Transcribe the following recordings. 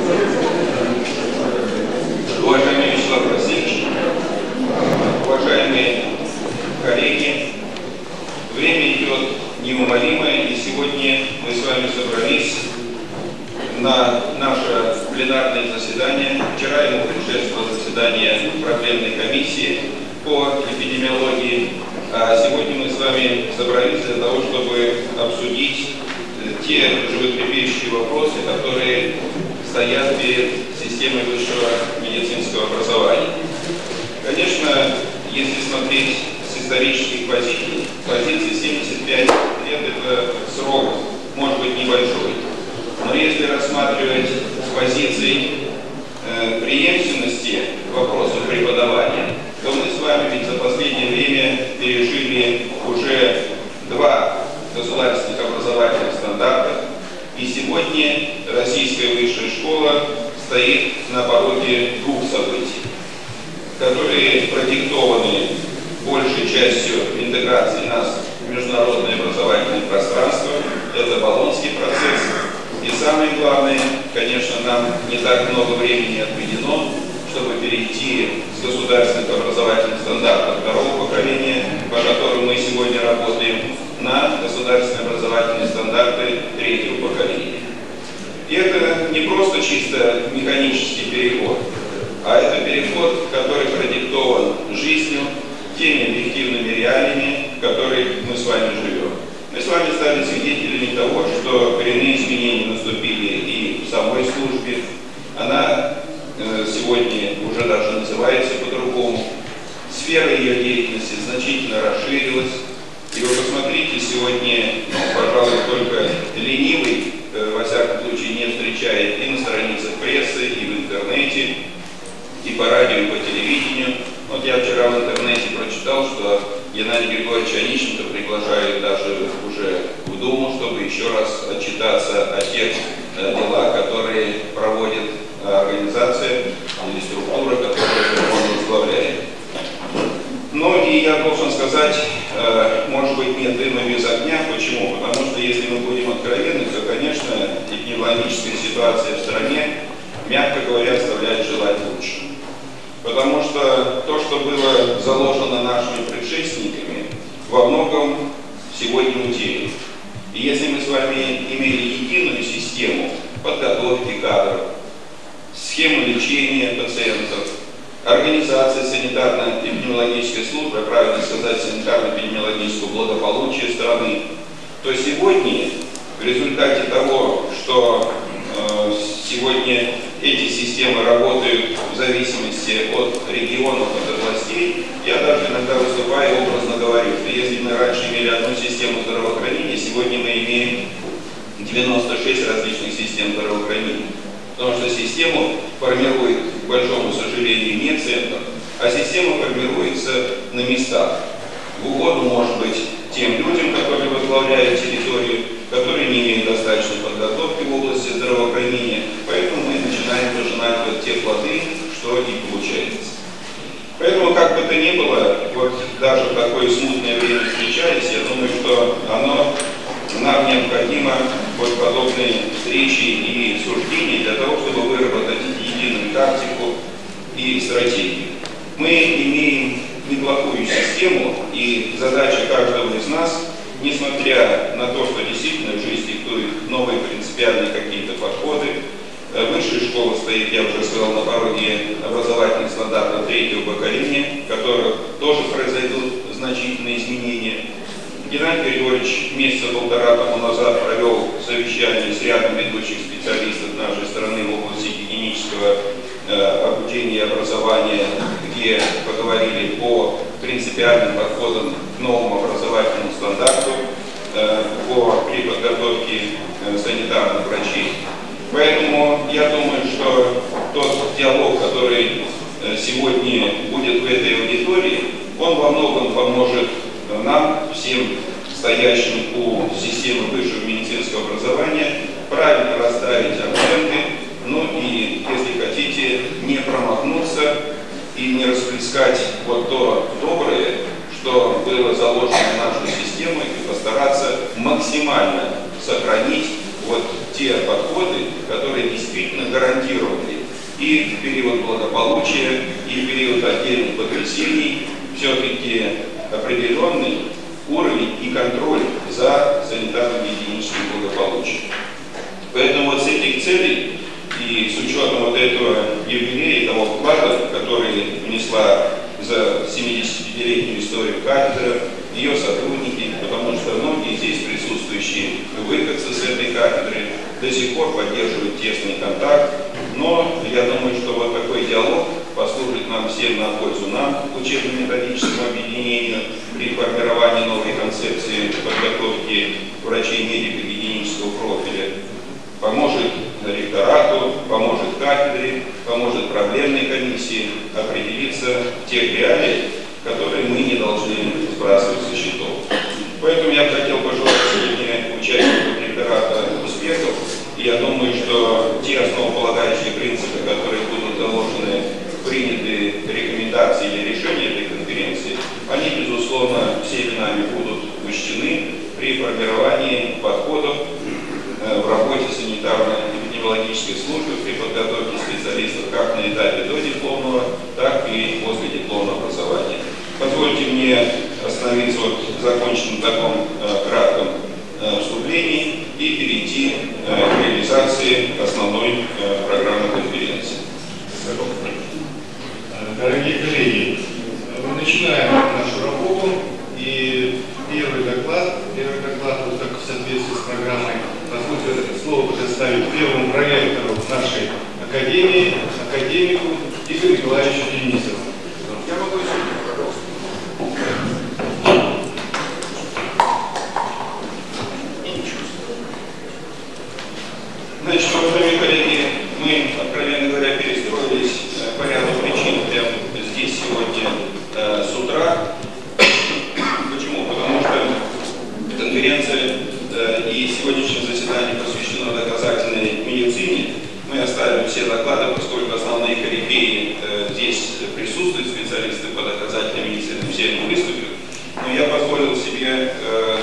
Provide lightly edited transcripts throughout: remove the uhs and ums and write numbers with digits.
Уважаемый Вячеслав Васильевич, уважаемые коллеги, время идет неумолимое, и сегодня мы с вами собрались на наше пленарное заседание. Вчера ему предшествовало заседание проблемной комиссии по эпидемиологии, а сегодня мы с вами собрались для того, чтобы обсудить те животрепещущие вопросы, которые стоят перед системой высшего медицинского образования. Конечно, если смотреть с исторических позиций, 75 лет – это срок, может быть, небольшой. Но если рассматривать с позиции преемственности вопросов преподавания, то мы с вами ведь за последнее время пережили уже 2 государственных образовательных стандарта, и сегодня российская высшая школа стоит на пороге 2 событий, которые продиктованы большей частью интеграции нас в международное образовательное пространство. Это Болонский процесс. И самое главное, конечно, нам не так много времени отведено, чтобы перейти с государственных образовательных стандартов 2-го поколения, по которым мы сегодня работаем, на государственные образовательные стандарты 3-го поколения. И это не просто чисто механический переход, а это переход, который продиктован жизнью, теми объективными реалиями, в которых мы с вами живем. Мы с вами стали свидетелями того, что коренные изменения наступили и в самой службе. Она сегодня уже даже называется по-другому. Сфера ее деятельности значительно расширилась. И вы посмотрите, сегодня, пожалуй, только ленивый, во всяком случае, не встречает и на страницах прессы, и в интернете, и по радио, и по телевидению. Вот я вчера в интернете прочитал, что Геннадий Григорьевич Онищенко приглашает даже уже в Думу, чтобы еще раз отчитаться о тех делах, которые проводит организация или структура, которую он возглавляет. Ну и я должен сказать, может быть, нет дыма без огня. Почему? Потому что если мы будем откровенны, то, конечно, эпидемиологическая ситуация в стране, мягко говоря, оставляет желать лучше. Потому что то, что было заложено нашими предшественниками, во многом сегодня утеряно. И если мы с вами имели единую систему подготовки кадров, схему лечения пациентов, организация санитарно-эпидемиологической службы, правильно сказать, санитарно-эпидемиологического благополучия страны, то сегодня в результате того, что сегодня эти системы работают в зависимости от регионов, от областей, я даже иногда выступаю, образно говорю, что если мы раньше имели одну систему здравоохранения, сегодня мы имеем 96 различных систем здравоохранения. Потому что систему формирует, к большому сожалению, не центр, а система формируется на местах. В угоду, может быть, тем людям, которые возглавляют территорию, которые не имеют достаточной подготовки в области здравоохранения. Поэтому мы начинаем пожинать вот те плоды, что и получается. Поэтому, как бы то ни было, вот даже в такое смутное время встречаясь, я думаю, что нам необходимо вот подобные встречи и суждения для того, чтобы выработать единую тактику и стратегию. Мы имеем неплохую систему, и задача каждого из нас, несмотря на то, что действительно жизнь диктует новые принципиальные какие-то подходы, высшая школа стоит, я уже сказал, на пороге образовательных стандартов 3-го поколения, в которых тоже произойдут значительные изменения. Геннадий Григорьевич месяца 1,5 тому назад провел совещание с рядом ведущих специалистов нашей страны в области гигиенического обучения и образования, где поговорили по принципиальным подходам к новому образовательному стандарту при подготовке санитарных врачей. Поэтому я думаю, что тот диалог, который сегодня будет в этой аудитории, он во многом поможет нам, всем стоящим у системы высшего медицинского образования, правильно расставить акценты, ну и, если хотите, не промахнуться и не расплескать вот то доброе, что было заложено в нашу систему, и постараться максимально сохранить вот те те подходы, которые действительно гарантировали и в период благополучия, и в период отдельных потрясений все-таки определенный уровень и контроль за санитарно-гигиеническим благополучием. Поэтому вот с этих целей и с учетом вот этого юбилея, того вклада, который внесла за 75-летнюю историю кафедра, ее сотрудники, потому что многие здесь присутствующие выходцы с этой кафедры до сих пор поддерживают тесный контакт, но я думаю, что вот такой диалог послужит нам всем на пользу, нам, учебно-методическому объединению, при формировании новой концепции подготовки врачей медико-гигиенического профиля, поможет ректорату, поможет кафедре, поможет проблемной комиссии определиться в тех реалиях, которые мы не должны сбрасывать со счетов. Поэтому я бы хотел пожелать сегодня участникам ректората успехов. И я думаю, что те основополагающие принципы, которые будут заложены в принятые рекомендации или решения этой конференции, они, безусловно, всеми нами будут учтены при формировании подходов в работе санитарно-эпидемиологической службы, при подготовке специалистов как на этапе додипломного, так и после дипломного образования. Позвольте мне остановиться вот в законченном таком кратком вступлении и перейти к реализации основной программы конференции. Дорогие коллеги, мы начинаем нашу работу, и первый доклад вот так в соответствии с программой, позвольте слово предоставить первому проректору нашей академии, академику Игорю Николаевичу Денисову. Я могу изучить, пожалуйста. Значит, уважаемые коллеги, мы, откровенно говоря, перестроились по ряду причин прямо здесь сегодня с утра. Почему? Потому что конференция и сегодняшнее заседание посвящено доказательной медицине. Мы оставим все доклады, поскольку основные корифеи здесь присутствуют, специалисты по доказательной медицине, все они выступят. Но я позволил себе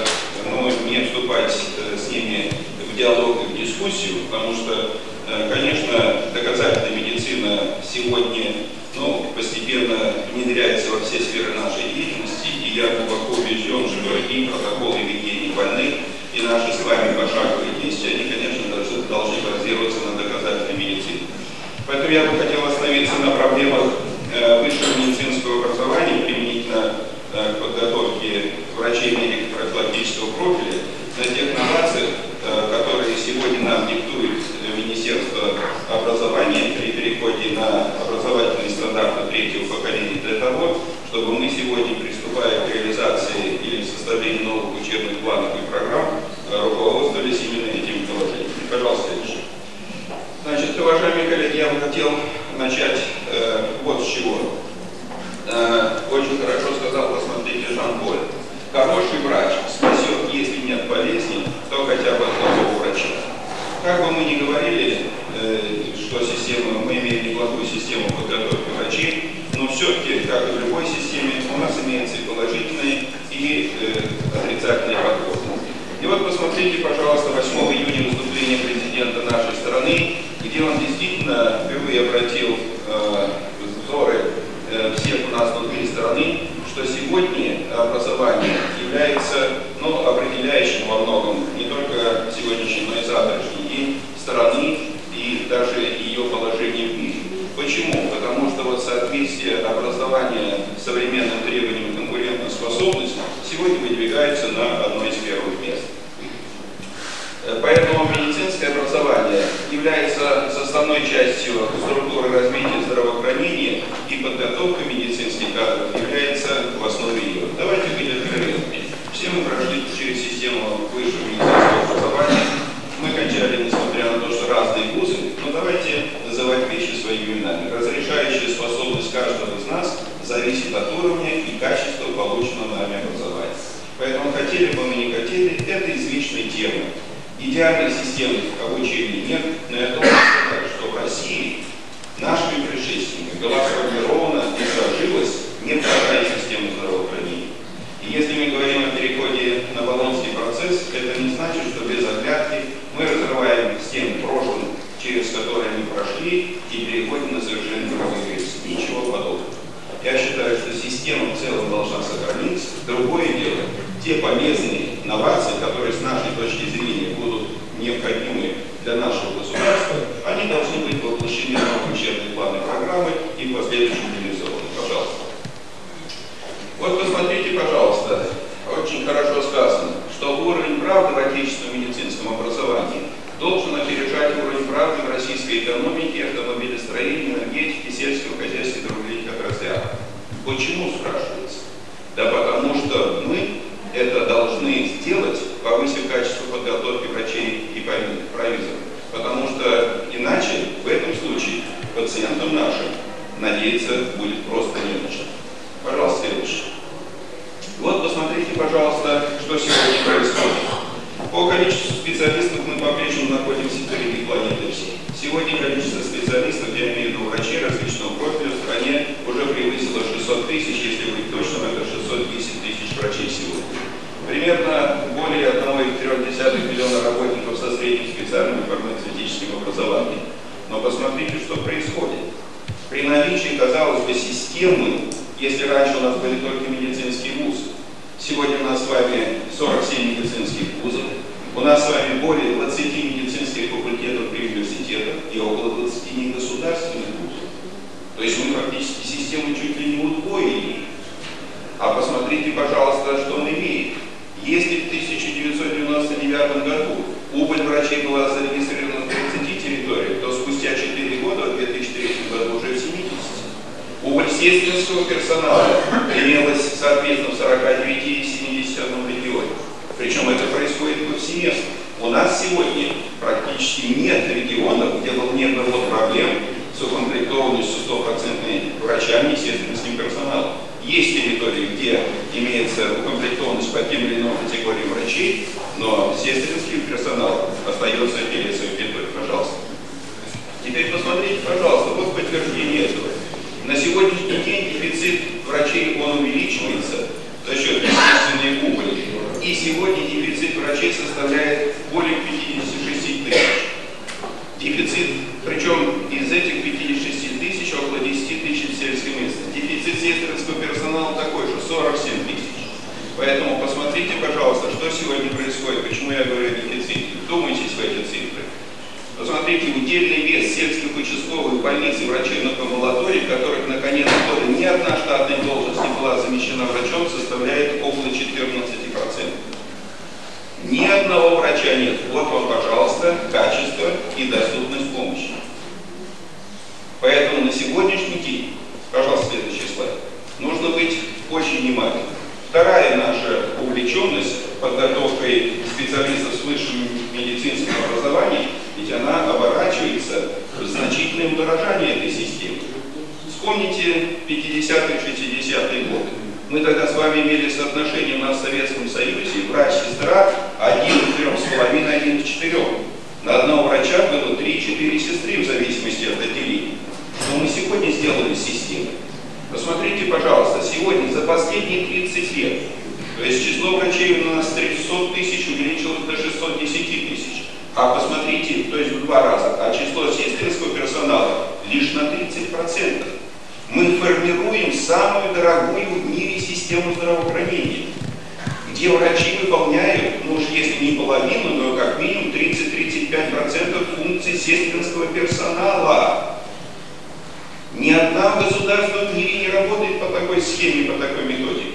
не вступать с ними в диалог и в дискуссию, потому что, конечно, доказательная медицина сегодня постепенно внедряется во все сферы нашей деятельности, и я глубоко убежден, что и протоколы ведения больных, и наши с вами пошаговые действия, они, конечно, должны базироваться на доказательной медицине. Поэтому я бы хотел остановиться на проблемах высшего медицинского образования применительно к подготовке врачей медико-профилактического профиля, на тех новациях, которые сегодня нам диктует Министерство образования при переходе на образовательные стандарты третьего поколения, для того, чтобы мы сегодня, приступая к реализации или составлению новых учебных планов и программ, руководствовались именно этими положениями. Пожалуйста, следующий. Значит, уважаемые коллеги, я бы хотел начать вот с чего. Очень хорошо сказал, посмотрите, Жан-Поль. Хороший врач спасет, если нет болезни, то хотя бы от плохого врача. Как бы мы ни говорили, что мы имеем неплохую систему подготовки врачей, но все-таки, как и в любой системе, у нас имеются и положительные, и отрицательные подходы. И вот посмотрите, пожалуйста, 8 июня выступление президента нашей страны, где он действительно впервые обратил взоры всех у нас внутри страны, что сегодня образование является определяющим во многом не только сегодняшний, но и завтрашний день страны и даже ее положение в мире. Почему? Потому что вот соответствие образования современным требованиям конкурентоспособности сегодня выдвигается на одно из первых мест. Поэтому медицинское образование является составной частью структуры развития здравоохранения, и подготовка медицинских кадров является в основе ее. Давайте быть откровенными. Все мы прошли через систему высшего медицинского образования. Мы кончали, несмотря на то, что разные вузы, но давайте называть вещи своими именами. Разрешающая способность каждого из нас зависит от уровня и качества полученного нами образования. Поэтому хотели бы мы, не хотели, это извечная тема. Идеальной системы обучения нет, но я должен сказать, что в России нашими предшественниками была сформирована и сложилась неплохая система здравоохранения. И если мы говорим о переходе на Болонский процесс, это не значит, что без оглядки мы разрываем с тем ушли и переходим на совершенно другой рельс. Ничего подобного. Я считаю, что система в целом должна сохраниться. Другое дело, те полезные новации, которые с нашей точки зрения будут необходимы для нашего государства, они должны быть воплощены в новые учебные планы программы и в последующем реализованы. Пожалуйста. Вот посмотрите, пожалуйста, очень хорошо сказано, что уровень правды в отечественном медицинском образовании должен опережать уровень правды в российской экономике, автомобилестроении, энергетике, сельского хозяйства и других отраслях. Почему, спрашивается? Да потому что мы это должны сделать, повысив качество подготовки врачей и провизоров. Потому что иначе в этом случае пациентам нашим надеяться будет просто не на что. Пожалуйста, следующий. Вот посмотрите, пожалуйста, что сегодня происходит. По количеству специалистов мы по-прежнему находимся впереди планеты всей. Сегодня количество специалистов, я имею в виду врачей различного профиля, в стране уже превысило 600 тысяч, если быть точным, это 610 тысяч врачей сегодня. Примерно более 1,3 миллиона работников со средним специальным фармацевтическим образованием. Но посмотрите, что происходит. При наличии, казалось бы, системы, если раньше у нас были только медицинские вузы, сегодня у нас с вами 47 медицинских вузов, у нас с вами более 20 медицинских факультетов при университетах и около 20 негосударственных вузов. То есть мы фактически систему чуть ли не удвоили. А посмотрите, пожалуйста, что он имеет. Если в 1999 году убыль врачей была зарегистрирована в 30 территориях, то спустя 4 года, в 2003 году, уже в 70. Убыль сестринского персонала имелась, соответственно, в 49 и 71 регионе. Причем это происходит повсеместно. У нас сегодня практически нет регионов, где не было проблем с укомплектованностью 100% врачами и сестринским персоналом. Есть территории, где имеется укомплектованность по тем или иным категориям врачей, но сестринский персонал остается перед своей территорией. Пожалуйста. Теперь посмотрите, пожалуйста, вот подтверждение этого. На сегодняшний день дефицит врачей, он увеличивается за счет естественной убыли. И сегодня дефицит врачей составляет более 56 тысяч. Дефицит, причем из этих 56 тысяч около 10 тысяч в сельской местности. Дефицит сестринского персонала такой же, 47 тысяч. Поэтому посмотрите, пожалуйста, что сегодня происходит, почему я говорю о дефиците. Вдумайтесь в эти цифры. Посмотрите, удельный вес сельских участковых больниц и врачебных амбулаторий, в которых на конец года ни одна штатная должность не была замещена врачом, составляет около 14%. Ни одного врача нет. Вот вам, пожалуйста, качество и доступность помощи. Поэтому на сегодняшний день, пожалуйста, следующий слайд, нужно быть очень внимательным. Вторая наша увлеченность подготовкой специалистов с высшим медицинским образованием, ведь она оборачивается в значительное удорожание этой системы. Вспомните 50-е, 60-е годы. Мы тогда с вами имели соотношение у нас в Советском Союзе врач-сестра 1 к 3,5, 1 к 4. На одного врача было 3-4 сестры в зависимости от отделения. Что мы сегодня сделали с системой? Посмотрите, пожалуйста, сегодня за последние 30 лет, то есть число врачей у нас с 300 тысяч увеличилось до 610 тысяч. А посмотрите, то есть в 2 раза, а число сестринского персонала лишь на 30%. Мы формируем самую дорогую в мире систему здравоохранения, где врачи выполняют, ну уж если не половину, но как минимум 30-35% функций сестринского персонала. Ни одна государство в мире не работает по такой схеме, по такой методике.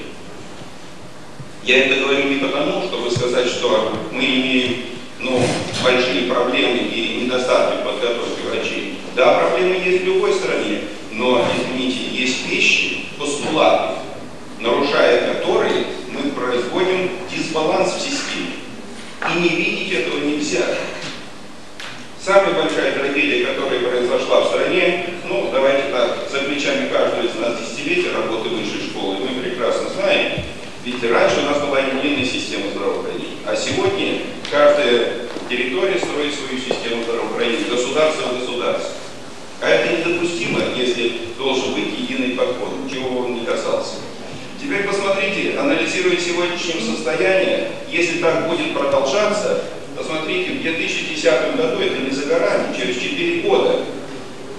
Я это говорю не потому, чтобы сказать, что мы имеем большие проблемы и недостатки в подготовке врачей. Да, проблемы есть в любой стране, но, извините, есть вещи, постулаты, нарушая которые мы производим дисбаланс в системе. И не видеть этого нельзя. Самая большая трагедия, которая произошла в стране, давайте так, за плечами каждого из нас десятилетия работы высшей школы, мы прекрасно знаем, ведь раньше у нас была единая система здравоохранения, а сегодня каждая территория строит свою систему здравоохранения, государство в государстве. А это недопустимо, если должен быть единый подход, чего он не касался. Теперь посмотрите, анализируя сегодняшнее состояние, если так будет продолжаться, посмотрите, в 2010 году, это не за горами, через 4 года,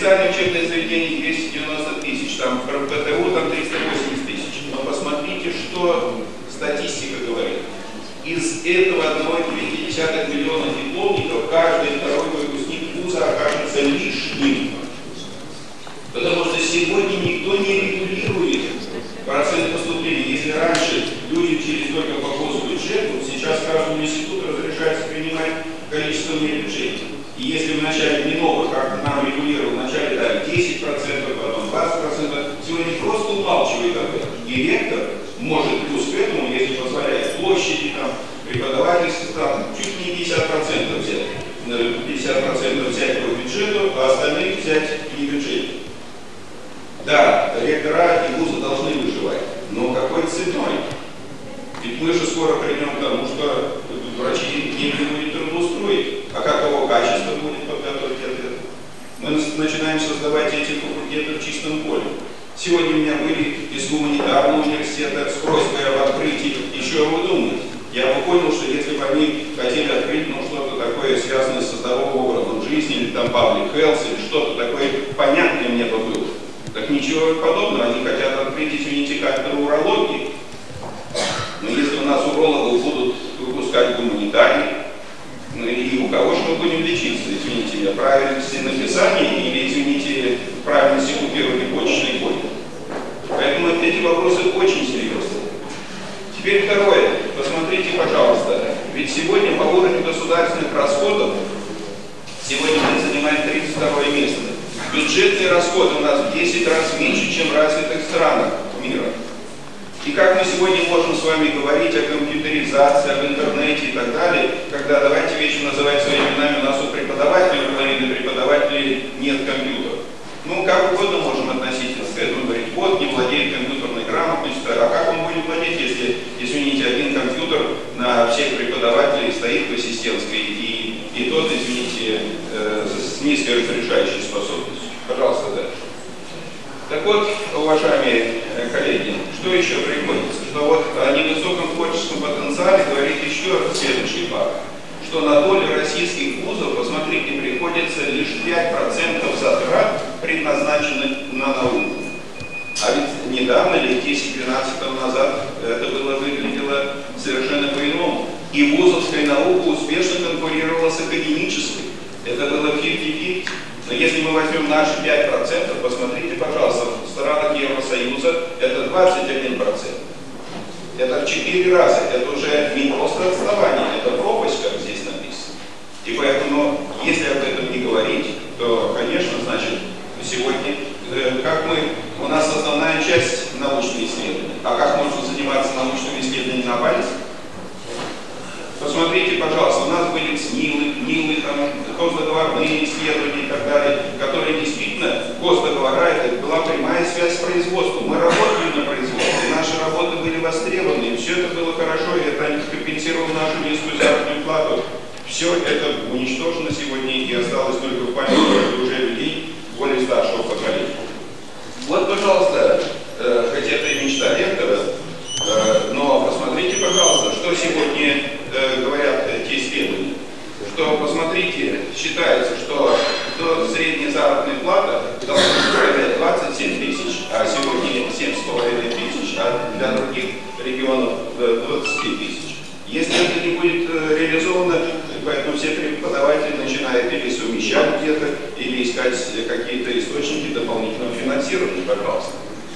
специальных учебных заведений 290 тысяч, там в ПТУ там 380 тысяч. Но посмотрите, что статистика говорит. Из этого 1,2 миллиона дипломников каждый второй выпускник вуза окажется лишним. Потому что сегодня никто не регулирует процент поступления. Если раньше люди через только по госбюджету, сейчас каждому институту разрешается принимать количество бюджетов. И если в начале не новых, как нам регулировал, вначале дали 10%, потом 20%, сегодня просто умалчивает об этом. И ректор может плюс к этому, если позволяет площади, там, преподавательский там, чуть не 50% взять. 50% взять по бюджету, а остальные взять не бюджет. Да, ректора и вузы должны выживать, но какой ценой? Ведь мы же скоро придем к тому, что врачи не будет трудоустроить, а какого качества будет подготовить ответ? Мы начинаем создавать эти факультеты в чистом поле. Сегодня у меня были из гуманитарного университета с просьбой об открытии. И что вы думаете? Я бы понял, что если бы они хотели открыть что-то такое, связанное со здоровым образом жизни, или там public health, или что-то такое понятное мне бы было. Так ничего подобного, они хотят открыть, извините, кафедру урологии. Но если у нас урологов будут выпускать гуманитарии, ну и у кого же мы будем лечиться, извините меня, правильности написания или, извините, правильности купирования почечной боли. Поэтому эти вопросы очень серьезные. Теперь второе. Посмотрите, пожалуйста, ведь сегодня по уровню государственных расходов, сегодня мы занимаем 32 место. Бюджетные расходы у нас в 10 раз меньше, чем в развитых странах мира. И как мы сегодня можем с вами говорить о компьютеризации, об интернете и так далее, когда давайте вещи называть своими именами, у нас у преподавателей, у половины преподавателей нет компьютера. Ну, как угодно можем относиться к этому, говорить, вот, не владеет компьютерной грамотностью, а как он будет владеть, если, извините, один компьютер на всех преподавателей стоит в ассистентской, и тот, извините, с низкой разрешающей способностью. Пожалуйста, дальше. Так вот, уважаемые коллеги, что еще приходится? Что вот о невысоком творческом потенциале говорит еще следующий факт, что на долю российских вузов, посмотрите, приходится лишь 5% затрат, предназначенных на науку. А ведь недавно, лет 10-12 назад, это выглядело совершенно по-иному. И вузовская наука успешно конкурировала с академической. Это было 50-50. Но если мы возьмем наши 5%, посмотрите, пожалуйста, в странах Евросоюза это 21%. Это в 4 раза. Это уже не просто отставание, это пропасть, как здесь написано. И поэтому, если об этом не говорить, то, конечно, значит, сегодня, как у нас основная часть научных исследований. А как можно заниматься научными исследованиями на пальце? Посмотрите, пожалуйста, у нас были ЦНИЛы, там, госдоговорные исследования и так далее, которые действительно, госдоговора, это была прямая связь с производством. Мы работали на производстве, наши работы были востребованы, и все это было хорошо, и это компенсировало нашу низкую заработную плату. Все это уничтожено сегодня и осталось только в памяти уже людей более старшего поколения. Вот, пожалуйста, хоть это и мечта ректора, но посмотрите, пожалуйста, что сегодня говорят те исследования. Что, посмотрите, считается, что средняя заработная плата должна составлять 27 тысяч, а сегодня 7,5 тысяч, а для других регионов 20 тысяч. Если это не будет реализовано, поэтому все преподаватели начинают или совмещать где-то, или искать какие-то источники дополнительного финансирования, пожалуйста.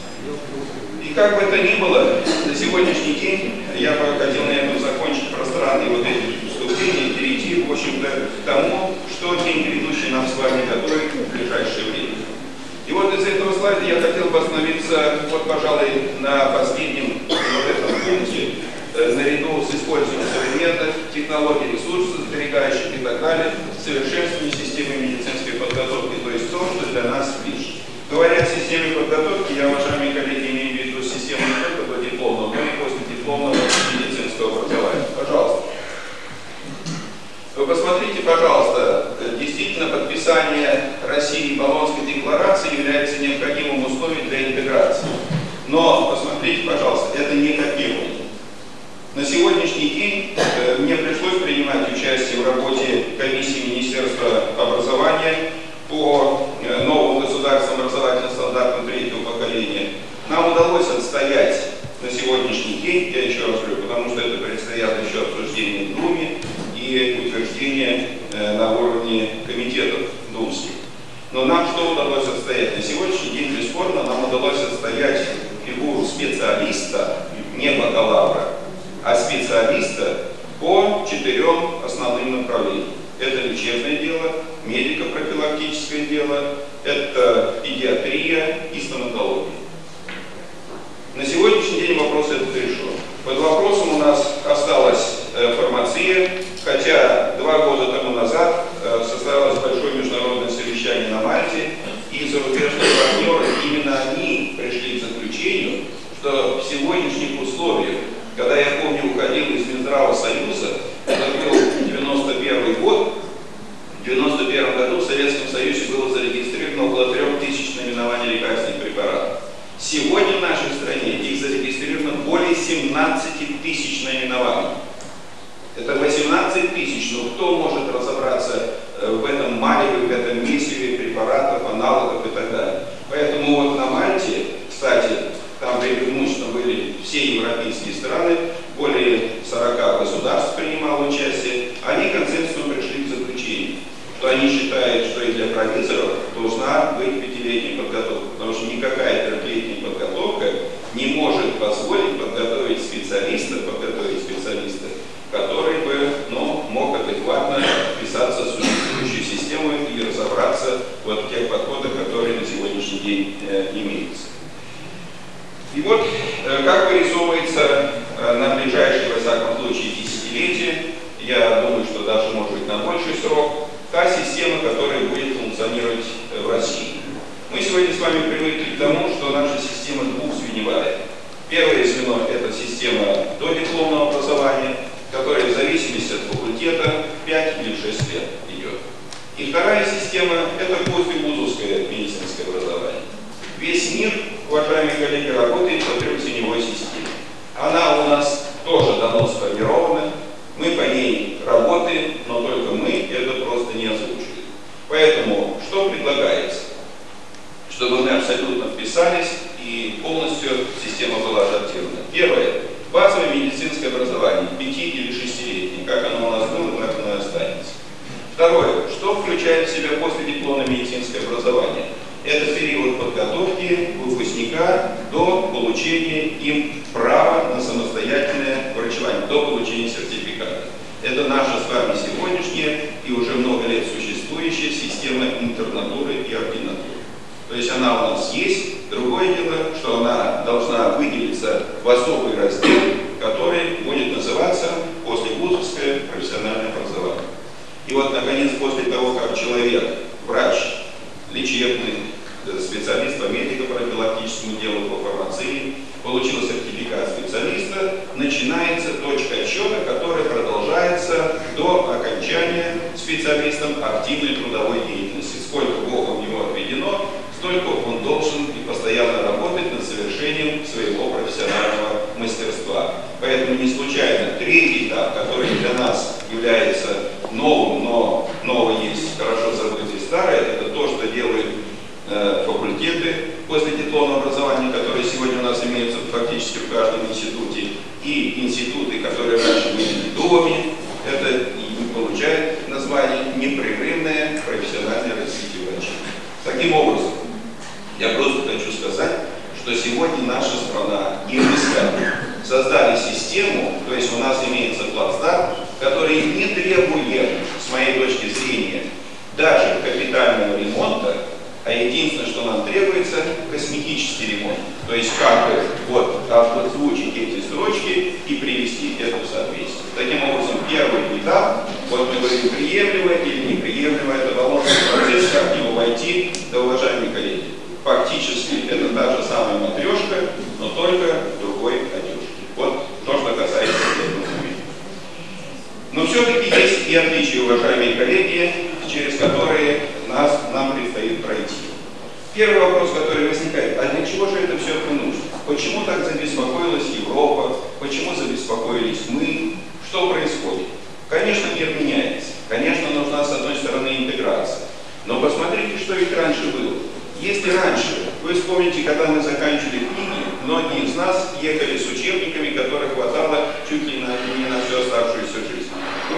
И как бы это ни было, на сегодняшний день я бы хотел, наверное, закончить пространные вот эти выступления и перейти, в общем-то, к тому, что день грядущий нам с вами готовит в ближайшее время. И вот из этого слайда я хотел бы остановиться, вот, пожалуй, на последнем вот этом пункте, наряду с использованием современных технологий, ресурсов, сберегающих и так далее, совершенствование системы медицинской подготовки, то есть то, что для нас ближе. Говоря о системе подготовки, я, уважаемые коллеги, имею в виду систему не только до дипломного, но и после дипломного медицинского образования. Пожалуйста. Вы посмотрите, пожалуйста, действительно подписание России Болонской декларации является необходимым условием для интеграции. Но, посмотрите, пожалуйста, это не копирование. На сегодняшний день мне пришлось принимать участие в работе комиссии Министерства образования по новому утверждение в Думе и утверждение на уровне комитетов думских. Но нам что удалось отстоять? На сегодняшний день бесспорно нам удалось отстоять фигуру специалиста, не бакалавра, а специалиста по 4 основным направлениям. Это лечебное дело, медико-профилактическое дело, это педиатрия и стоматология. На сегодняшний день вопрос этот решен. Под вопросом у нас осталась фармация, хотя 2 года тому назад состоялось большое международное совещание на Мальте, и зарубежные партнеры, именно они пришли к заключению, что в сегодняшних условиях, когда я помню, уходил из Минздрава Союза, это был 91 год, в 91 году в Советском Союзе было зарегистрировано около 3000 наименований лекарственных препаратов. Сегодня в нашей стране их зарегистрировано более 17 000 наименований. Это 18 000, но кто может разобраться в этом мареве, в этом месиве препаратов, аналогов и так далее. Поэтому вот на Мальте, кстати, там преимущественно были все европейские страны, более 40 государств принимало участие, они консенсусно пришли к заключению, что они считают, что и для провизоров должна быть 5-летняя подготовка, потому что никакая 3-летняя подготовка не может позволить подготовить специалиста, который бы мог адекватно вписаться в существующую систему и разобраться вот в тех подходах, которые на сегодняшний день имеются. И вот, как вырисовывается на ближайшее, во всяком случае, десятилетие, я думаю, что даже, может быть, на больший срок, та система, которая будет функционировать в России. Мы сегодня с вами привыкли к тому, что наша система двухзвеневая. Первое звено – это система додипломного образования, которая в зависимости от факультета 5 или 6 лет идет. И вторая система – это послевузовское медицинское образование. Весь мир, уважаемые коллеги, работает по трехзвеневой системе. Она у нас тоже давно сформирована, мы по ней работаем, но только мы это просто не озвучиваем. Поэтому что предлагается? Чтобы мы абсолютно вписались и полностью система была адаптирована. Первое. Базовое медицинское образование, 5- или 6-летнее, как оно у нас было, так оно и останется. Второе. Что включает в себя последипломное медицинское образование? Это период подготовки выпускника до получения им права на самостоятельное врачевание, до получения сертификата. Это наша с вами сегодняшняя и уже много лет существующая система интернатуры и ординатуры. То есть она у нас есть. Другое дело, что она должна выделиться в особый раздел, который будет называться послевузовское профессиональное образование. И вот, наконец, после того, как человек, врач, лечебный, специалист по медико-профилактическому делу, по фармации, получил сертификат специалиста, начинается точка отсчета, которая продолжается до окончания специалистом активной трудовой деятельности. Сколько Богом ему отведено, столько он должен и постоянно работать над совершением своего профессионального мастерства. Поэтому не случайно третий этап, который для нас является новым, но новое есть хорошо забытое старое, это то, что делают факультеты после дипломного образования, которые сегодня у нас имеются фактически в каждом институте, и институты, которые раньше были ДОМи, это и получает название непрерывное профессиональное развитие врачей. Таким образом, я просто хочу сказать, что сегодня наша страна и мы создали систему, то есть у нас имеется плацдарм, который не требует, с моей точки зрения, даже капитального ремонта, а единственное, что нам требуется, косметический ремонт. То есть как бы вот озвучить эти строчки и привести это в соответствие. Таким образом, первый этап, вот мы говорим, приемлемо или неприемлемо, это волнительный процесс, как в него войти, да, уважаемые коллеги. Фактически это та же самая матрешка, но только другой одежки. Вот то, что касается этого момента. Но все-таки есть и отличия, уважаемые коллеги, через которые нам предстоит пройти. Первый вопрос, который возникает, а для чего же это все нужно? Почему так забеспокоилась Европа? Почему забеспокоились мы? Что происходит? Конечно, мир меняется. Конечно, нужна, с одной стороны, интеграция. Но посмотрите, что ведь раньше было. Если раньше, вы вспомните, когда мы заканчивали книги, многие из нас ехали с учебниками, которых хватало чуть ли не на всю оставшуюся жизнь.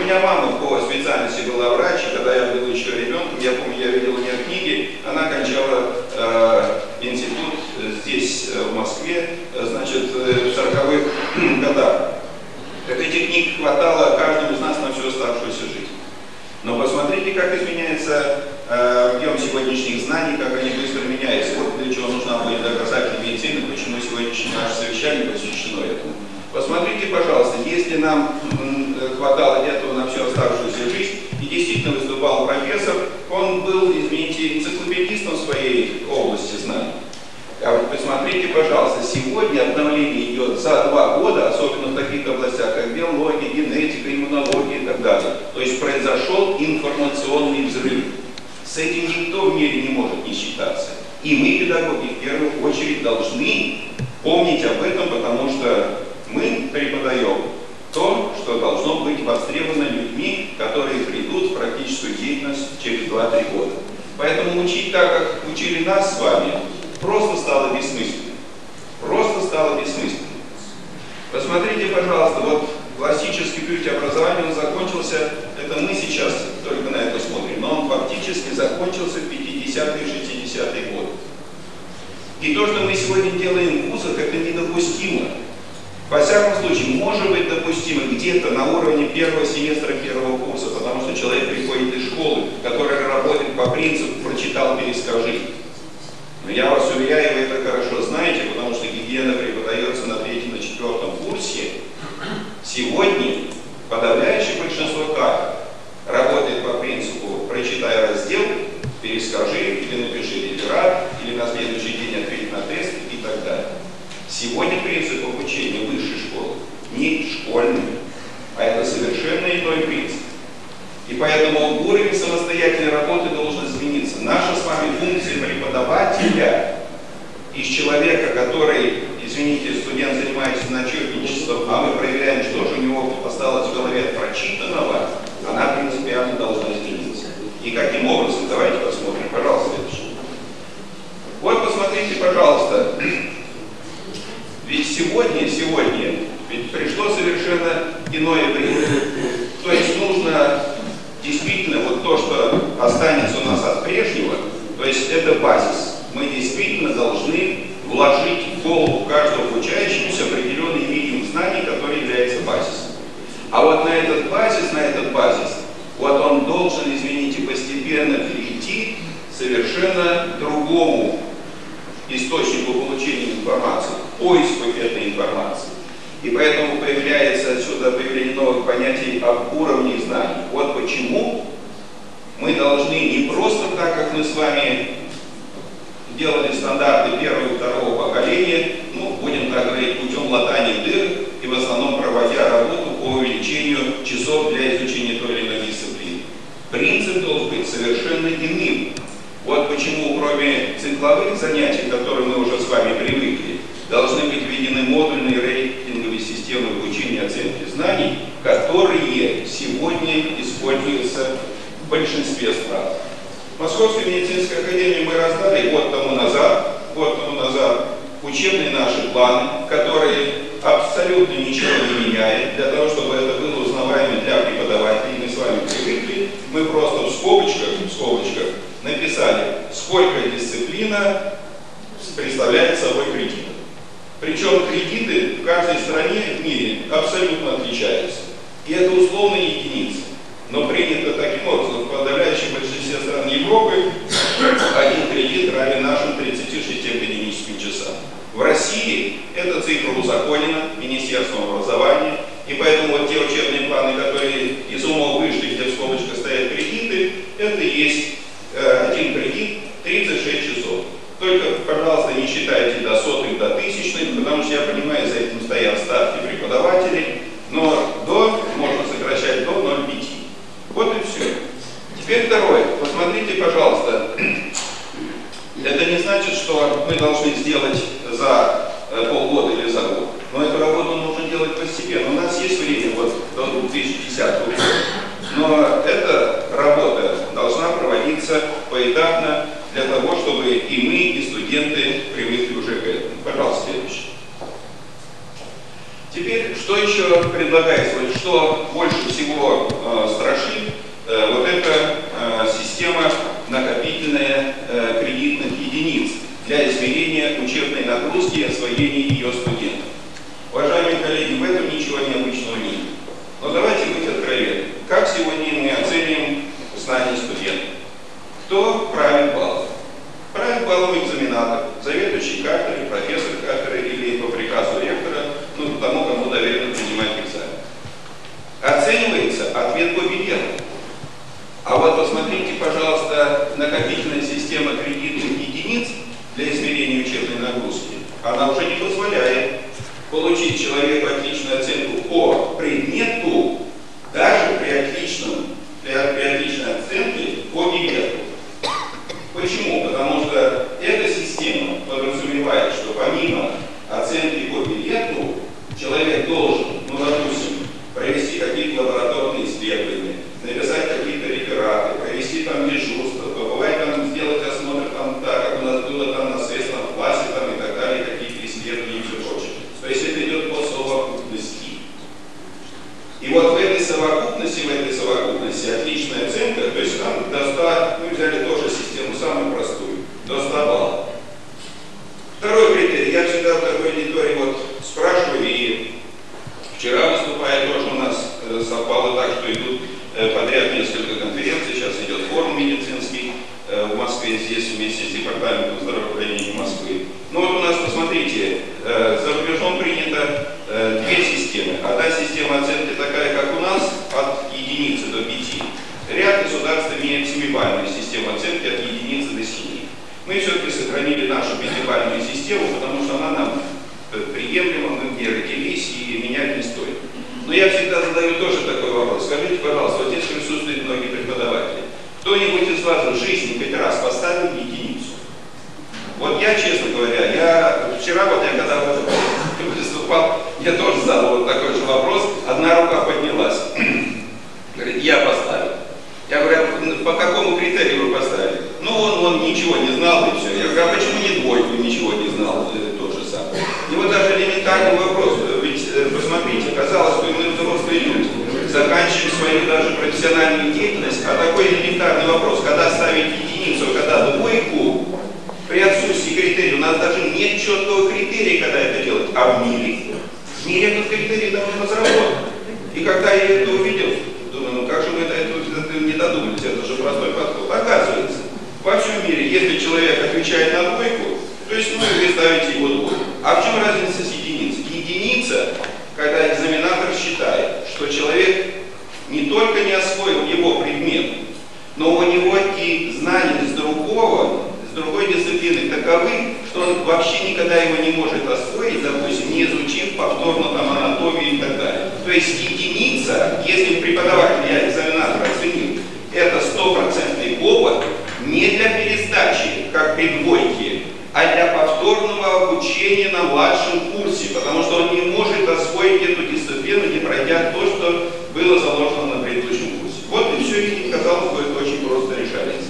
меня мама по специальности была врач, и когда я был еще ребенком, я помню, я видел у нее книги, она кончала институт здесь, в Москве, значит, в 40-х годах. Так этих книг хватало каждому из нас на всю оставшуюся жизнь. Но посмотрите, как изменяется объем сегодняшних знаний, как они быстро меняются. Вот для чего нужна будет доказательная медицина, почему сегодняшнее наше совещание посвящено этому. Посмотрите, пожалуйста, если нам хватало этого на всю оставшуюся жизнь, и действительно выступал профессор, он был, извините, энциклопедистом в своей области знаний. А вот посмотрите, пожалуйста, сегодня обновление идет за 2 года, особенно в таких областях, как биология, генетика, иммунология и так далее. То есть произошел информационный взрыв. С этим никто в мире не может не считаться. И мы, педагоги, в первую очередь должны помнить об этом, потому что мы преподаем то, что должно быть востребовано людьми, которые придут в практическую деятельность через 2-3 года. Поэтому учить так, как учили нас с вами, просто стало бессмысленно. Просто стало бессмысленно. Посмотрите, пожалуйста, вот классический путь образования, он закончился, это мы сейчас только на это смотрим, но он фактически закончился в 50-е и 60-е годы. И то, что мы сегодня делаем в вузах, это недопустимо. Во всяком случае, может быть допустимо где-то на уровне первого семестра первого курса, потому что человек приходит из школы, которая работает по принципу «прочитал, перескажи». Но я вас уверяю, вы это хорошо знаете, потому что гигиена преподается на 3-м, на 4-м курсе. Сегодня подавляющее большинство кафедр работает по принципу «прочитай раздел, перескажи, или напиши реферат, или на следующий день ответь на тест» и так далее. Сегодня принцип обучения высшей школы не школьный, а это совершенно иной принцип. И поэтому уровень самостоятельной работы должен измениться. Наша с вами функция преподавателя из человека, который, извините, студент занимается начеркничеством, а мы проверяем, что же у него осталось в голове от прочитанного, она принципиально должна измениться. И каким образом? Давайте посмотрим. Пожалуйста, следующий. Вот посмотрите, пожалуйста. Ведь сегодня ведь пришло совершенно иное время. То есть нужно действительно вот то, что останется у нас от прежнего, то есть это базис. Мы действительно должны вложить в голову каждого учащегося определенный минимум знаний, который является базисом. А вот на этот базис, вот он должен, извините, постепенно перейти к совершенно другому источнику получения информации, поиску этой информации. И поэтому появляется отсюда появление новых понятий об уровне знаний. Вот почему мы должны не просто так, как мы с вами делали стандарты первого и второго поколения, ну, будем так говорить, путем латания дыр и в основном проводя работу по увеличению часов для изучения той или иной дисциплины. Принцип должен быть совершенно иным. Вот почему, кроме цикловых занятий, к которым мы уже с вами привыкли, должны быть введены модульные рейтинговые системы обучения и оценки знаний, которые сегодня используются в большинстве стран. В Московской медицинской академии мы раздали год тому назад учебные наши планы, которые абсолютно ничего не меняют, для того, чтобы это было узнаваемо для преподавателей. Мы с вами привыкли, мы просто в скобочках написали, сколько дисциплина представляет собой кредитов. Причем кредиты в каждой стране в мире абсолютно отличаются. И это условные единицы. Но принято таким образом, в подавляющем большинстве стран Европы один кредит равен нашим 36 академическим часам. В России эта цифра узаконена Министерством образования, и поэтому вот те учебные планы, которые из ума вышли, где в скобочках стоят кредиты, это и есть один кредит 36 часов. Только, пожалуйста, не считайте до сотых, до тысячных, потому что я понимаю, за этим стоят ставки преподавателей, но до можно сокращать до 0,5. Вот и все. Теперь второе. Посмотрите, пожалуйста. Это не значит, что мы должны сделать за полгода или за год. Но эту работу нужно делать постепенно. У нас есть время вот до 2010 года. Но эта работа должна проводиться поэтапно для того, чтобы и мы, и студенты привыкли уже к этому. Пожалуйста, следующий. Теперь, что еще предлагается, что больше всего страшит, вот эта система накопительная кредитных единиц для измерения учебной нагрузки и освоения ее студентов. Уважаемые коллеги, в этом ничего необычного нет. Но давайте быть откровенны. Как сегодня мы оценим знания студентов? Кто правит баллом? Правит баллом экзаменатор, заведующий кафедрой, профессор кафедры или по приказу ректора, ну, тому, кому доверено принимать экзамен. Оценивается ответ по билету. А вот посмотрите, пожалуйста, накопительная система кредитных единиц для измерения учебной нагрузки. Она уже не позволяет получить человеку отличную оценку по предмету, даже при отличной оценке по билету. Почему? Потому что эта система подразумевает, что помимо оценки по билету, человек должен, ну, допустим, провести какие-то лабораторные исследования, написать какие-то рефераты, провести там дежурство, побывать там, сделать осмотр там, так, как у нас было там на средственном классе там, и так далее, какие-то исследования и все прочее. То есть это идет по совокупности. И вот в этой совокупности отличная оценка, то есть там до 100, мы взяли тоже систему самую простую, до 100 баллов. Второй критерий, я всегда в такой аудитории вот спрашиваю, и вчера выступая тоже у нас совпало так, что идут подряд несколько конференций, сейчас идет форум медицинский в Москве, здесь вместе с Департаментом здравоохранения Москвы. Ну вот у нас, посмотрите, за рубежом принято две системы. Одна система оценки такая, как у нас, от единицы до 5. Ряд государств имеет 7-бальную систему оценки от единицы до 7. Мы все-таки сохранили нашу 5-бальную систему, потому что она нам приемлема, мы где родились и менять не стоит. Но я всегда задаю тоже такой вопрос. Скажите, пожалуйста, вот здесь присутствуют многие преподаватели. Кто-нибудь из вас в жизни хоть раз поставил единицу? Вот я, честно говоря, вчера вот я когда выступал, я тоже задал вот такой же вопрос, одна рука поднялась. Говорит, я поставил. Я говорю, по какому критерию вы поставили? Ну, он ничего не знал, и все. Я говорю, а почему не двойку, ничего не знал, то же самое. И вот даже элементарный вопрос, ведь, посмотрите, казалось бы, мы взрослые люди, заканчиваем свою даже профессиональную деятельность, а такой элементарный вопрос, когда ставить единицу, а когда двойку, при отсутствии критерия, у нас даже нет четкого критерия, когда это делать, а в мире этот критерий давно разработан. И когда я это увидел, думаю, ну как же вы это не додумались, это же простой подход. Оказывается, во всем мире, если человек отвечает на двойку, то есть, ну, вы ставите его двойку. А в чем разница с единицей? Единица, когда экзаменатор считает, что человек не только не освоил его предмет, но у него и знания с другой дисциплины таковы, что он вообще никогда его не может освоить, допустим, не изучив повторно там анатомию и так далее. То есть единица, если преподаватель или экзаменатор оценил, это 100% опыт не для пересдачи, как при двойке, а для повторного обучения на младшем курсе, потому что он не может освоить эту дисциплину, не пройдя то, что было заложено на предыдущем курсе. Вот и все, и казалось бы, это очень просто решается.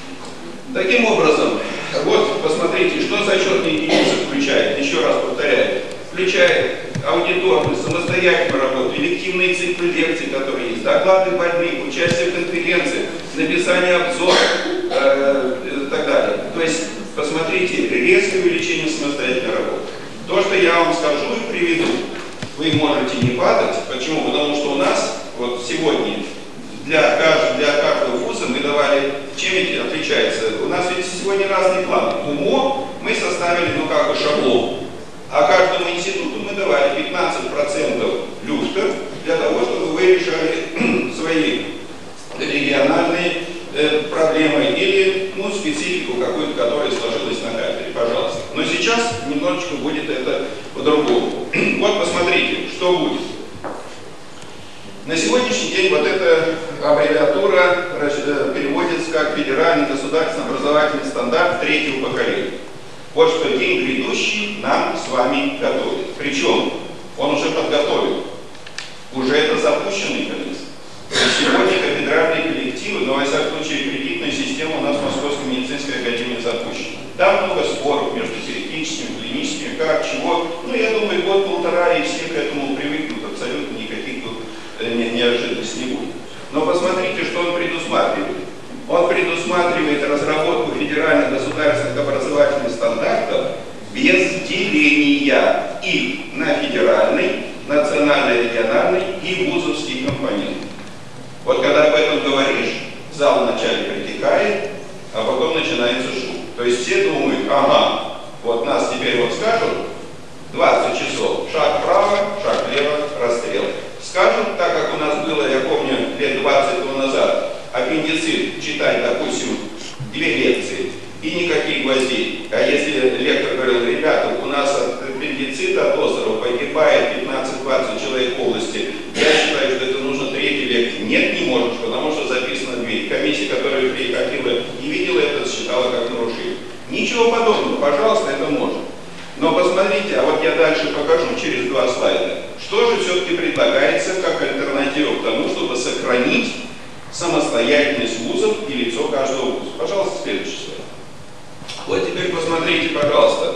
Таким образом, вот посмотрите, что зачетная единица включает, еще раз повторяю, включает аудиторную, самостоятельную работу, элективные циклы лекций, которые есть, доклады больных, участие в конференциях, написание обзора и так далее. То есть, посмотрите, резкое увеличение самостоятельной работы. То, что я вам скажу и приведу, вы можете не падать. Почему? Потому что у нас вот сегодня для каждого вуза мы давали, чем ведь отличается? У нас ведь сегодня разные планы. УМО мы составили, ну как бы шаблон. А каждому институту мы давали 15% люфта для того, чтобы вы решали свои региональные проблемы или, ну, специфику какую-то, которая сложилась на кафедре, пожалуйста. Но сейчас немножечко будет это по-другому. Вот посмотрите, что будет. На сегодняшний день вот эта аббревиатура переводится как федеральный государственный образовательный стандарт 3-го поколения. Вот что день грядущий нам с вами готовит. Причем он уже подготовил. Уже это запущенный механизм. Сегодня кафедральные коллективы, но во всяком случае кредитная система у нас в Московской медицинской академии запущена. Там много споров между теоретическими, клиническими, как, чего. Ну, я думаю, год-полтора и все к этому привыкнут, абсолютно никаких неожиданность не будет. Но посмотрите, что он предусматривает. Он предусматривает разработку федеральных государственных образовательных стандартов без деления их на федеральный, национальный, региональный и вузовский компонент. Вот когда об этом говоришь, зал вначале притихает, а потом начинается шум. То есть все думают, ага, вот нас теперь вот скажут, 20 часов, шаг вправо, шаг влево, расстрел. Скажут, так как у нас было, я помню, лет 20 тому назад, аппендицит читать, допустим, 2 лекции и никаких гвоздей. А если лектор говорил, ребята, у нас от аппендицита, от острова погибает 15-20 человек в области, я считаю, что это нужно 3-й лекции. Нет, не можешь, потому что записано 2. Комиссия, которая приходила и видела это, считала как нарушение. Ничего подобного, пожалуйста, это можно. Но посмотрите, а вот я дальше покажу через 2 слайда, что же все-таки предлагается как альтернатива к тому, чтобы сохранить самостоятельность вузов и лицо каждого вуза. Пожалуйста, следующий слайд. Вот теперь посмотрите, пожалуйста,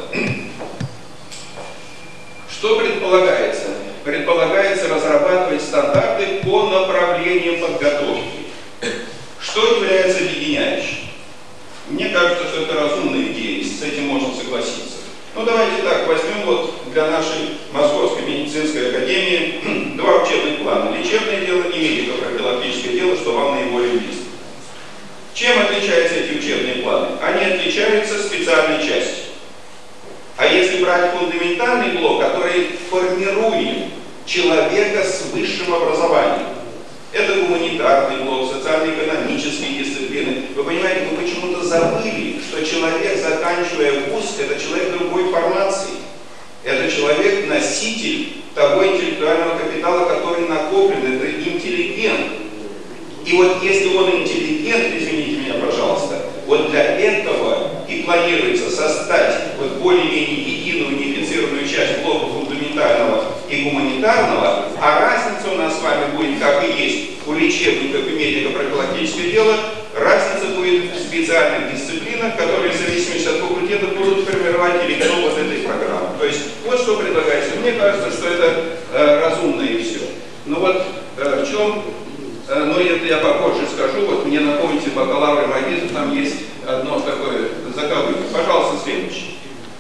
что предполагается. Предполагается разрабатывать стандарты по направлениям подготовки. Что является объединяющим? Мне кажется, что это разумная идея, и с этим можно согласиться. Ну давайте так, возьмем вот для нашей Московской медицинской академии 2 учебных плана. Лечебное дело и медико-профилактическое дело, что вам наиболее близко. Чем отличаются эти учебные планы? Они отличаются специальной частью. А если брать фундаментальный блок, который формирует человека с высшим образованием, это гуманитарный блок, социально-экономические дисциплины. Вы понимаете, мы почему-то забыли, что человек, заканчивая вуз, это человек другой формации. Это человек-носитель того интеллектуального капитала, который накоплен, это интеллигент. И вот если он интеллигент, извините меня, пожалуйста, вот для этого и планируется создать вот более-менее единую унифицированную часть блока фундаментального и гуманитарного, а разница у нас с вами будет, как и есть у лечебников и медико-профилактического дела, разница будет в специальных дисциплинах, которые в зависимости от факультета будут формировать электро вот этой программы. То есть вот что предлагается. Мне кажется, что это разумно и все. Но вот в чем, ну это я попозже скажу, вот мне напомните бакалавр и магистр, там есть одно такое заковыки. Пожалуйста, следующий.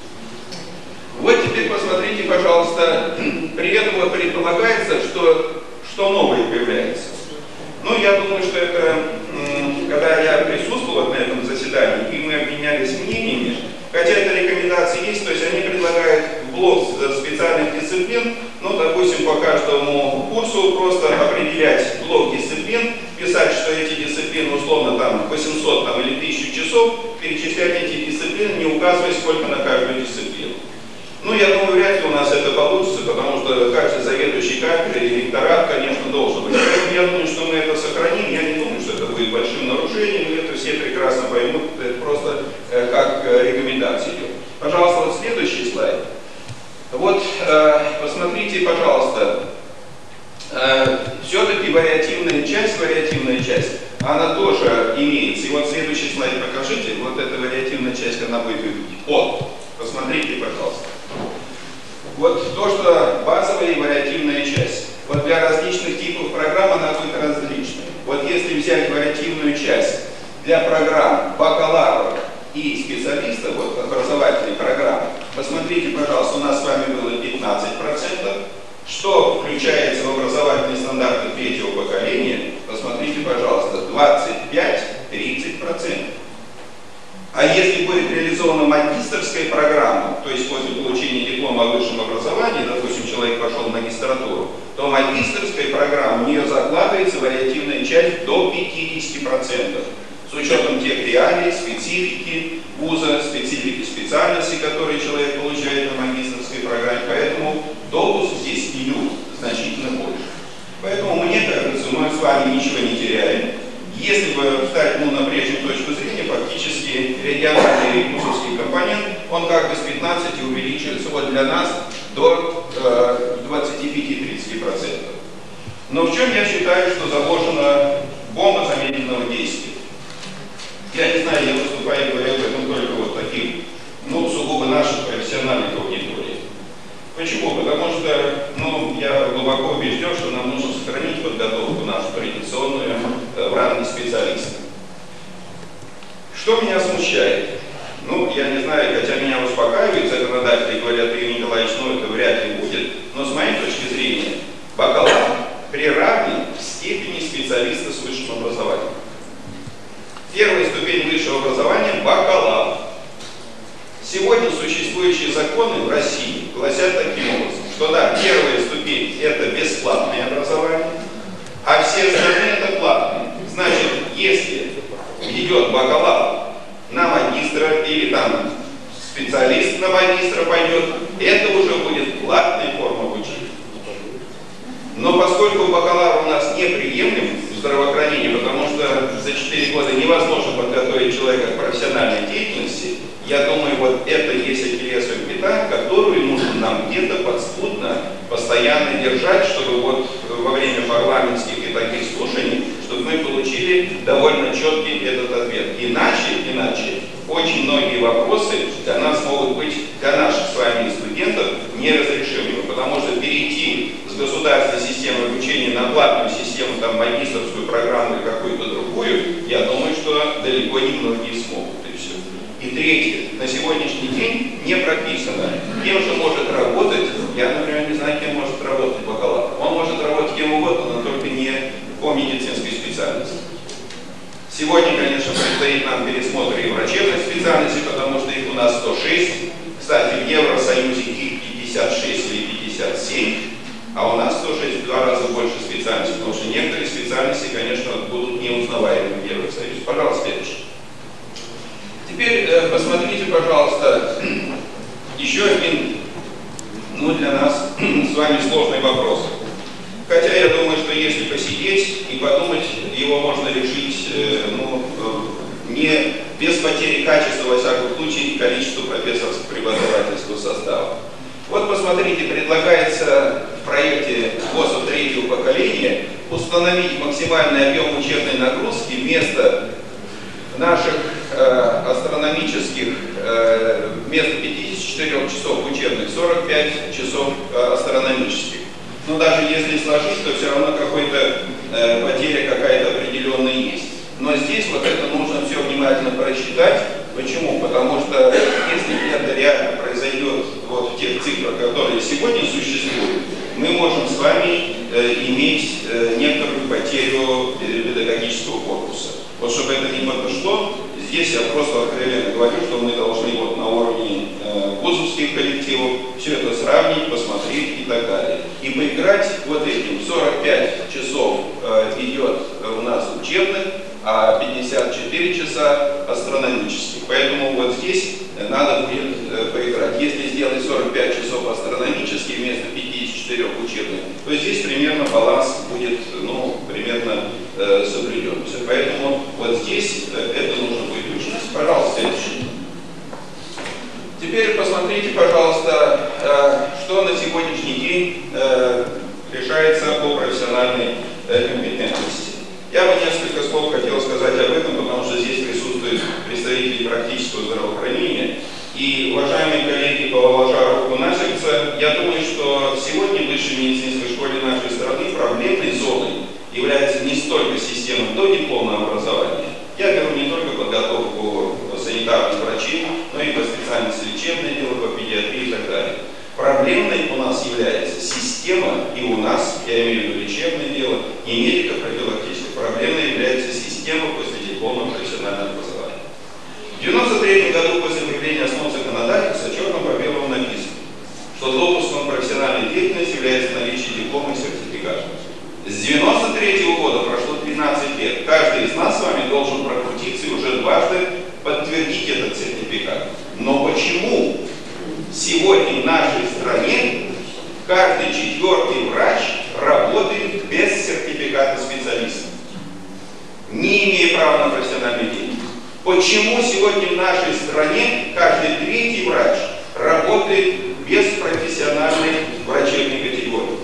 Вот теперь посмотрите, пожалуйста, при этом вот предполагается, что новое появляется. Ну, я думаю, что это, когда я присутствовал на этом заседании, и мы обменялись мнениями, хотя это рекомендации есть, то есть они предлагают в блок специальных дисциплин, ну, допустим, по каждому курсу просто определять блок дисциплин, писать, что эти дисциплины условно там 800 там, или 1000 часов, перечислять эти дисциплины, не указывая, сколько на каждую дисциплину. Ну, я думаю, вряд ли у нас это получится, потому что каждый заведующий кафедрой и ректорат, конечно, должен быть. Поэтому я думаю, что мы это сохраним. Я не думаю, что это будет большим нарушением, и это все прекрасно поймут. Это просто как рекомендация идет. Пожалуйста, вот следующий слайд. Вот, посмотрите, пожалуйста, все-таки вариативная часть, она тоже имеется. И вот следующий слайд покажите. Вот эта вариативная часть, она будет выглядеть. Вот, посмотрите, пожалуйста. Вот то, что базовая и вариативная часть. Вот для различных типов программ она будет различной. Вот если взять вариативную часть для программ бакалавров и специалистов, вот образовательной программы, посмотрите, пожалуйста, у нас с вами было 15%, что включается в образовательные стандарты 3-го поколения, посмотрите, пожалуйста, 25-30%. А если будет реализована магистерская программа, то есть после получения диплома о высшем образовании, допустим, человек пошел в магистратуру, то магистерская программа, в нее закладывается вариативная часть до 50%. С учетом тех реалий, специфики вуза, специфики специальности, которые человек получает на магистерской программе. Поэтому допуск здесь идет значительно больше. Поэтому, мне кажется, мы с вами ничего не теряем. Если бы встать на прежнюю точку зрения, фактически региональный и вузовский компонент, он как бы с 15 увеличивается вот для нас до 25-30%. Но в чем я считаю, что заложена бомба замедленного действия? Я не знаю, я выступаю и говорю об этом только вот таким, ну, сугубо наших профессиональных аудиторий. Почему? Потому что, ну, я глубоко убежден, что нам нужно сохранить подготовку традиционную в ранге специалиста. Что меня смущает? Ну, я не знаю, хотя меня успокаивают законодатели, говорят, Игорь Николаевич, ну это вряд ли будет, но с моей точки зрения, бакалавр приравнен к степени специалиста с высшим образованием. Первая ступень высшего образования – бакалавр. Сегодня существующие законы в России гласят таким образом, что да, первая ступень – это бесплатное образование, а все остальные – это платные. Значит, если идет бакалавр на магистра или там специалист на магистра пойдет, это уже будет платная форма обучения. Но поскольку бакалавр у нас неприемлем в здравоохранении, потому что за 4 года невозможно подготовить человека к профессиональной деятельности, я думаю, вот это есть ахиллесовая пята, которую нужно нам где-то подспудно постоянно держать, чтобы вот во время парламентских и таких слушаний, чтобы мы получили довольно четкий этот ответ. Иначе очень многие вопросы для нас могут быть, для наших с вами студентов, неразрешимыми, потому что перейти с государственной системы обучения на платную систему, там, магистерскую программу или какую-то другую, я думаю, что далеко не многие смогут. И все. И третье, на сегодняшний день не прописано, кем же может работать, я, например, не знаю, кем может работать бакалавр. Он может работать кем угодно, но только не по медицинской специальности. Сегодня, конечно, предстоит нам пересмотр и врачебных специальностей, потому что их у нас 106. Кстати, в Евросоюзе их 56 или 57, а у нас 106 в 2 раза больше специальностей, потому что некоторые специальности, конечно, будут неузнаваемы в Евросоюзе. Пожалуйста, следующий. Теперь посмотрите, пожалуйста, еще один, для нас с вами сложный вопрос. Хотя я думаю, что если посидеть и подумать, его можно решить не без потери качества, во всяком случае, и количества профессорско-преподавательского состава. Вот посмотрите, предлагается в проекте ВОСов 3-го поколения установить максимальный объем учебной нагрузки вместо наших астрономических, вместо 54 часов учебных, 45 часов астрономических. Но даже если сложить, то все равно какой-то потеря какая-то определенная есть. Но здесь вот это нужно все внимательно просчитать. Почему? Потому что если это реально произойдет вот в тех цифрах, которые сегодня существуют, мы можем с вами иметь некоторую потерю педагогического корпуса. Вот чтобы это не подошло, здесь я просто откровенно говорю, что мы должны вот на уровне вузовских коллективов все это сравнить, посмотреть и так далее. И поиграть вот этим. 45 часов идет у нас учебных, а 54 часа астрономических. Поэтому вот здесь надо будет поиграть. Если сделать 45 часов астрономических вместо 54 учебных, то здесь примерно баланс будет примерно соблюден. Поэтому вот здесь это нужно будет учесть. Пожалуйста, следующий. Теперь посмотрите, пожалуйста, что на сегодняшний день решается по профессиональной компетентности. Я бы несколько слов хотел сказать об этом, потому что здесь присутствуют представители практического здравоохранения. И, уважаемые коллеги, положа руку на сердце, я думаю, что сегодня в высшей медицинской школе нашей страны проблемной зоной является не столько система додипломного образования. Я беру не только подготовку санитарных врачей, но и по специальности лечебное дело, по педиатрии и так далее. Проблемной у нас является система, и у нас, я имею в виду лечебное дело, не медико-профилактическое. Проблемной является система последипломного профессионального образования. В 1993 году после появления основ законодательства черным по белому написано, что допуском профессиональной деятельности является наличие диплома и сертификата. С 1993 года прошло 12 лет. Каждый из нас с вами должен прокрутиться и уже дважды подтвердить этот сертификат. Но почему сегодня в нашей стране каждый 4-й врач работает без сертификата специалиста, не имея права на профессиональную деятельность? Почему сегодня в нашей стране каждый 3-й врач работает без профессиональной врачебной категории?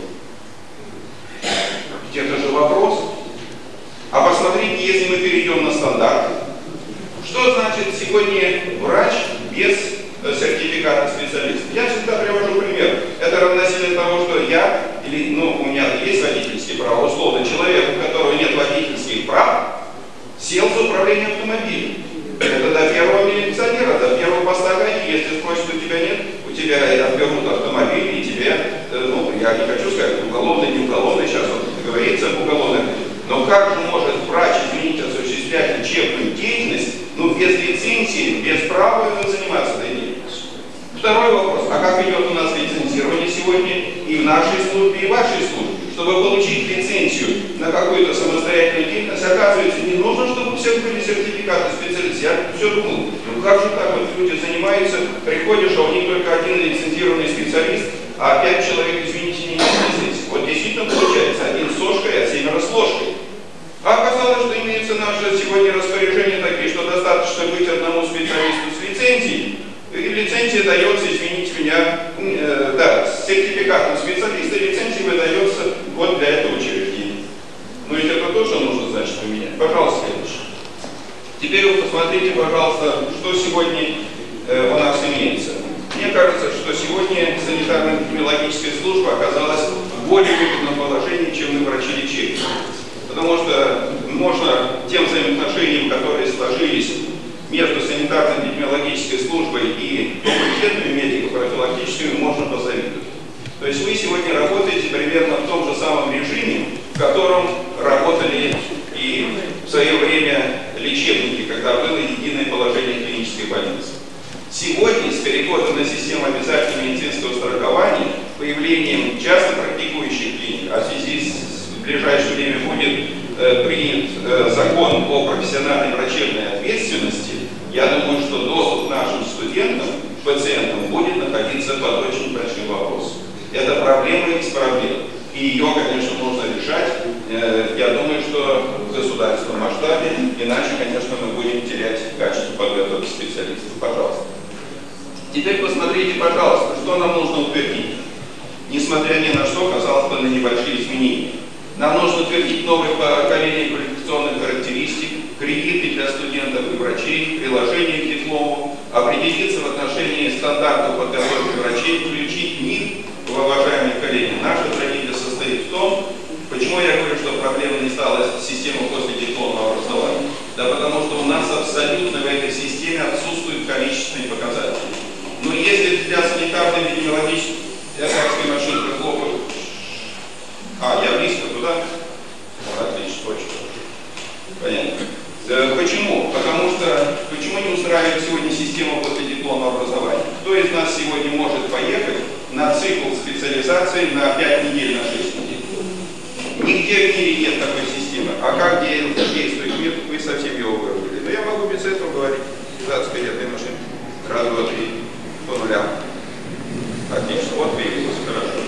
Ведь это же вопрос. А посмотрите, если мы перейдем на стандарты, что значит сегодня врач без сертификата специалиста? Я всегда привожу пример. Это равносильно того, что я, или у меня есть водительские права, условно, человек, у которого нет управления автомобилем. Это до первого милиционера, до первого поста ГАИ. Если спросят, у тебя нет, у тебя отберут автомобиль, и тебе, ну, я не хочу сказать, уголовный, не уголовный, сейчас вот говорится об уголовном. Но как же может врач, извините, осуществлять лечебную деятельность, ну, без лицензии, без права заниматься этой деятельностью? Второй вопрос. А как идет у нас лицензирование сегодня и в нашей службе, и в вашей службе? Чтобы получить лицензию на какую-то самостоятельную деятельность, оказывается, не нужно, чтобы у всех были сертификаты специалистов. Я все думал, ну как же так вот люди занимаются, приходишь, а у них только один лицензированный специалист, а 5 человек, извините, не имеют лицензии. Вот действительно получается, один с сошкой, а 7 с ложкой. А оказалось, что имеются наши сегодня распоряжения такие, что достаточно быть одному специалисту с лицензией, и лицензия дается, извините меня, да, с сертификатом специалиста лицензия выдается вот для этого учреждения. Но ведь это тоже нужно, значит, поменять. Пожалуйста, следующий. Теперь вы посмотрите, пожалуйста, что сегодня у нас имеется. Мне кажется, что сегодня санитарно-эпидемиологическая служба оказалась в более выгодном положении, чем мы врачи-лечебники. Потому что можно тем взаимоотношениям, которые сложились между санитарно-эпидемиологической службой и факультетными медико-профилактическими, можно позавидовать. То есть вы сегодня работаете примерно в том же самом режиме, в котором работали и в свое время лечебники, когда было единое положение клинической больницы. Сегодня с переходом на систему обязательного медицинского страхования, появлением частно практикующих клиник, а в связи в ближайшее время будет принят закон о профессиональной врачебной ответственности, я думаю, что доступ нашим студентам, пациентам будет находиться под очень большим вопросом. Это проблема из проблем. И ее, конечно, нужно решать. Я думаю, что в государственном масштабе, иначе, конечно, мы будем терять качество подготовки специалистов. Пожалуйста. Теперь посмотрите, пожалуйста, что нам нужно утвердить. Несмотря ни на что, казалось бы, на небольшие изменения. Нам нужно утвердить новое поколение квалификационных характеристик, кредиты для студентов и врачей, приложение к диплому, определиться в отношении стандартов подготовки врачей, включить в них, уважаемые коллеги, наша трагедия состоит в том, почему я говорю, что проблема не стала система после дипломного образования. Да потому что у нас абсолютно в этой системе отсутствуют количественные показатели. Но если для санитарно-эпидемиологической, я как машинка хлопаю. Я близко туда? Отлично, точно. Понятно. Почему? Потому что, почему не устраивает сегодня система после дипломного образования? Кто из нас сегодня может поехать на цикл специализации на 5 недель, на 6 недель? Нигде в мире нет такой системы. А как действует мир, вы совсем его выразили. Но я могу без этого говорить. 20 лет машины. Раз, два, три. По нулям. Отлично. Вот появилось. Хорошо.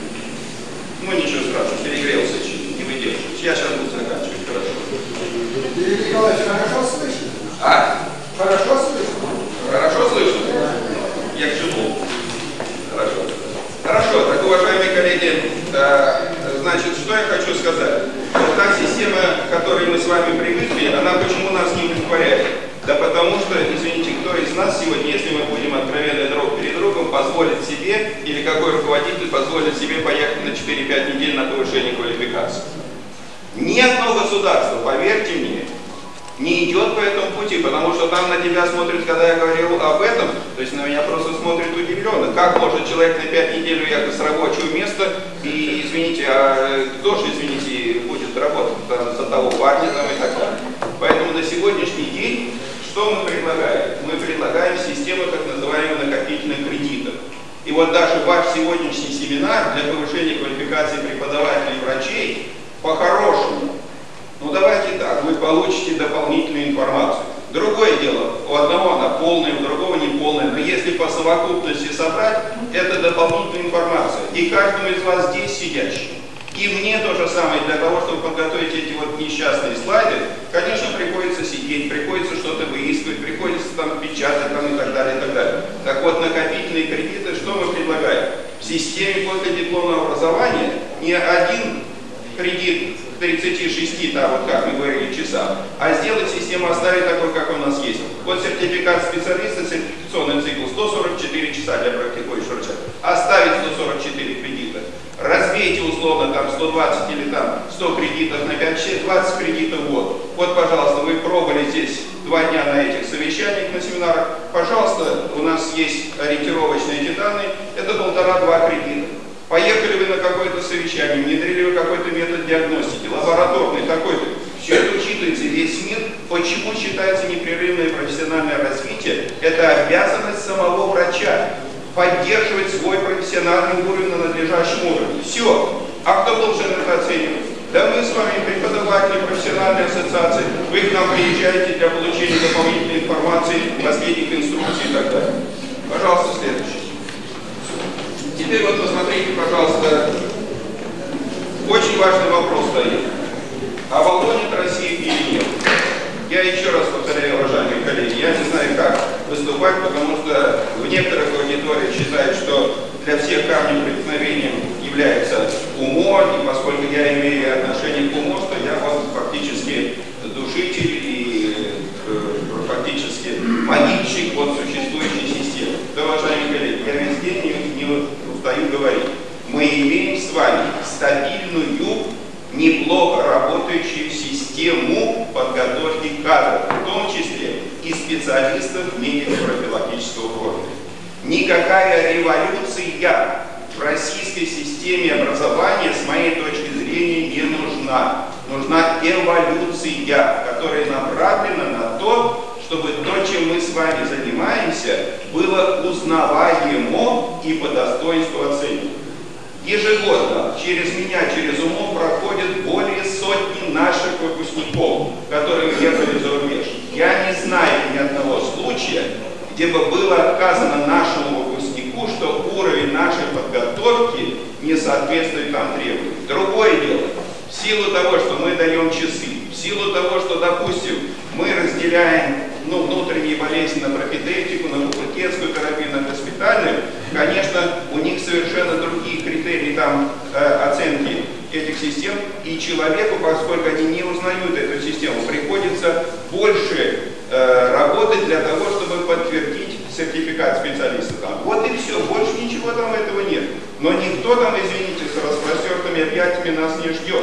Ну ничего страшного. Перегрелся чуть, не выдерживает. Я сейчас буду заканчивать. Хорошо. Юрий Николаевич, хорошо слышно? Хорошо слышно? Хорошо слышно? Я к чему? Хорошо. Хорошо, так, уважаемые коллеги, значит, что я хочу сказать. Вот та система, к которой мы с вами привыкли, она почему нас не удовлетворяет? Да потому что, извините, кто из нас сегодня, если мы будем откровенны друг перед другом, позволит себе, или какой руководитель позволит себе поехать на 4-5 недель на повышение квалификации? Ни одно государство, поверьте мне, не идет по этому пути, потому что там на тебя смотрят, когда я говорил об этом, то есть на меня просто смотрят удивленно. Как может человек на 5 недель уехать с рабочего места и, извините, кто же, извините, будет работать за того парня там и так далее. Поэтому на сегодняшний день что мы предлагаем? Мы предлагаем систему так называемых накопительных кредитов. И вот даже ваш сегодняшний семинар для повышения квалификации преподавателей и врачей по-хорошему, ну давайте так, вы получите дополнительную информацию. Другое дело, у одного она полная, у другого не полная, но если по совокупности собрать, это дополнительная информация. И каждому из вас здесь сидящим, и мне то же самое, для того, чтобы подготовить эти вот несчастные слайды, конечно, приходится сидеть, приходится что-то выискивать, приходится там печатать там, и так далее, и так далее. Так вот, накопительные кредиты, что мы предлагаем? В системе после дипломного образования не один кредит 36, там, вот как мы говорили, часа, а сделать систему, оставить такой, как у нас есть. Вот сертификат специалиста, сертификационный цикл, 144 часа для практикующего врача. Оставить 144 кредита. Разбить разбейте условно там 120 или там 100 кредитов на 5, 20 кредитов в год. Вот, пожалуйста, вы пробовали здесь 2 дня на этих совещаниях, на семинарах. Пожалуйста, у нас есть ориентировочные эти данные. Это 1,5-2 кредита. Поехали вы на какое-то совещание, внедрили вы какой-то метод диагностики, лабораторный такой-то. Все это учитывается, весь мир. Почему считается непрерывное профессиональное развитие? Это обязанность самого врача. Поддерживать свой профессиональный уровень на надлежащем уровне. Все. А кто должен это оценивать? Да мы с вами преподаватели профессиональной ассоциации. Вы к нам приезжаете для получения дополнительной информации, последних инструкций и так далее. Пожалуйста, следующий. Теперь вот посмотрите, пожалуйста, очень важный вопрос стоит. Оболонит Россия или нет? Я еще раз повторяю, уважаемые коллеги, я не знаю, как выступать, потому что в некоторых аудиториях считают, что для всех камнем преткновения является УМО, и поскольку я имею отношение к УМО, то я вот фактически душитель и фактически могильщик вот существующей системы. Да, уважаемые коллеги, я весь день не устаю говорить. Мы имеем с вами стабильную, неплохо работающую систему подготовки кадров, в том числе и специалистов медико-профилактического профиля. Никакая революция в российской системе образования, с моей точки зрения, не нужна. Нужна эволюция, которая направлена на то, чтобы то, чем мы с вами занимаемся, было узнаваемо и по достоинству оценено. Ежегодно через меня, через УМО проходит более сотни наших выпускников, которые уехали за рубеж. Я не знаю ни одного случая, где бы было отказано нашему выпускнику, что уровень нашей подготовки не соответствует там требованиям. Другое дело, в силу того, что мы даем часы, в силу того, что, допустим, мы разделяем внутренние болезни на пропедевтику, на факультетскую терапию, на госпитальную, конечно, у них совершенно другие критерии там оценки этих систем, и человеку, поскольку они не узнают эту систему, приходится больше работать для того, чтобы подтвердить сертификат специалиста там. Вот и все, больше ничего там этого нет. Но никто там, извините, с распростертыми объятиями нас не ждет.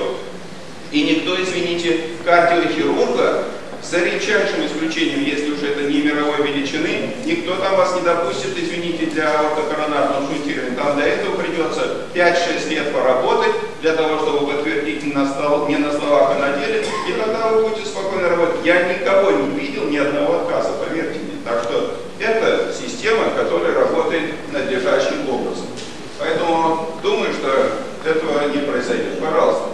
И никто, извините, кардиохирурга, за редчайшим исключением, если уж это не мировой величины, никто там вас не допустит, извините, для аортокоронарного шунтирования. Там для этого придется 5-6 лет поработать, для того, чтобы подтвердить не на словах, а на деле, и тогда вы будете спокойно работать. Я никого не видел, ни одного отказа, поверьте мне. Так что это система, которая работает надлежащим образом. Поэтому думаю, что этого не произойдет. Пожалуйста.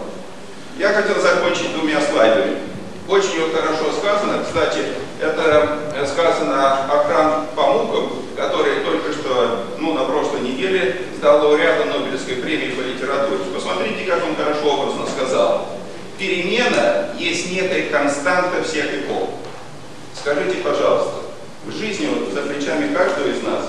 Я хотел закончить 2 слайдами. Очень вот хорошо сказано, кстати, это сказано Акрам Памуков, который только что, на прошлой неделе сдал лауреата Нобелевской премии по литературе. Посмотрите, как он хорошо образно сказал. Перемена есть некая константа всех эпох. Скажите, пожалуйста, в жизни вот за плечами каждого из нас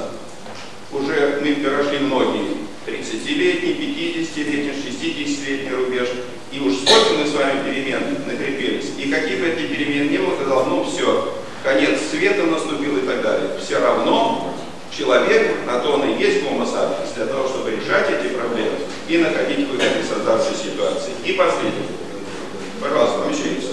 уже мы прошли многие 30-летний, 50-летний, 60-летний рубеж. И уж сколько мы с вами перемен накрепились, и какие бы эти перемены не было, казалось, все, конец света наступил и так далее. Все равно человек, на то он и есть Homo sapiens, для того, чтобы решать эти проблемы и находить выход из создавшей ситуации. И последний. Пожалуйста, помещайтесь.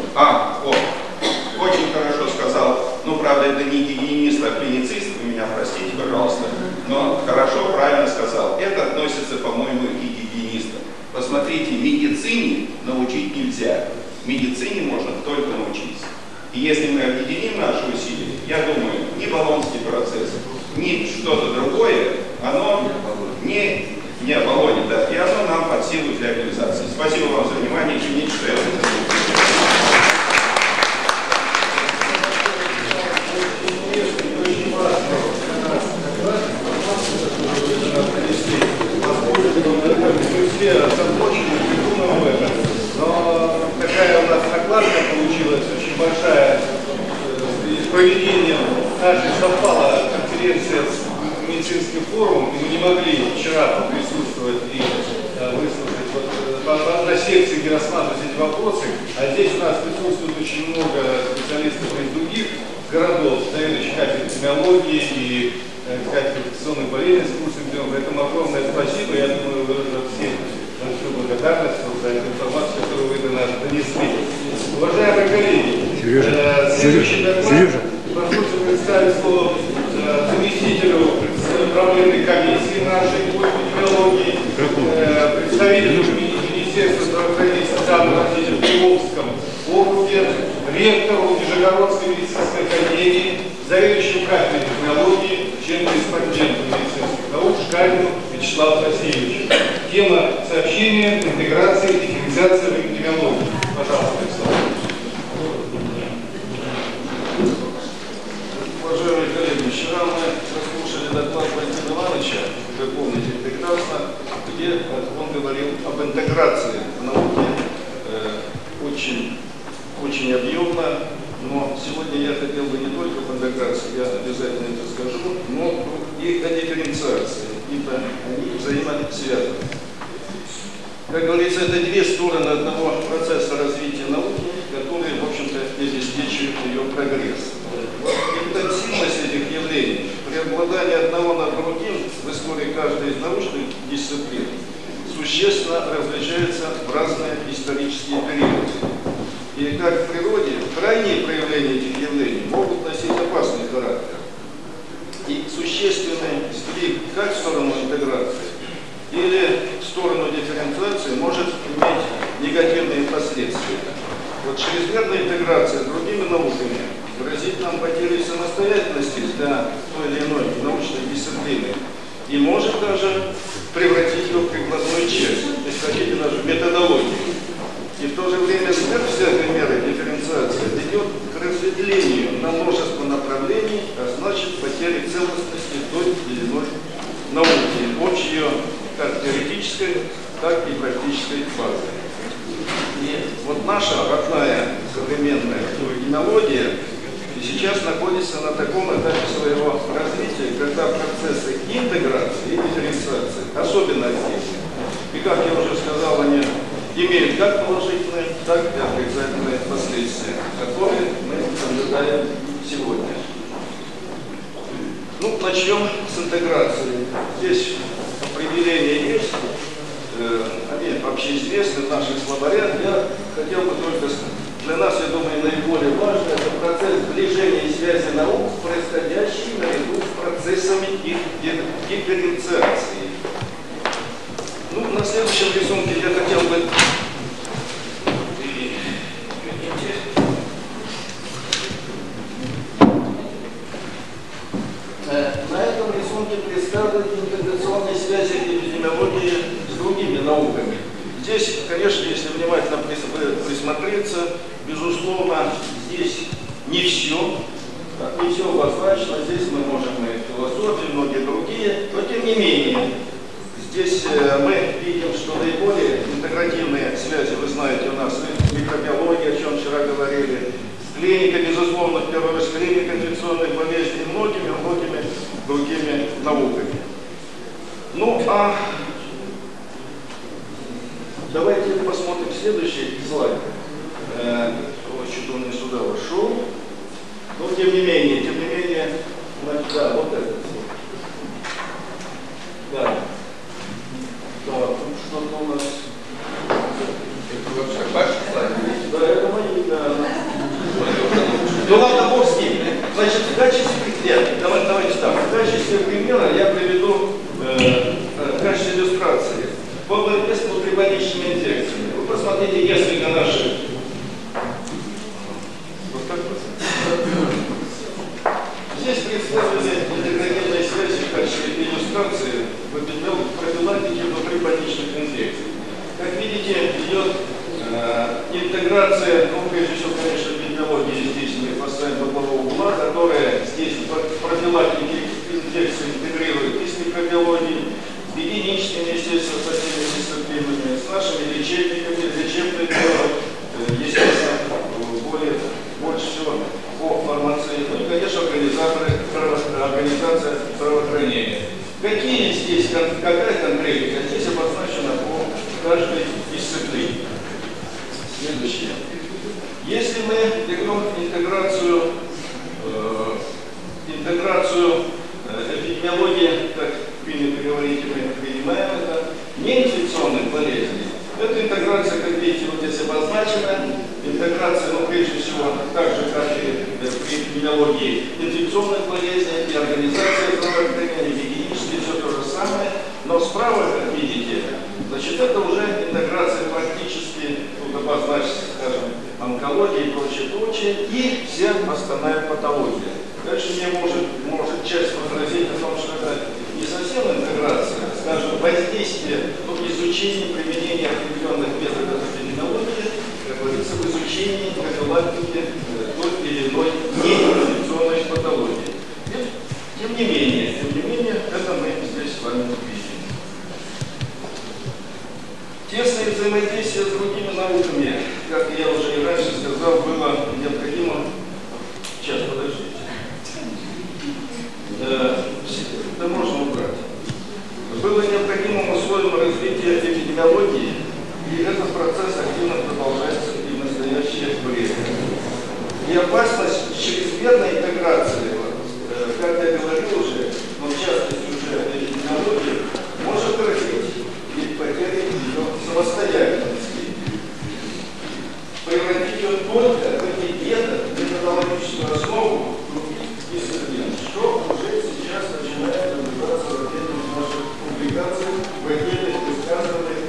Очень хорошо сказал, правда, это не гигиенист, а клиницист, вы меня простите, пожалуйста, но хорошо, правильно сказал. Это относится, по-моему, и к гигиенистам. Посмотрите, медицине научить нельзя. Медицине можно только научиться. И если мы объединим наши усилия, я думаю, ни Болонский процесс, ни что-то другое, оно не оболонит, да, и оно нам под силу для реализации. Спасибо вам за внимание. Извините, что я но такая у нас накладка получилась очень большая. С проведением нашей совпала конференция с медицинским форумом, и мы не могли вчера присутствовать и выслушать на секции, где рассматривать эти вопросы, а здесь у нас присутствует очень много специалистов из других городов, заведующих кафедрой эпидемиологии и кафедрой инфекционных болезней с курсом, поэтому огромное спасибо, я думаю, вы уже все благодарность за эту информацию, которую вы до нас донесли. Уважаемые коллеги, следующий доклад прошу представить слово заместителю правления комиссии нашей по эпидемиологии, представителю Министерства здравоохранения и социального развития в Приволжском округе, ректору Нижегородской медицинской академии, заведующему кафедрой эпидемиологии, член-корреспонденту медицинских наук Шкалину Вячеславу Васильевичу. Тема сообщения интеграции и дифференциации в эпидемиологии. Пожалуйста, Вячеслав. Уважаемые коллеги, вчера мы прослушали доклад Валентина Ивановича, вы помните прекрасно, где он говорил об интеграции в науке очень объемно, но сегодня я хотел бы не только об интеграции, я обязательно это скажу, но и о дифференциации, ибо они взаимосвязаны. Как говорится, это две стороны одного процесса развития науки, которые, в общем-то, обеспечивают ее прогресс. Интенсивность этих явлений, преобладание одного над другим в истории каждой из научных дисциплин существенно различается в разные исторические периоды. И как в природе, крайние проявления этих явлений могут носить опасный характер. И существенный сдвиг как в сторону интеграции или в сторону дифференциации может иметь негативные последствия. Вот чрезмерная интеграция с другими науками грозит нам потерей самостоятельности для той или иной научной дисциплины и может даже превратить ее в прикладную часть, если хотите, даже в методологию. И в то же время сверх всякой меры дифференциация ведет к разветвлению на множество направлений, а значит потере целостности той или иной науки, общей ее как теоретической, так и практической фазы. И вот наша родная современная эпидемиология сейчас находится на таком этапе своего развития, когда процессы интеграции и дифференциации особенно активны. И, как я уже сказал, они имеют как положительные, так и отрицательные последствия, которые мы наблюдаем сегодня. Ну, начнем с интеграции. Здесь определения есть, они общеизвестны в наших словарях. Я хотел бы только, для нас, я думаю, наиболее важно, это процесс сближения и связи наук, происходящий наряду с процессами их дифференциации. Ну, на следующем рисунке я хотел бы... На этом рисунке представлены интеграционные связи эпидемиологии с другими науками. Здесь, конечно, если внимательно присмотреться, безусловно, здесь не все обозначено. Здесь мы можем и философию, и многие другие, но тем не менее, здесь мы видим, что наиболее интегративные связи, вы знаете, у нас микробиология, о чем вчера говорили, клиника, безусловно, в первую очередь, клиника инфекционных болезней, многими другими науками. Ну, а давайте посмотрим следующий слайд. Что-то он не сюда вошел. Но тем не менее, да, вот этот. Да. Да, тут что-то у нас. Это вообще ваши слайды? Да, это мои, да. Ну ладно, бог с ним. Значит, в качестве, давайте так, в качестве примера я приведу в качестве иллюстрации по борьбе с внутрибольничными инфекциями. Вы посмотрите несколько наших. Вот так вот. Здесь представлены интегративные связи в качестве иллюстрации в профилактике внутрибольничных инфекций. Как видите, идет интеграция, ну, прежде всего, конечно, эпидемиологии здесь мы поставим во главу угла, которая здесь в профилактике инфекций интегрирует и с микробиологией, с единичными, естественно, со всеми дисциплинами, с нашими лечебниками, лечебной биологией, естественно, больше всего по фармации, ну и, конечно, организация здравоохранения. Какая конкретика? Здесь обозначена по каждой дисциплине. Следующее. Если мы берем интеграцию эпидемиологии, как принято говорить, мы принимаем это, неинфекционных болезней, это предназначена интеграция, ну, прежде всего, так же, как и при эпидемиологии, инфекционных болезней, и организация здравоохранения, гигиенические, все то же самое. Но справа, как видите, значит, это уже интеграция практически, тут обозначится, скажем, онкология и прочее, и вся остальная патология. Дальше мне может часть возразить о том, что это не совсем интеграция, скажем, воздействие, ну, изучение применения определенных методов эпидемиологии, как говорится, в изучении профилактики той или иной неинфекционной патологии. Тем не менее, это мы здесь с вами видим. Тесное взаимодействие с другими науками, как я уже и раньше сказал, было необходимо. Сейчас, подождите. Это можно убрать. Было необходимым условием развития эпидемиологии, и этот процесс активно продолжается и в настоящее время. И опасность чрезмерной интеграции, как я говорил уже, но в частности уже эпидемиологии, может грозить и потерять ее самостоятельности. Превратить ее только в методологическую основу других дисциплин, что уже сейчас начинает наблюдаться в отдельных наших публикациях, в отдельных высказываниях,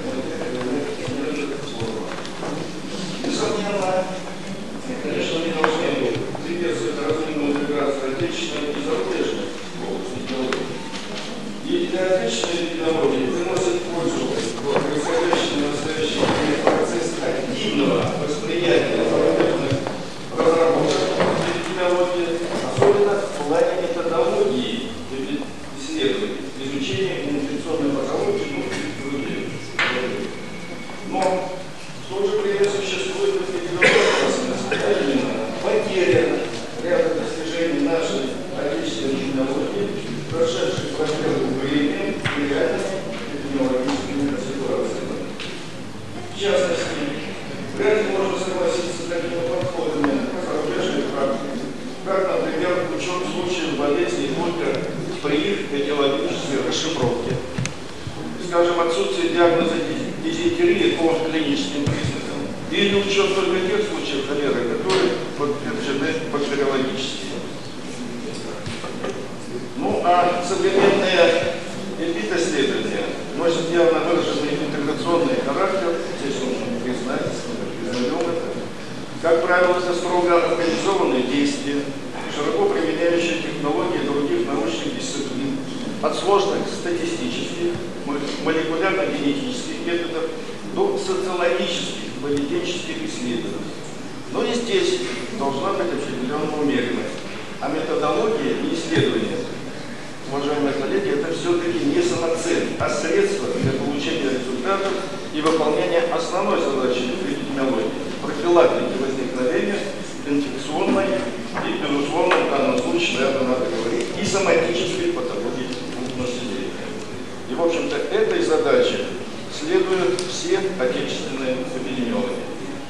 несомненно, конечно, мы должны приветствовать разумную интеграцию отечественной и зарубежной области технологий. И для отечественной технологии приносит пользу происходящий в настоящее время процесс активного восприятия зарубежных разработок технологий, особенно в плане методологии исследований, изучения инфекционной патологии и других. Но в то же время существует определенная именно потеря ряда достижений нашей отечественной технологии, прошедших промежуток времени и реальными эпидемиологическими ситуациями. В частности, вряд ли можно согласиться с такими подходами зарубежной практики, как, например, учет случаев болезней только при их этиологической расшифровке. Скажем, отсутствие диагноза дизентерии по клиническим признакам, или учет только тех случаев холеры, которые подтверждены бактериологически. Ну, а современные эпид-исследования носят явно выраженный интеграционный характер, здесь нужно признать, признаем это. Как правило, это строго организованные действия, широко применяющие технологии других научных дисциплин, от сложных статистических, молекулярно-генетических методов до социологических, поведенческих исследований. Но и здесь должна быть определенная умеренность. А методология и исследования, уважаемые коллеги, это все-таки не самоцель, а средство для получения результатов и выполнения основной задачи эпидемиологии – профилактики возникновения инфекционной и, безусловно, в данном случае, наверное, надо говорить, и соматической патологии населения. И, в общем-то, этой задаче следуют все отечественные эпидемиологи.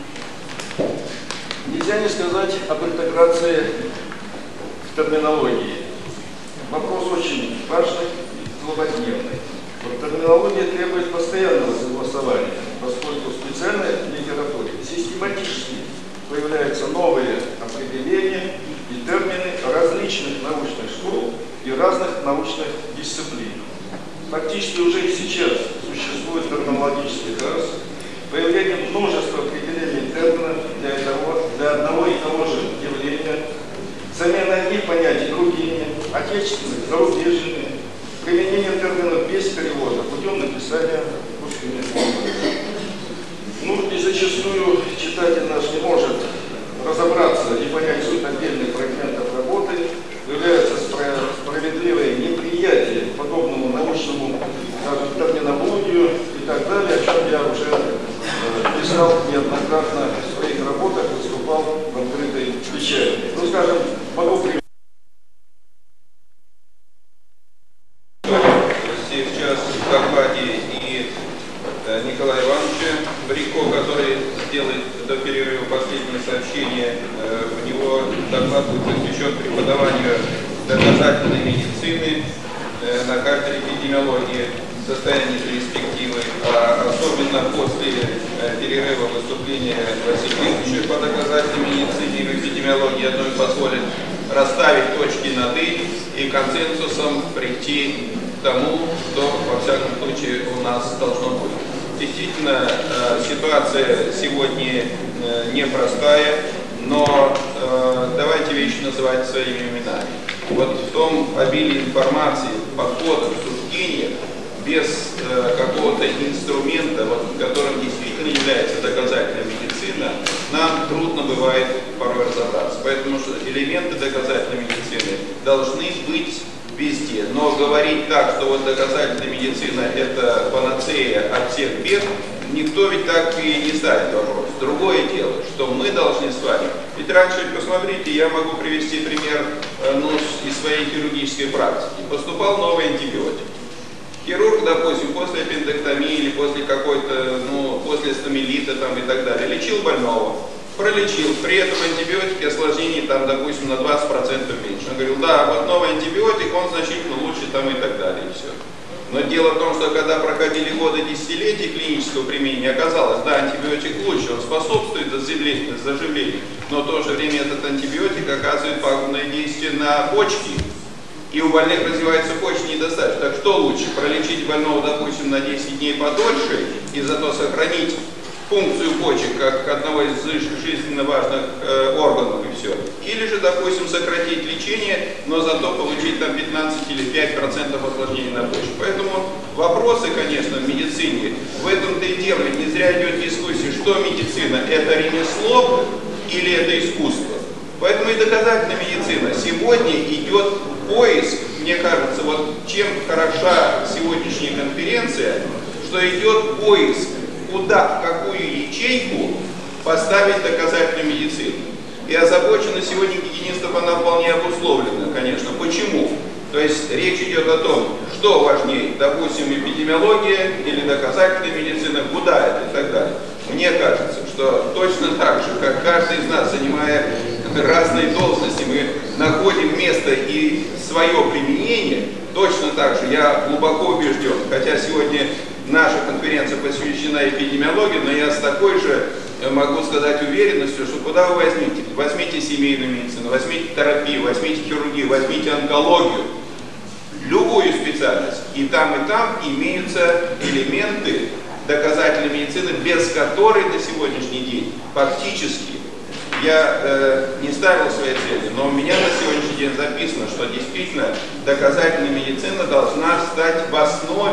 Нельзя не сказать об интеграции в терминологии. Вопрос очень важный и злободневный. Терминология требует постоянного согласования, поскольку в специальной литературе систематически появляются новые определения и термины различных научных школ и разных научных дисциплин. Фактически уже и сейчас существует терминологический хаос, появление множества определений терминов для одного и того же явления, замена одних понятий другими, отечественных, зарубежными, применение терминов без перевода путем написания русскими. Ну и зачастую читатель наш не может разобраться и понять суть отдельных фрагментов работы, является справедливое неприятие подобному научному, скажем, терминологию и так далее, о чем я уже писал неоднократно в своих работах, выступал в открытой печати. Ну, скажем, могу привести. Сейчас в докладе и Николая Ивановича Брико, который сделает до перерыва последнее сообщение. У него доклад будет посвящен преподаванию доказательной медицины на кафедре эпидемиологии. состоянии перспективы, особенно после перерыва выступления Василия Ильича по доказательной медицине и эпидемиологии, я думаю, позволит расставить точки над и консенсусом прийти к тому, что, во всяком случае, у нас должно быть. Действительно, ситуация сегодня непростая, но давайте вещи называть своими именами. Вот в том обилии информации, подходов, суждениях, без какого-то инструмента, вот, которым действительно является доказательная медицина, нам трудно бывает порой разобраться. Поэтому что элементы доказательной медицины должны быть везде. Но говорить так, что вот доказательная медицина – это панацея от всех бед, никто ведь так и не ставит вопрос. Другое дело, что мы должны с вами. Ведь раньше, посмотрите, я могу привести пример из своей хирургической практики. Поступал новый антибиотик. Хирург, допустим, после аппендэктомии или после какой-то, после стомилита там и так далее, лечил больного, пролечил, при этом антибиотики осложнений там, допустим, на 20% меньше. Он говорил, да, вот новый антибиотик, он значительно лучше там и так далее, и все. Но дело в том, что когда проходили годы десятилетий клинического применения, оказалось, да, антибиотик лучше, он способствует заживлению, но в то же время этот антибиотик оказывает пагубное действие на почки, и у больных развивается почечный недостаток. Так что лучше, пролечить больного, допустим, на 10 дней подольше и зато сохранить функцию почек как одного из жизненно важных органов и все. Или же, допустим, сократить лечение, но зато получить там 15 или 5% осложнений на почках. Поэтому вопросы, конечно, в медицине, в этом-то и дело, ведь не зря идет дискуссия, что медицина, это ремесло или это искусство. Поэтому и доказательная медицина. Сегодня идет поиск, мне кажется, вот чем хороша сегодняшняя конференция, что идет поиск, куда, в какую ячейку поставить доказательную медицину. И озабоченность сегодня гигиенистов, она вполне обусловлена, конечно. Почему? То есть речь идет о том, что важнее, допустим, эпидемиология или доказательная медицина, куда это и так далее. Мне кажется, что точно так же, как каждый из нас, занимая разные должности, мы находим место и свое применение, точно так же я глубоко убежден, хотя сегодня наша конференция посвящена эпидемиологии, но я с такой же, могу сказать, уверенностью, что куда вы возьмите? Возьмите семейную медицину, возьмите терапию, возьмите хирургию, возьмите онкологию, любую специальность, и там имеются элементы доказательной медицины, без которой на сегодняшний день фактически я не ставил своей цели, но у меня на сегодняшний день записано, что действительно доказательная медицина должна стать в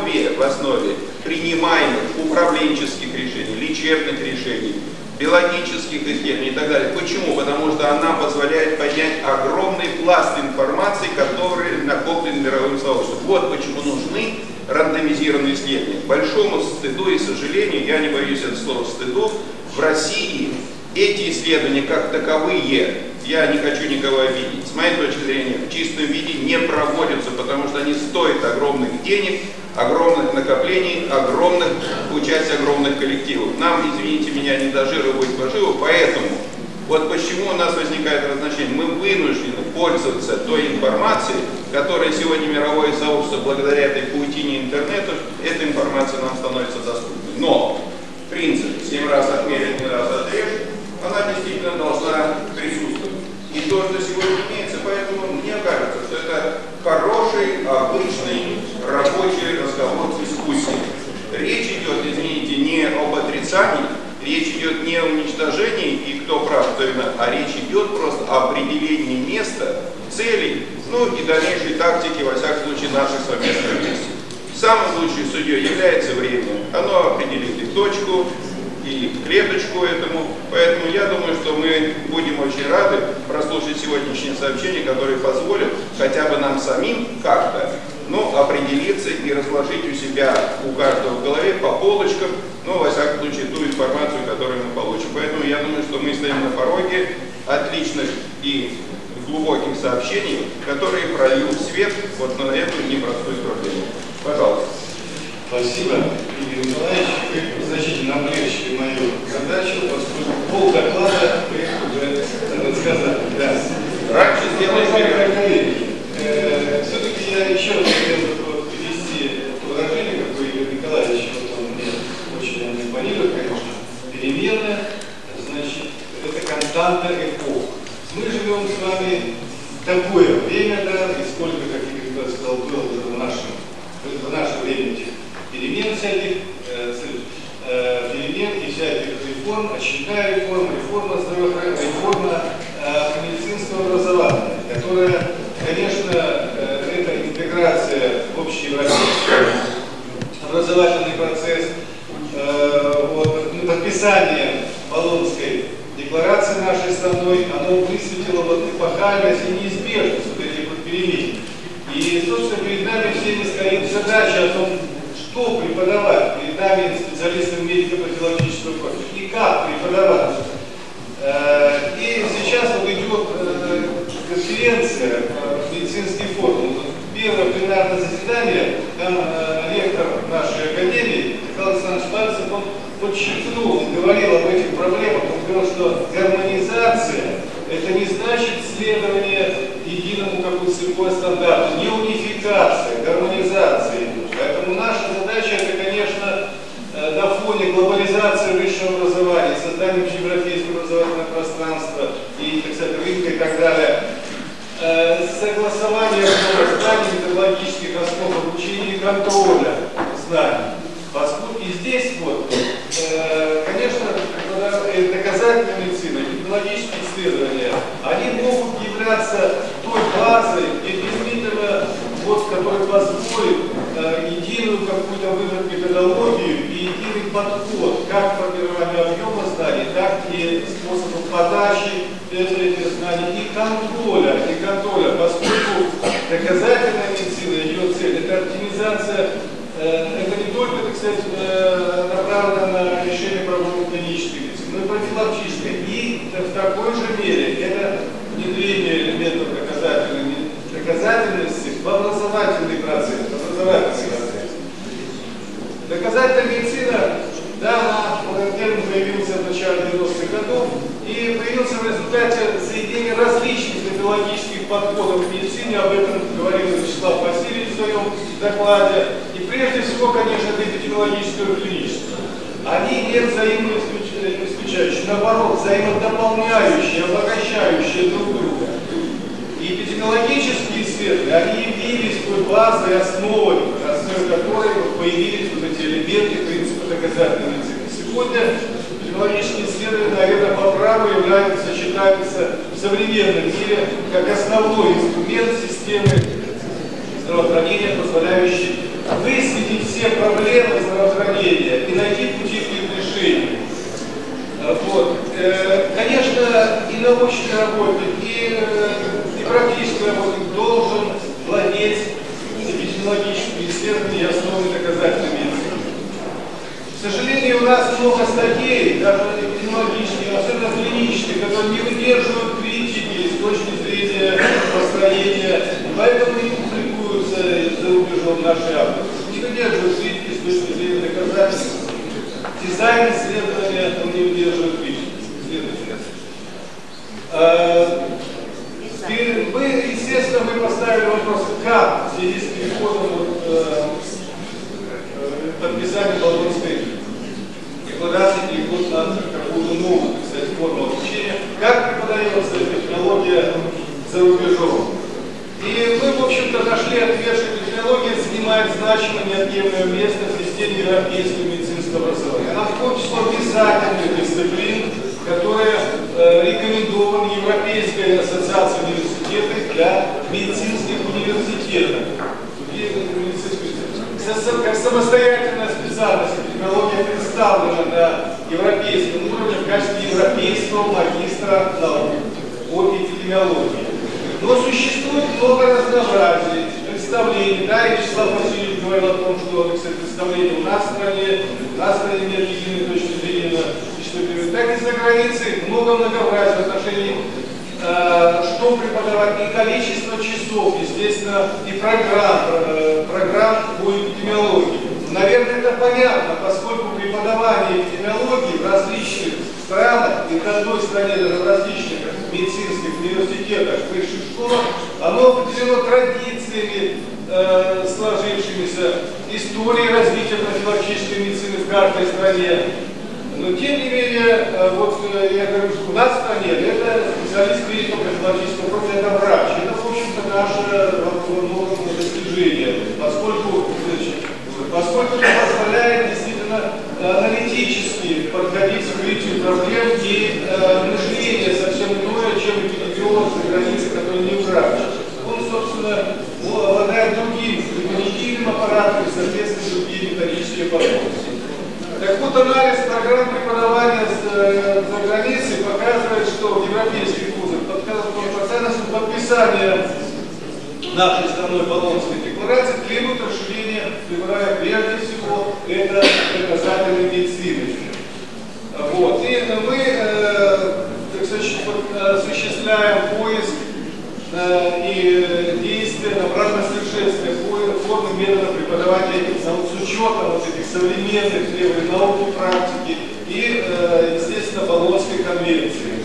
основе принимаемых управленческих решений, лечебных решений, биологических исследований и так далее. Почему? Потому что она позволяет поднять огромный пласт информации, который накоплен мировым сообществом. Вот почему нужны рандомизированные исследования. К большому стыду и сожалению, я не боюсь этого слова стыду, в России эти исследования как таковые, я не хочу никого обидеть, с моей точки зрения, в чистом виде не проводятся, потому что они стоят огромных денег, огромных накоплений, участия огромных коллективов. Нам, извините меня, не до жира будет поживо, поэтому вот почему у нас возникает разночтение. Мы вынуждены пользоваться той информацией, которая сегодня мировое сообщество, благодаря этой паутине интернета, эта информация нам становится доступной. Но принцип 7 раз отмерить, 1 раз отрежь, она действительно должна присутствовать. И то, что сегодня имеется, поэтому мне кажется, что это хороший, обычный, рабочий разговор, дискуссии. Речь идет, извините, не об отрицании, речь идет не о уничтожении, и кто прав, кто виноват, а речь идет просто о определении места, целей, и дальнейшей тактики, во всяком случае, наших совместных действий. Самым лучшим судьей является время. Оно определит и точку, и клеточку этому. Поэтому я думаю, что мы будем очень рады прослушать сегодняшнее сообщение, которое позволит хотя бы нам самим как-то определиться и разложить у себя, у каждого в голове по полочкам, во всяком случае, ту информацию, которую мы получим. Поэтому я думаю, что мы стоим на пороге отличных и глубоких сообщений, которые прольют свет вот на эту непростую проблему. Пожалуйста. Спасибо, Игорь Николаевич. Вы значительно облегчили мою задачу, поскольку пол доклада вы уже рассказали. Да. Раньше сделаем коллеги. Все-таки я еще раз хотел бы привести выражение, как вы эпох. Мы живем с вами такое время, да, и сколько, как Игорь Николаевич сказал, было в наше время этих перемен всяких, перемен и всяких реформ, очередная реформа здравоохранения, реформа медицинского образования, которая, конечно, это интеграция в общеевропейский образовательный процесс, подписание Болонской декларации нашей страной, оно высветило эпохальность и неизбежность этих перемен. И, собственно, перед нами всеми стоит задача о том, что преподавать, перед нами специалистам медико-профилактического профиля, и как преподавать. И сейчас идет конференция, медицинский форум. Первое пленарное заседание, там ректор нашей академии, Михаил Александрович Пальцев, он подчеркнул и говорил об этих проблемах. Он говорил, что гармонизация – это не значит следование единому какому-то цепной стандарту, не унификация, гармонизация. Поэтому наша задача – это, конечно, на фоне глобализации высшего образования, создания общеевропейского образовательного пространства и, так сказать, рынка и так далее, согласование знаний, методологических основ обучения и контроля знаний. Поскольку и здесь, конечно, доказательная медицина, методологические исследования, они могут являться той базой, где действительно, которая позволит единую какую-то выбрать методологию и единый подход как к формированию объема знаний, так и способов подачи этих знаний и контроля, поскольку доказательная медицина, ее цель – это оптимизация, это не только, так сказать, направлено на решение проблем клинической медицины, но и профилактической. И в такой же мере это внедрение элементов доказательности в образовательный процесс. Доказательная медицина, да, термин появился в начале 90-х годов и появился в результате соединения различных методологических подходов в медицине. Об этом говорил Вячеслав Васильевич в своем докладе. И прежде всего, конечно, это эпидемиологическое и клиническое. Они не взаимоисключающие, наоборот, взаимодополняющие, обогащающие друг друга. И эпидемиологические исследования, они явились той базой, основой, на основе которой появились эти элементы, принципы доказательной медицины. Сегодня эпидемиологические исследования, наверное, по праву сочетаются в современном мире как основной инструмент системы здравоохранения, позволяющий высветить все проблемы здравоохранения и найти пути к их решению. Конечно, и научный работник, и практический работник должен владеть эпидемиологическими исследованиями и основами доказательной медицины. К сожалению, у нас много статей, даже эпидемиологических, особенно клинических, которые не выдерживают критики с точки зрения построения, поэтому и публикуются за рубежом наши авторы. Не выдерживают критики с точки зрения доказательств. Дизайн исследования не выдерживает критики. Мы, естественно, поставили вопрос, как в связи с переходом подписания Болонской декларации, переход на какую-то новую, кстати, форму обучения, как преподается эпидемиология за рубежом. И мы, в общем-то, нашли ответ, что эпидемиология занимает значимое неотъемлемое место в системе европейского медицинского образования. Она входит в число обязательных дисциплин, которые рекомендованы Европейской ассоциацией университетов для медицинских университетов. Как самостоятельная специальность эпидемиология представлена на европейском уровне в качестве европейского магистра наук по эпидемиологии. Но существует много разнообразий, представлений. Да, и Вячеслав Васильевич говорил о том, что, кстати, представления у нас в стране нет единой точки зрения. Так и за границей много многообразия в отношении, что преподавать, и количество часов, естественно, и программ по эпидемиологии. Наверное, это понятно, поскольку преподавание эпидемиологии в различных странах, и в одной стране даже в различных медицинских университетах, высших школах, оно определено традициями, сложившимися, историей развития профилактической медицины в каждой стране. Но тем не менее, вот я говорю, что у нас в стране это специалист медико-профилактического профиля, это врач. Это, в общем-то, наше достижение, поскольку это позволяет действительно аналитически подходить к развитию проблем и мышление совсем иное, чем эпидемиолог за границей, который не врач. Он, собственно, обладает другим когнитивным аппаратом и, соответственно, другие методические подходы. Так вот, анализ программ преподавания за границей показывает, что в европейских вузах по ценностям подписания нашей страной Болонской декларации требует расширения, выбирая прежде всего это показатели медицины. Вот. И мы, так сказать, осуществляем поиск и действия на обратное совершенствование формы метода преподавания с учетом вот этих современных требований науки, практики и, естественно, Болонской конвенции.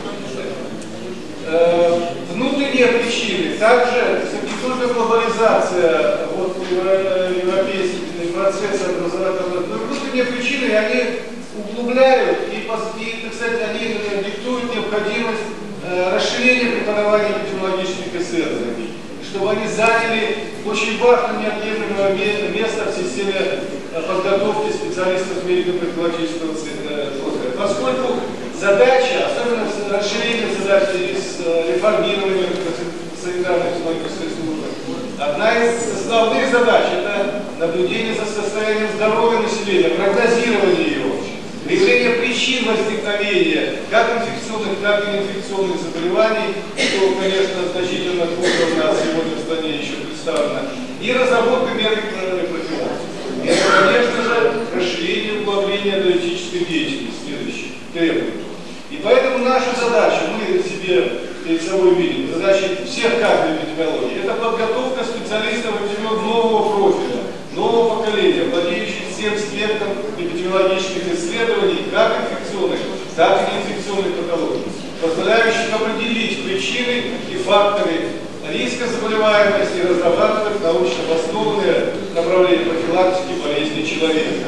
Внутренние причины, также не только глобализация вот, европейских процессов образовательных, но внутренние причины, они углубляют и, так сказать, они диктуют необходимость расширения преподавания эпидемиологических исследований, чтобы они заняли очень важное неотъемлемое место в системе подготовки специалистов медико-профилактического профиля. Поскольку задача, особенно расширение задачи с реформированием санитарной эпидемиологической службы, одна из основных задач – это наблюдение за состоянием здоровья населения, прогнозирование его, выявление причин возникновения как инфекционных, так и неинфекционных заболеваний, что, конечно, значительно хуже у нас сегодня в стране еще представлено, и разработка мер профилактики. Это, конечно же, расширение углубления аналитической деятельности, следующее требует. И поэтому наша задача, мы себе перед собой видим, задача всех кафедр эпидемиологии, это подготовка специалистов нового профиля, нового поколения, владеющих всем спектром эпидемиологических исследований, как инфекционных, так и неинфекционных патологий, позволяющих определить причины и факторы риска заболеваемости и разрабатывать научно обоснованные направления профилактики болезней человека.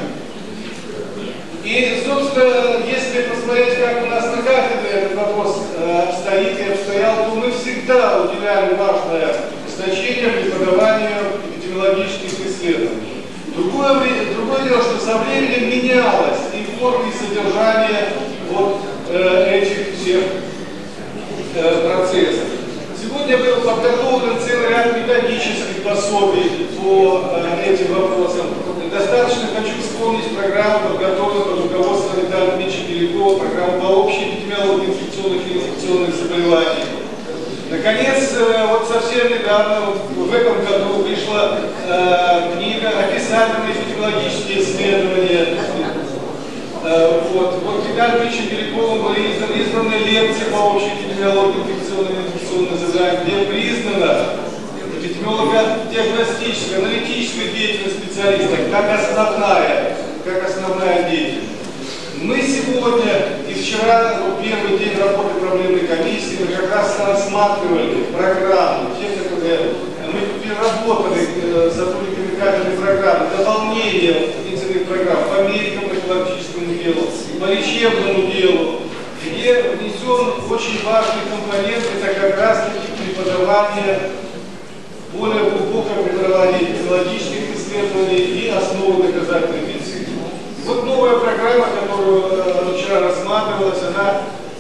И, собственно, если посмотреть, как у нас на кафедре этот вопрос обстоит и обстоял, то мы всегда уделяли важное значение преподаванию эпидемиологических исследований. Другое дело, что со временем менялась и форма, и содержание вот, этих всех процессов. Сегодня был подготовлен целый ряд методических пособий по этим вопросам. Достаточно хочу вспомнить программу, подготовленную под руководством Виталия Дмитриевича Белякова, программу по общей эпидемиологии инфекционных и неинфекционных заболеваний. Наконец, вот совсем недавно, вот в этом году, вышла книга «Описательные эпидемиологические исследования». Вот Виталием Дмитриевичем Беляковым были изданы лекции по общей эпидемиологии инфекционных и неинфекционных заболеваний, где признана эпидемиолого-диагностическая, аналитическая деятельность специалистов как основная деятельность. Мы сегодня и вчера, первый день работы проблемной комиссии, мы как раз рассматривали программу, те, которые мы переработали сотрудниками кафедры программы, дополнение единых программ по медико-профилактическому делу, по лечебному делу, где внесен очень важный компонент, это как раз-таки преподавание, более глубокое преподавание эпидемиологических исследований и основы доказательной медицины. Вот новая программа, которую вчера рассматривалась, она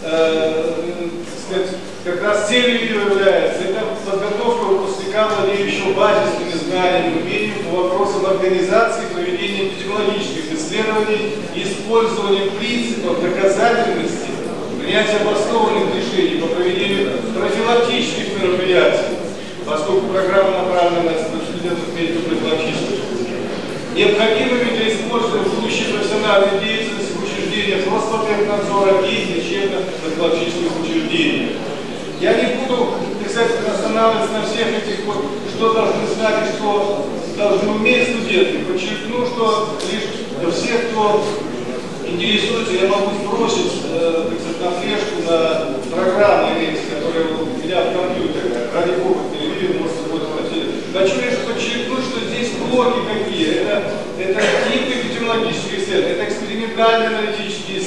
как раз целью ее является. Это подготовка выпускника, владеющего базисными знаниями, умением по вопросам организации и проведения эпидемиологических исследований, использования принципов доказательности, принятия обоснованных решений по проведению профилактических мероприятий, поскольку программа направлена на студентов медико-профилактических. Необходимыми для использования будущей профессиональной деятельности в учреждениях Роспотребнадзора и лечебно-профилактических учреждениях. Я не буду, кстати, останавливаться на всех этих, вот, что должны знать и что должны уметь студенты. Подчеркну, что лишь все, кто интересуется, я могу сбросить так сказать, на флешку на программы лекции, которые у меня в компьютере, ради бога, телевизор, может быть, хочу лишь подчеркнуть, что здесь блоки какие. Это тип эпидемиологических исследований, это экспериментальные аналитические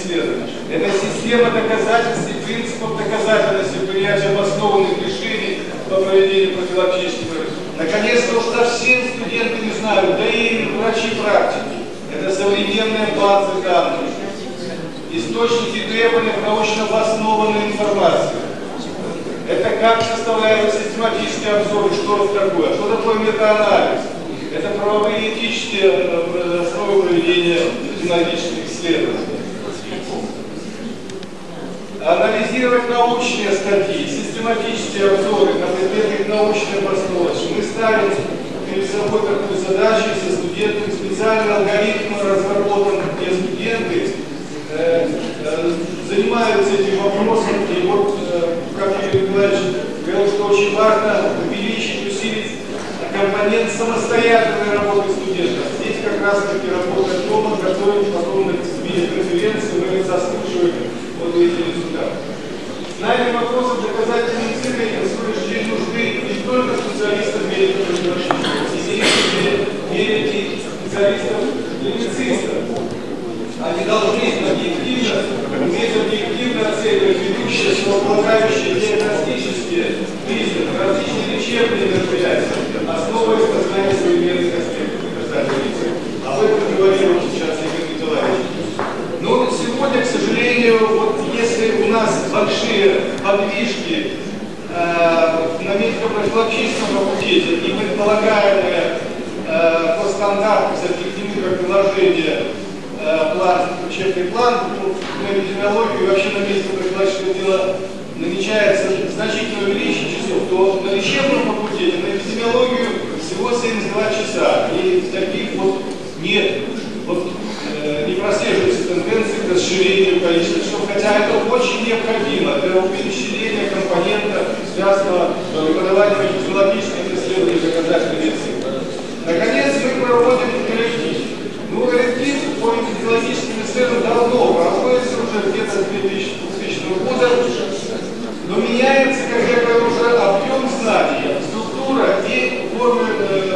система доказательств и принципов доказательности принятия обоснованных решений по проведению профилактических мероприятий. Наконец-то уж совсем студенты не знают, да и врачи практики. Это современные базы данных, источники требований к научно обоснованной информации. Это как составляются систематические обзоры, что это такое метаанализ. Это правовые и этические основы проведения технологических исследований. Анализировать научные статьи, систематические обзоры на предмет их научной обоснованности. Мы ставим перед собой такую задачу со студентами, специальный алгоритм разработан, где студенты занимаются этим вопросом. И вот, как Юрий Николаевич говорил, что очень важно увеличить, усилить компонент самостоятельной работы студентов. Здесь как раз таки работать дома, готовить потом на конференции, мы заслушиваем вот эти результаты. Знание вопросов доказательной медицины в случае нужны не только специалистов медико-биологических, и специалистов-медицинстов. Они должны уметь объективно оценивать ведущие, основополагающие диагностические признаки, различные лечебные мероприятия, основываясь на знании современных аспектов доказательной медицины. Об этом говорил сейчас Игорь Николаевич. Но сегодня, к сожалению, вот если у нас большие подвижки на медико-профилактическом факультете и предполагаемые по стандарту закреплены как приложение учебный план, на эпидемиологию и вообще на медико-профилактическое дело намечается значительно увеличить часов, то на лечебном факультете, на эпидемиологию всего 72 часа. И таких вот нет. Вот, не прослеживается тенденции к расширению количества часов, хотя это очень необходимо для увеличения компонента, связанного с преподаванием эпидемиологических исследований доказательной медицины. Наконец, мы проводим коллектив. Ну, коллектив по эпидемиологическим исследованиям давно проводится уже где-то с 2000 года, но меняется, как я говорю, уже объем знаний, структура и формы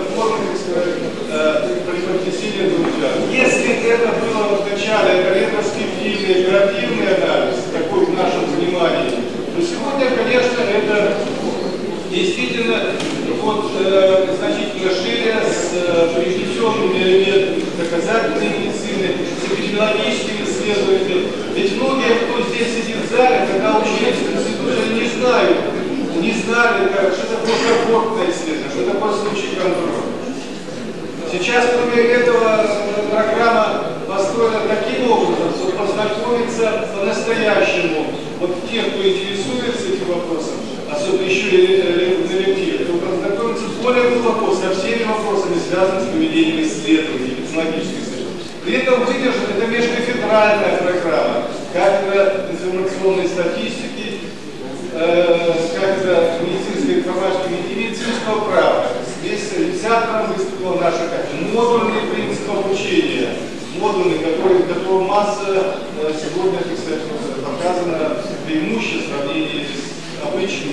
преподнесения друзья. Если это было в начале ретроспективный, оперативный анализ, такой в нашем понимании, то сегодня, конечно, это действительно вот, значительно шире, с привнесенными элементами доказательной медицины, с эпидемиологическими исследованиями. Ведь многие, кто здесь сидит в зале, когда учились в институте, не знали, что такое комфортное исследование, что такое случай контроля. Сейчас, кроме этого, программа построена таким образом, чтобы познакомиться по-настоящему, вот тех, кто интересуется этим вопросом, особенно еще и на лекции, то познакомиться более глубоко со всеми вопросами, связанными с проведением исследований, технологических исследований. При этом выдержана это межкафедральная программа, кафедра информационной статистики, кафедра медицинской информатики и медицинского права. Здесь инициатором выступила наша кафедра. Модульный принцип обучения, модульный, которого масса сегодня, так сказать, показана преимущество в сравнении с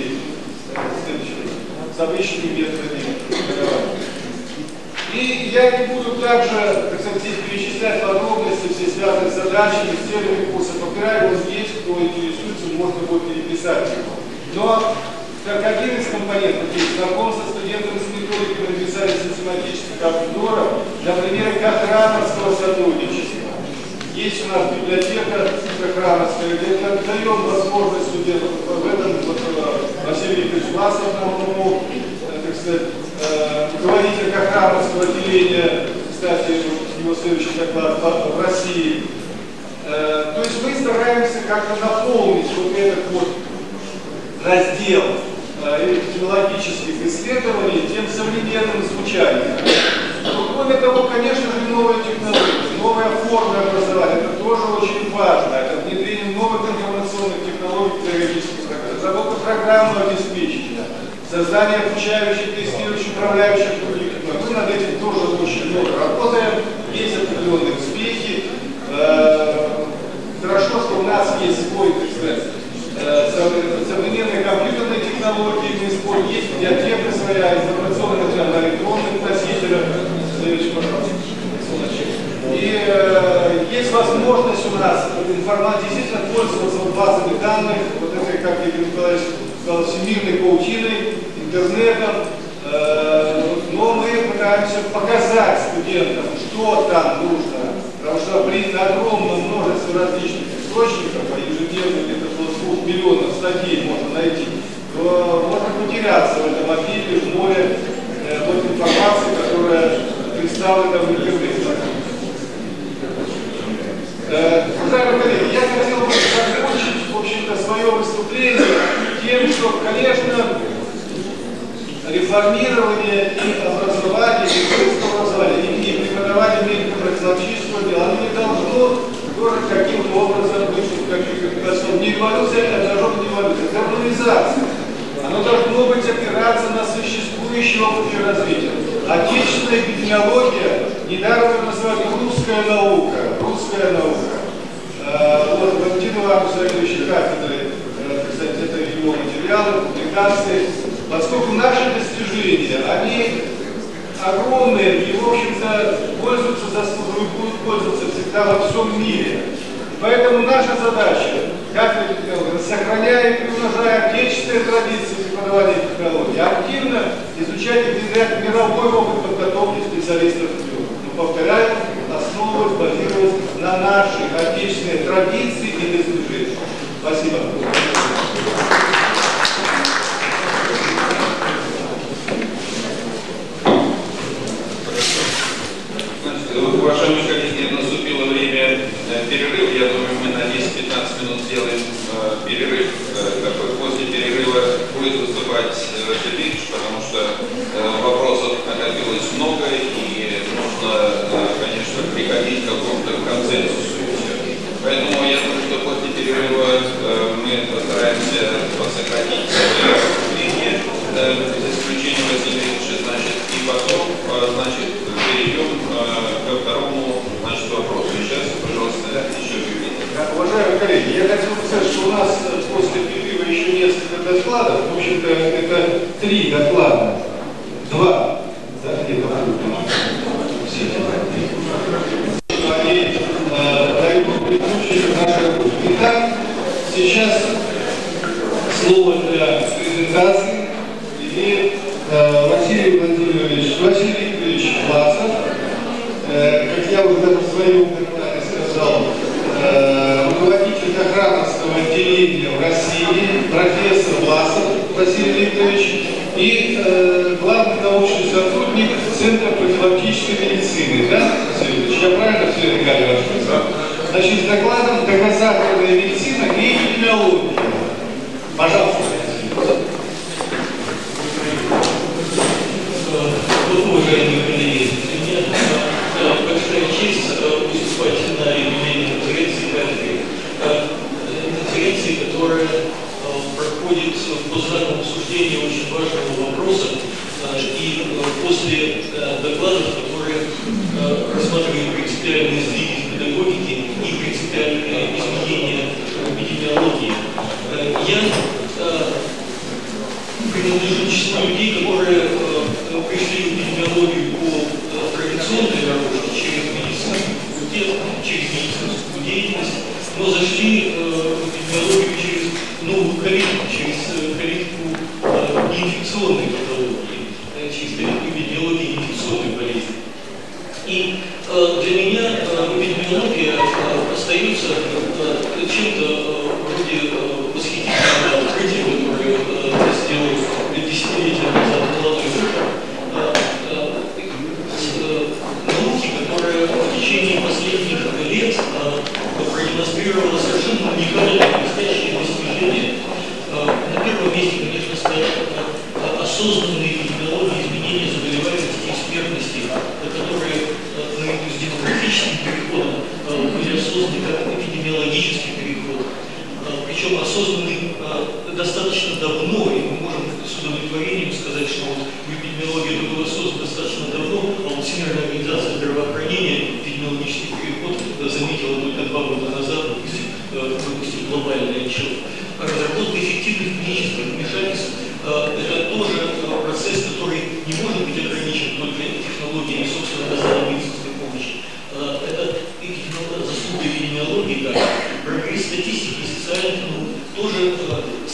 обычными методами преподавания. И я не буду также, так сказать, здесь перечислять подробности, все связанные с задачами, с целями курса. Повторяю, вот есть, кто интересуется, можно будет переписать его. Но как один из компонентов есть знакомство с студентами с методикой написания систематических обзоров, например, Кохрановского сотрудничества. Есть у нас библиотека Кохрановская, где мы даем возможность студентам в этом, вот Василий Викторович Власов нам помог, так сказать, руководитель Кохрановского отделения, кстати, его следующий доклад в России. То есть мы стараемся как-то наполнить вот этот вот раздел эпидемиологических исследований тем современным звучанием. Но, кроме того, конечно же, новые технологии, новая форма образования, это тоже очень важно. Это внедрение новых информационных технологий педагогических программ, разработка программного обеспечения, создание обучающих, тестирующих, управляющих других. Мы над этим тоже очень много работаем, есть определенные успехи. Хорошо, что у нас есть свой, так сказать, современные компьютерные технологии, мы используем, есть библиотека своя, информационный материал на электронных носителях. Следующий, пожалуйста. И есть возможность у нас действительно пользоваться данных, вот этой, как Игорь Николаевич сказал, всемирной паутиной, интернетом, но мы пытаемся показать студентам, что там нужно, потому что при огромном множестве различных источников, а ежедневно где-то около 2 миллионов статей можно найти, то можно потеряться в этом обилии, в море вот информации, которая представлена в интернете. Уважаемые коллеги, я хотел бы закончить, в общем-то, свое выступление тем, что, конечно, реформирование и образования, и средства образования, и преподавание методов практического дела, оно не должно тоже каким-то образом быть, как я сказал, не эволюция, а должно быть эволюция, это гармонизация. Оно должно быть опираться на существующий опыт развития. Отечественная эпидемиология, недаром ее называют русская наука. Русская наука. Вот Валентин Иванович, заведующий кафедрой, кстати, это его материалы, публикации. Поскольку наши достижения, они огромные и, в общем-то, пользуются заслугой и будут пользоваться всегда во всем мире. Поэтому наша задача, как сохраняя и приумножая отечественные традиции преподавания технологий, активно изучать и внедрять мировой опыт подготовки специалистов. Но, повторяю, основывать, базировать на наших отечественных традициях и достижениях. Спасибо. Уважаемые коллеги, наступило время перерыва. Я думаю, мы на 10-15 минут сделаем перерыв. После перерыва будет выступать Ильич, потому что вопросов накопилось много и нужно, конечно, приходить к какому-то консенсусу. Поэтому я думаю, что после перерыва мы постараемся сократить выступление, за исключением Василия Ильича, значит, и потом, значит, перейдем ко второму, значит, вопросу. Сейчас, пожалуйста, еще говорите. Уважаемые коллеги, я хотел бы сказать, что у нас после перерыва еще несколько докладов. В общем-то, это 3 доклада. 2. Да, где-то все эти дают предыдущие нашей работе. Итак, сейчас слово для презентации имеет Василий Владимирович Власов. Как я уже в своем комментарии сказал, руководитель охранного отделения в России, профессор Власов Василий Викторович и главный научный сотрудник Центра профилактической медицины. Да, Василий Викторович, я правильно все это говорю? Значит, с докладом «Доказательная медицина и эпидемиология». Пожалуйста. Уважаемые коллеги, для меня большая честь выступать на юбилейной конференции кафедры. Конференции, которая проходит по знаку обсуждения очень важного вопроса и после докладов, которые рассматривают принципиальные сдвиги в педагогике и принципиальные изменения в эпидемиологии. Я принадлежу к числу людей, которые пришли в эпидемиологию по традиционной дорожке, через медицинский факультет, через медицинскую деятельность, но зашли в эпидемиологию через новую калитку, через калитку неинфекционной патологии, через калитку эпидемиологии неинфекционной болезни. И для меня эпидемиология остается чем-то вроде восхитительного открытия, которое сделал десятилетия назад молодой науки, которая в течение последних лет продемонстрировала совершенно уникальные блестящие достижения. На первом месте, конечно, стоят осознанные эпидемиологии изменения заболеваемости и смертности, которые с демографическим переходом были осознаны как эпидемиологический переход. Причем осознанный достаточно давно, и мы можем с удовлетворением сказать, что вот в эпидемиологии это было создано достаточно давно, а вот Всемирная организация здравоохранения эпидемиологический переход заметила только 2 года назад, выпустив глобальный отчет. Разработка эффективных клинических вмешательств – это тоже процесс, который не может быть ограничен только технологиями собственной оказания медицинской помощи. Это заслуга эпидемиологии, как прогресс статистики и социальных наук тоже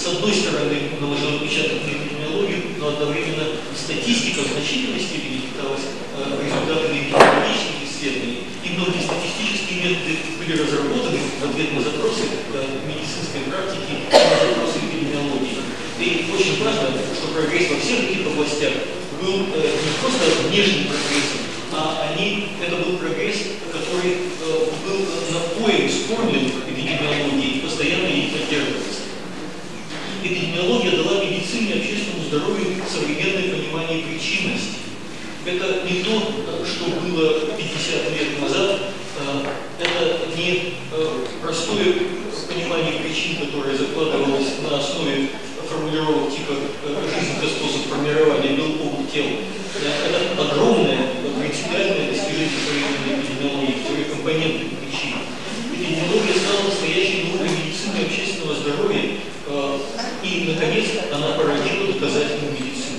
с одной стороны, наложил отпечаток на эпидемиологию, но одновременно статистика в значительной степени питалась результатами эпидемиологических исследований, и многие статистические методы были разработаны в ответ на запросы медицинской практики, на запросы эпидемиологии. И очень важно, что прогресс во всех этих областях был не просто внешним прогрессом, а это был прогресс, который был напоен с формулой эпидемиологии и постоянно ей поддерживался. Эпидемиология дала медицине и общественному здоровью современное понимание причинности. Это не то, что было 50 лет назад, это не простое понимание причин, которое закладывалось на основе формулировок типа «жизнь – это способ формирования белковых тел». Это огромное принципиальное достижение современной эпидемиологии, которые компоненты причин. Эпидемиология стала настоящей наукой медицины и общественного здоровья, и, наконец, она породила доказательную медицину.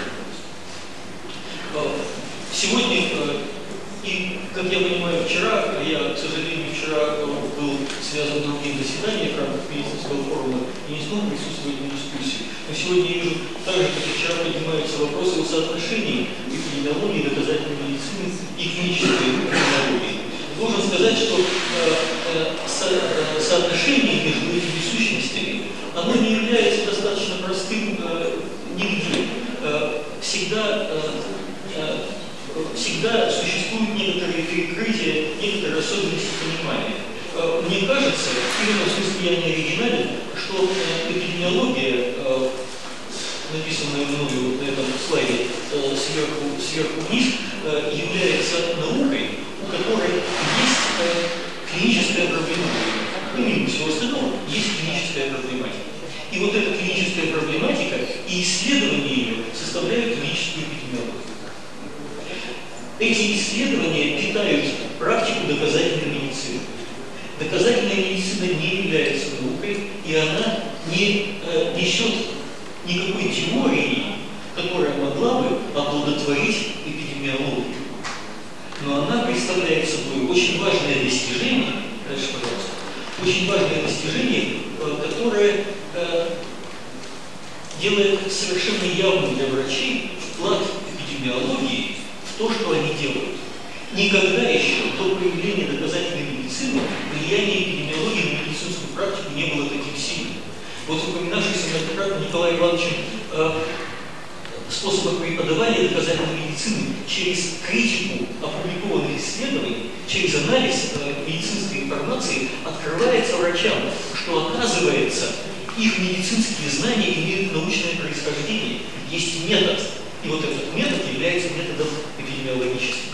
Сегодня, и, как я понимаю, вчера, я, к сожалению, вчера был связан с другим заседанием в рамках медицинского форума и не смог присутствовать на дискуссии. Но сегодня я вижу, так же, как и вчера, поднимаются вопросы о соотношении эпидемиологии, доказательной медицины и клинической эпидемиологии. Должен сказать, что соотношение между этими сущностями, оно не является достаточно простым нигде. Всегда существуют некоторые перекрытия, некоторые особенности понимания. Мне кажется, и в этом смысле я не оригинален, что эпидемиология, написанная мною на этом слайде сверху вниз, является наукой, у которой есть клиническая проблематика. Помимо всего остального, есть клиническая проблематика. И вот эта клиническая проблематика и исследование ее составляют клиническую эпидемиологию. Эти исследования питают практику доказательной медицины. Доказательная медицина не является наукой, и она не несет никакой теории, которая могла бы оплодотворить эпидемиологию. Но она представляет собой очень важное достижение, дальше, пожалуйста, очень важное достижение, которое делает совершенно явным для врачей вклад эпидемиологии в то, что они делают. Никогда еще до появления доказательной медицины влияние эпидемиологии на медицинскую практику не было таким сильным. Вот упоминавшийся многократно Николаем Ивановичем способов преподавания доказательной медицины через критику опубликованных исследований, через анализ медицинской информации открывается врачам, что оказывается, их медицинские знания имеют научное происхождение, есть метод. И вот этот метод является методом эпидемиологическим.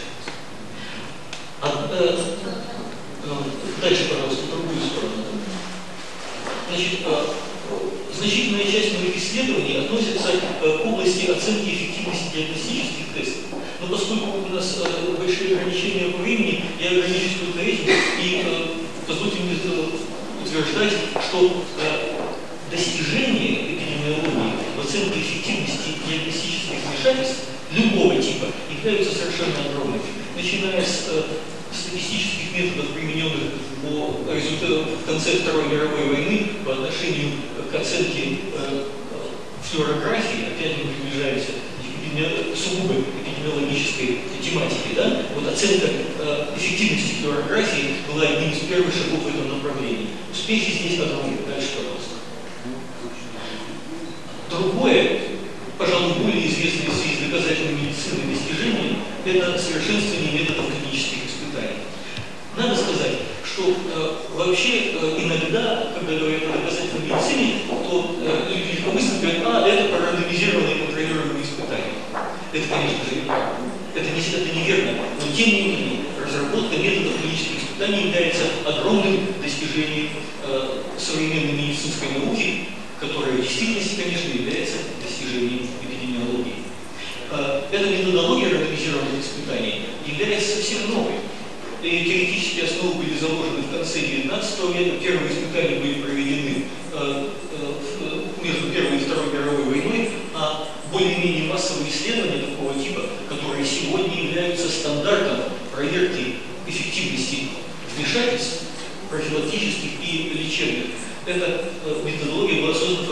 Дальше, пожалуйста, в другую сторону. Значит, значительная часть моих исследований относится к области оценки эффективности диагностических тестов. Но поскольку у нас большие ограничения по времени, я ограничусь только этим и позвольте мне утверждать, что достижения эпидемиологии в оценке эффективности диагностических вмешательств любого типа являются совершенно огромными. Начиная с статистических методов, примененных в конце Второй мировой войны по отношению к оценке флюорографии, опять мы приближаемся к сугубо эпидемиологической тематике, да? Вот оценка эффективности флюорографии была одним из первых шагов в этом направлении. Успехи здесь огромные. Дальше, пожалуйста. Другое, пожалуй, более известное в связи с доказательной медициной достижение – это совершенствование методов клинических испытаний. Надо сказать, что вообще иногда, когда говорят о доказательной медицине, то люди легкомысленно говорят, это парандомизированные контролируемые испытания. Это, конечно же, неправда. Это неверно. Но тем не менее, разработка методов клинических испытаний является огромным достижением современной медицинской науки, которая в действительности, конечно, является достижением эпидемиологии. Эта методология рандомизированных испытаний является совсем новой. И теоретические основы были заложены в конце XIX века. Первые испытания были проведены между Первой и Второй мировой войной, а более-менее массовые исследования такого типа, которые сегодня являются стандартом проверки эффективности вмешательств профилактических и лечебных. Эта методология была создана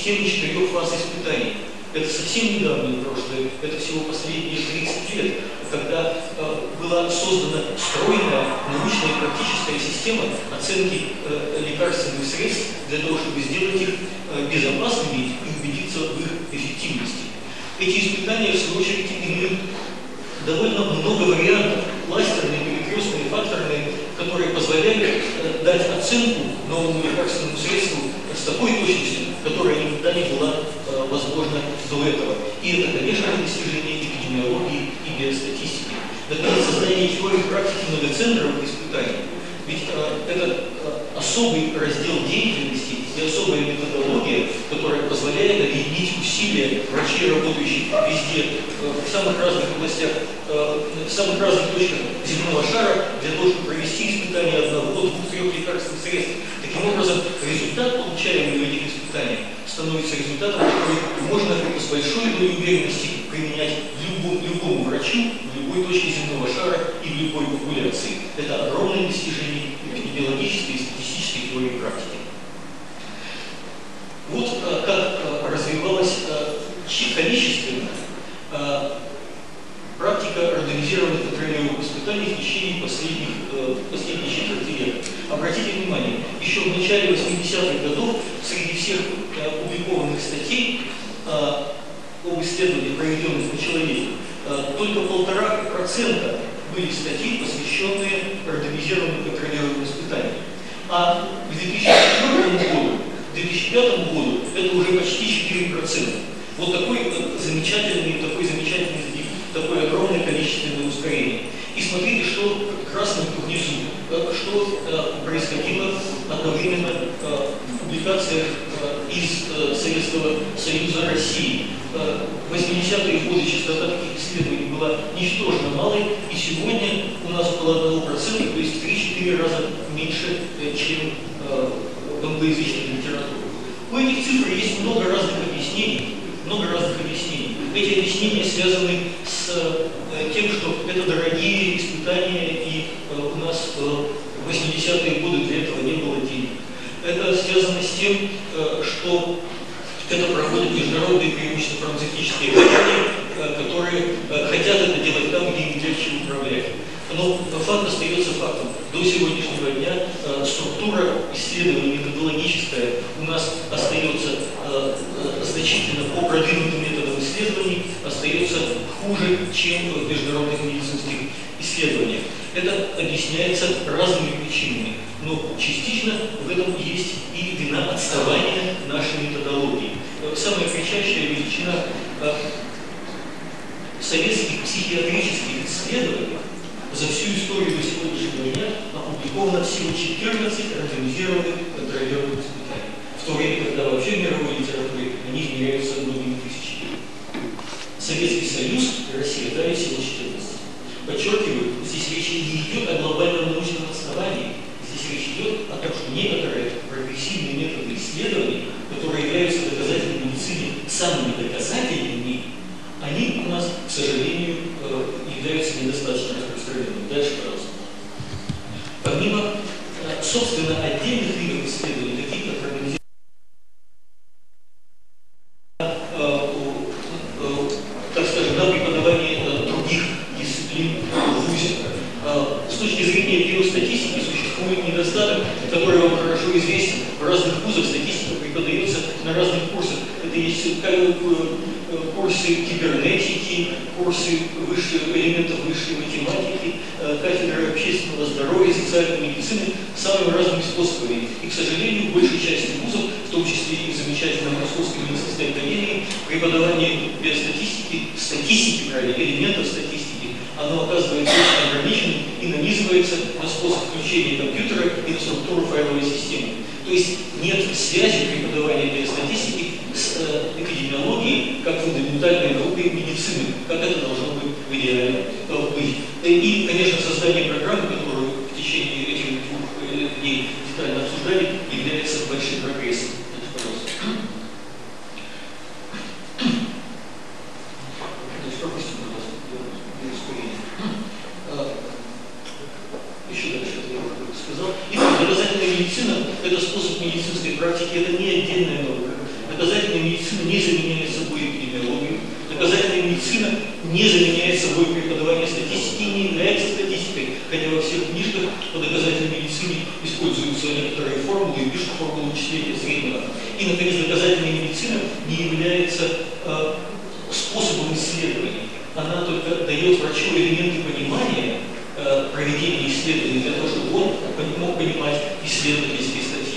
системе 4 фаз испытаний. Это совсем недавнее прошлое, это всего последние 30 лет, когда была создана стройная научная и практическая система оценки лекарственных средств для того, чтобы сделать их безопасными и убедиться в их эффективности. Эти испытания, в свою очередь, имеют довольно много вариантов, кластерные, перекрестные, факторные, которые позволяют дать оценку новому лекарственному средству с такой точностью, которая никогда не была возможна до этого. И это, конечно, достижение эпидемиологии и биостатистики. Наконец, создание теории практики многоцентровых испытаний. Ведь это особый раздел деятельности и особая методология, которая позволяет объединить усилия врачей, работающих везде, в самых разных областях, в самых разных точках земного шара, для того, чтобы провести испытания одного, двух, трех лекарственных средств. Таким образом, результат, получаемый в этих испытаниях, становится результатом, который можно с большой долей уверенности применять любому врачу в любой точке земного шара и в любой популяции. Это огромное достижение эпидемиологической и статистической теории практики. Вот как развивалась количественно практика рандомизированных контролируемых испытаний в течение последней четверти века. Обратите внимание, еще в начале 80-х годов среди всех опубликованных статей об исследованиях, проведенных на человеке, только 1,5% были статьи, посвященные рандомизированным контролируемым испытаниям. А к 2004 году, к 2005 году это уже почти 4%. Вот такой замечательный сдвиг, такое огромное количественное ускорение. И смотрите, что красным внизу, что происходило одновременно в публикациях из Советского Союза России. В 80-е годы частота таких исследований была ничтожно малой, и сегодня у нас около 1%, то есть в 3-4 раза меньше, чем в англоязычной литературе. У этих цифр есть много разных объяснений. Эти объяснения связаны с тем, что это дорогие испытания, и у нас в 80-е годы для этого не было денег. Это связано с тем, что это проводят международные преимущественно фармацевтические компании, которые хотят это делать там, где им легче управлять. Но факт остается фактом. До сегодняшнего дня структура исследований методологическая у нас остается значительно по продвинутым методам исследований, остается хуже, чем в международных медицинских исследованиях. Это объясняется разными причинами, но частично в этом есть и вина отставания нашей методологии. Самая кричащая величина советских психиатрических исследований за всю историю до сегодняшнего дня опубликовано всего 14 рандомизированных контролируемых испытаний. В то время, когда вообще в мировой литературе они измеряются многими тысячами. Советский Союз и Россия дали всего 14. Подчеркиваю, здесь речь не идет о глобальном научном отставании. Здесь речь идет о том, что некоторые прогрессивные методы исследований, которые являются в доказательной медицине самыми доказательными, они у нас, к сожалению, являются недостаточно распространенными. Дальше, пожалуйста. Помимо, собственно, отдельных видов исследований, таких как организация, так скажем, на преподавание других дисциплин в ВУЗе. С точки зрения биостатистики существует недостаток, который вам хорошо известен. В разных вузах статистика преподается на разных курсах. Это есть курсы кибернетики, курсы элементов высшей математики, кафедры общественного здоровья, социальной медицины самыми разными способами. И, к сожалению, в большей части вузов, в том числе и в замечательной Московской медицинской академии, преподавание биостатистики, элементов статистики, оно оказывается очень ограниченным и нанизывается на способ включения компьютера и на структуру файловой системы. То есть нет связи преподавания биостатистики с эпидемиологией как фундаментальной наукой медицины, как это должно быть в идеале быть. И, конечно, создание программы, которую в течение этих 2 дней детально обсуждали, является большим прогрессом. Еще дальше, как я уже сказал. Итак, доказательная медицина – это способ медицинской практики, это не отдельная наука. Доказательная медицина не заменяет собой эпидемиологию. Доказательная медицина не заменяет собой преподавание статистики и не является статистикой, хотя во всех книжках по доказательной медицине используются некоторые формулы и пишут формулы вычисления среднего. И, наконец, доказательная медицина не является способом исследования. Она только дает врачу элементы понимания проведения исследований для того, чтобы он мог понимать исследовательские статьи.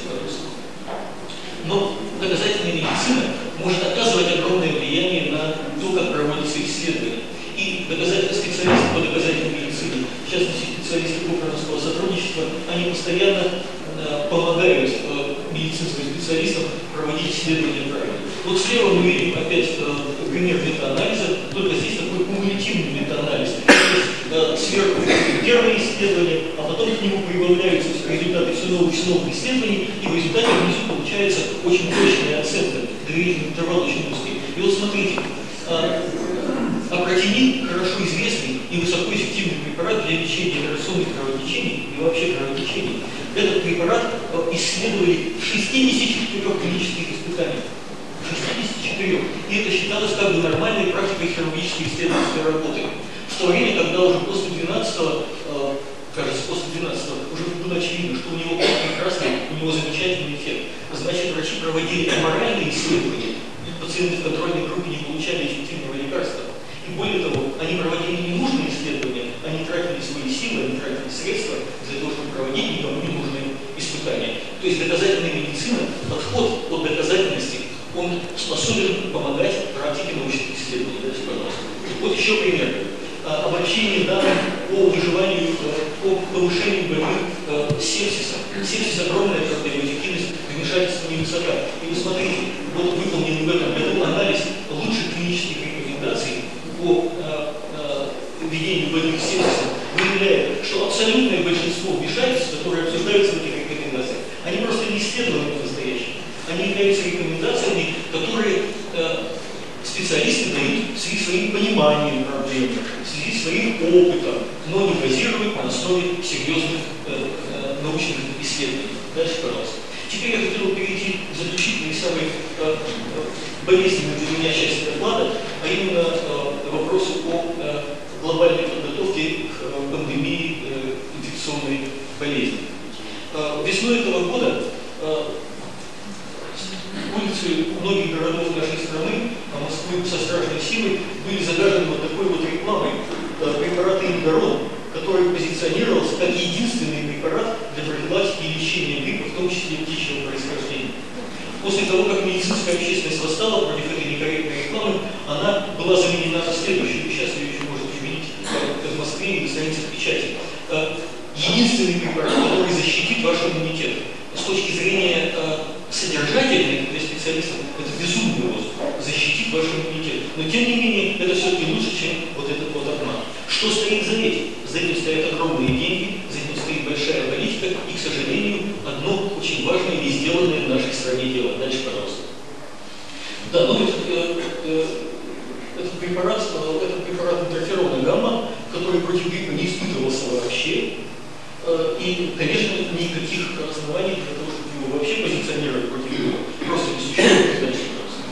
Но доказательная медицина может оказывать огромное влияние на то, как проводятся исследования. И специалисты по доказательной медицине, в частности специалисты Кохрановского сотрудничества, они постоянно помогают медицинским специалистам проводить исследования правильно. Вот слева мы видим опять пример метаанализа, только здесь такой кумулятивный метаанализ. То есть сверху первое исследование, а потом к нему прибавляются результаты все новых исследований, и в результате внизу получается очень точная оценка, доверительный интервал очень узкий. И вот смотрите, апротинин хорошо известный и высокоэффективный препарат для лечения операционных кровотечений и вообще кровотечений. Этот препарат исследовали в 64 клинических испытаниях. 64. И это считалось как бы нормальной практикой хирургической исследовательской работы. В то время, когда уже после 12-го, кажется, после 12-го, уже было очевидно, что у него прекрасный, у него замечательный эффект. Значит, врачи проводили аморальные исследования, пациенты в контрольной группе не получали эффективного лекарства. И более того, они проводили ненужные исследования, они тратили свои силы, они тратили средства для того, чтобы проводить никому ненужные испытания. То есть доказательная медицина, подход от доказательности, он способен помогать практике научных исследований. Дальше, пожалуйста. Вот еще пример. Обобщение данных по выживанию, по повышению больных сепсисом. Сепсис огромная, правда, его эффективность вмешательства невысока. И вы смотрите, вот выполнен в этом году анализ лучших клинических рекомендаций по ведению больных сепсисом, выявляет, что абсолютное большинство вмешательств, которые обсуждаются в этих рекомендациях, они просто не исследованы по-настоящему. Они являются рекомендациями, которые специалисты дают в связи с своим пониманием проблемы, в связи с своим опытом, но не базируют на основе серьезных научных исследований. Дальше, пожалуйста. Теперь я хотел бы перейти к заключительной самой болезненной для меня части доклада, а именно вопросу о глобальной подготовке к пандемии инфекционной болезни. Весной этого года улицы многих городов нашей страны, а Москвы со страшной силой, были загажены вот такой вот рекламой препарата Ингорон, который позиционировался как единственный препарат для профилактики и лечения гриппа, в том числе птичьего происхождения. После того, как медицинская общественность восстала против этой некорректной рекламы, она была заменена на следующую. Сейчас ее еще можете увидеть в Москве и на страницах печати. Единственный препарат, который защитит ваш иммунитет. С точки зрения содержательной для специалистов, это безумный рост, защитит ваш иммунитет. Но тем не менее, это все-таки лучше, чем вот этот вот обман. Что стоит за этим? За этим стоят огромные деньги, за этим стоит большая политика и, к сожалению, одно очень важное и сделанное в нашей стране дело. Дальше, пожалуйста. Да, ну этот препарат интерферона гамма, который против гриппа не испытывался вообще. И, конечно, никаких оснований для того, чтобы его вообще позиционировать против него, просто не существует. Дальше,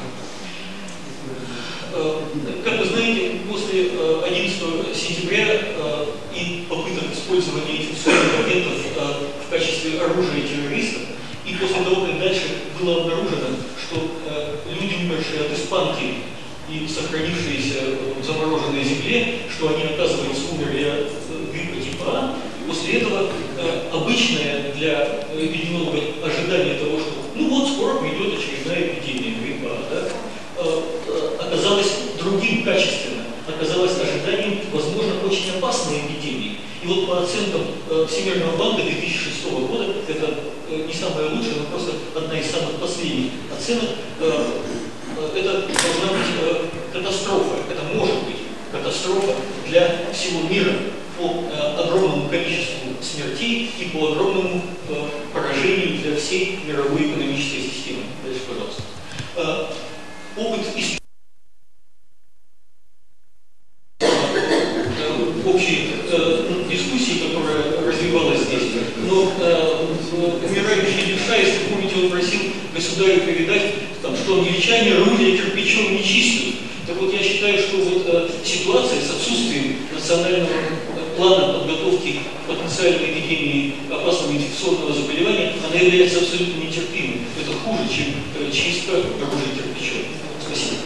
как вы знаете, после 11 сентября и попыток использования инфекционных агентов в качестве оружия террористов, и после того, как дальше было обнаружено, что люди, умершие от испанки и сохранившиеся в замороженной земле, что они, оказывается, умерли от гриппа типа А, после этого обычное для эпидемиолога ожидание того, что ну вот скоро придет очередная эпидемия гриппа, да, оказалось другим качественно, оказалось ожиданием, возможно, очень опасной эпидемии. И вот по оценкам Всемирного банка 2006 года, это не самая лучшая, но просто одна из самых последних оценок, это должна быть катастрофа, это может быть катастрофа для всего мира по огромному количеству смертей и по огромному поражению для всей мировой экономической системы. Дальше, пожалуйста. Опыт общей дискуссии, которая развивалась здесь, но умирающий Левша, если помните, он просил государю передать там что англичане рыли кирпичом нечистым. Так вот, я считаю, что вот ситуация с отсутствием национального плана подготовки к потенциальной эпидемии опасного инфекционного заболевания, она является абсолютно нетерпимой. Это хуже, чем чистка оружия кирпичом. Спасибо.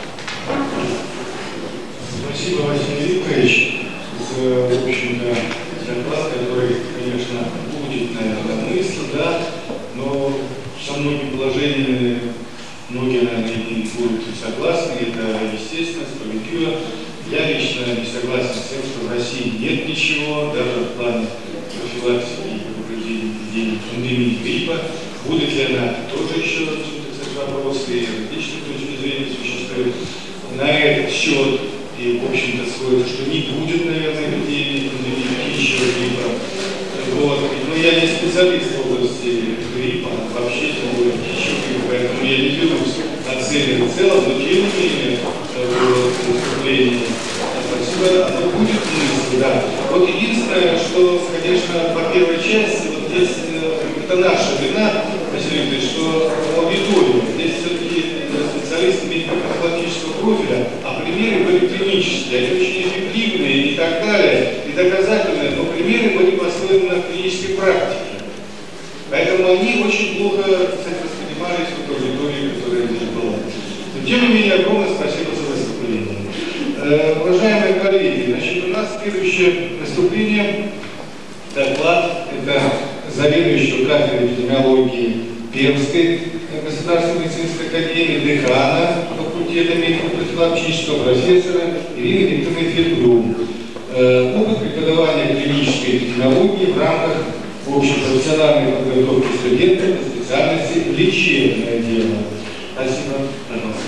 Спасибо, Василий Викторович, за, в общем-то, доклад, который, конечно, будет, наверное, мысль, да, но со многими положениями многие, наверное, не будут согласны, это естественно, справедливо. Я лично не согласен с тем, что в России нет ничего, даже в плане профилактики и предупреждения пандемии гриппа. Будет ли она, тоже еще, кстати, вопросы и различные точки зрения существуют. На этот счет и, в общем-то, сходится, что не будет, наверное, эпидемии птичьего гриппа. Вот. Но я не специалист в области гриппа, вообще тем более птичьего гриппа, поэтому я не берусь оценивать в целом, но тем не менее, выступление, спасибо, оно будет мысль, да. Вот единственное, что, конечно, по первой части, вот здесь это наша вина, Василий Викторович, что аудитория, здесь все-таки специалисты медико-профилактического профиля, а примеры были клинические, они очень эффективные и так далее, и доказательные, но примеры были построены на клинической практике. Поэтому они очень плохо, кстати, воспринимались в аудитории, которая здесь была. Но, тем не менее, огромное спасибо за выступление. Уважаемые коллеги, значит, у нас следующее выступление, доклад, это заведующего кафедрой эпидемиологии Пермской государственной медицинской академии, декана факультета медико-профилактического профессора Ирины Викторовны Фельдбрум. Опыт преподавания клинической эпидемиологии в рамках общепрофессиональной подготовки студентов по специальности лечебное дело. Спасибо, пожалуйста.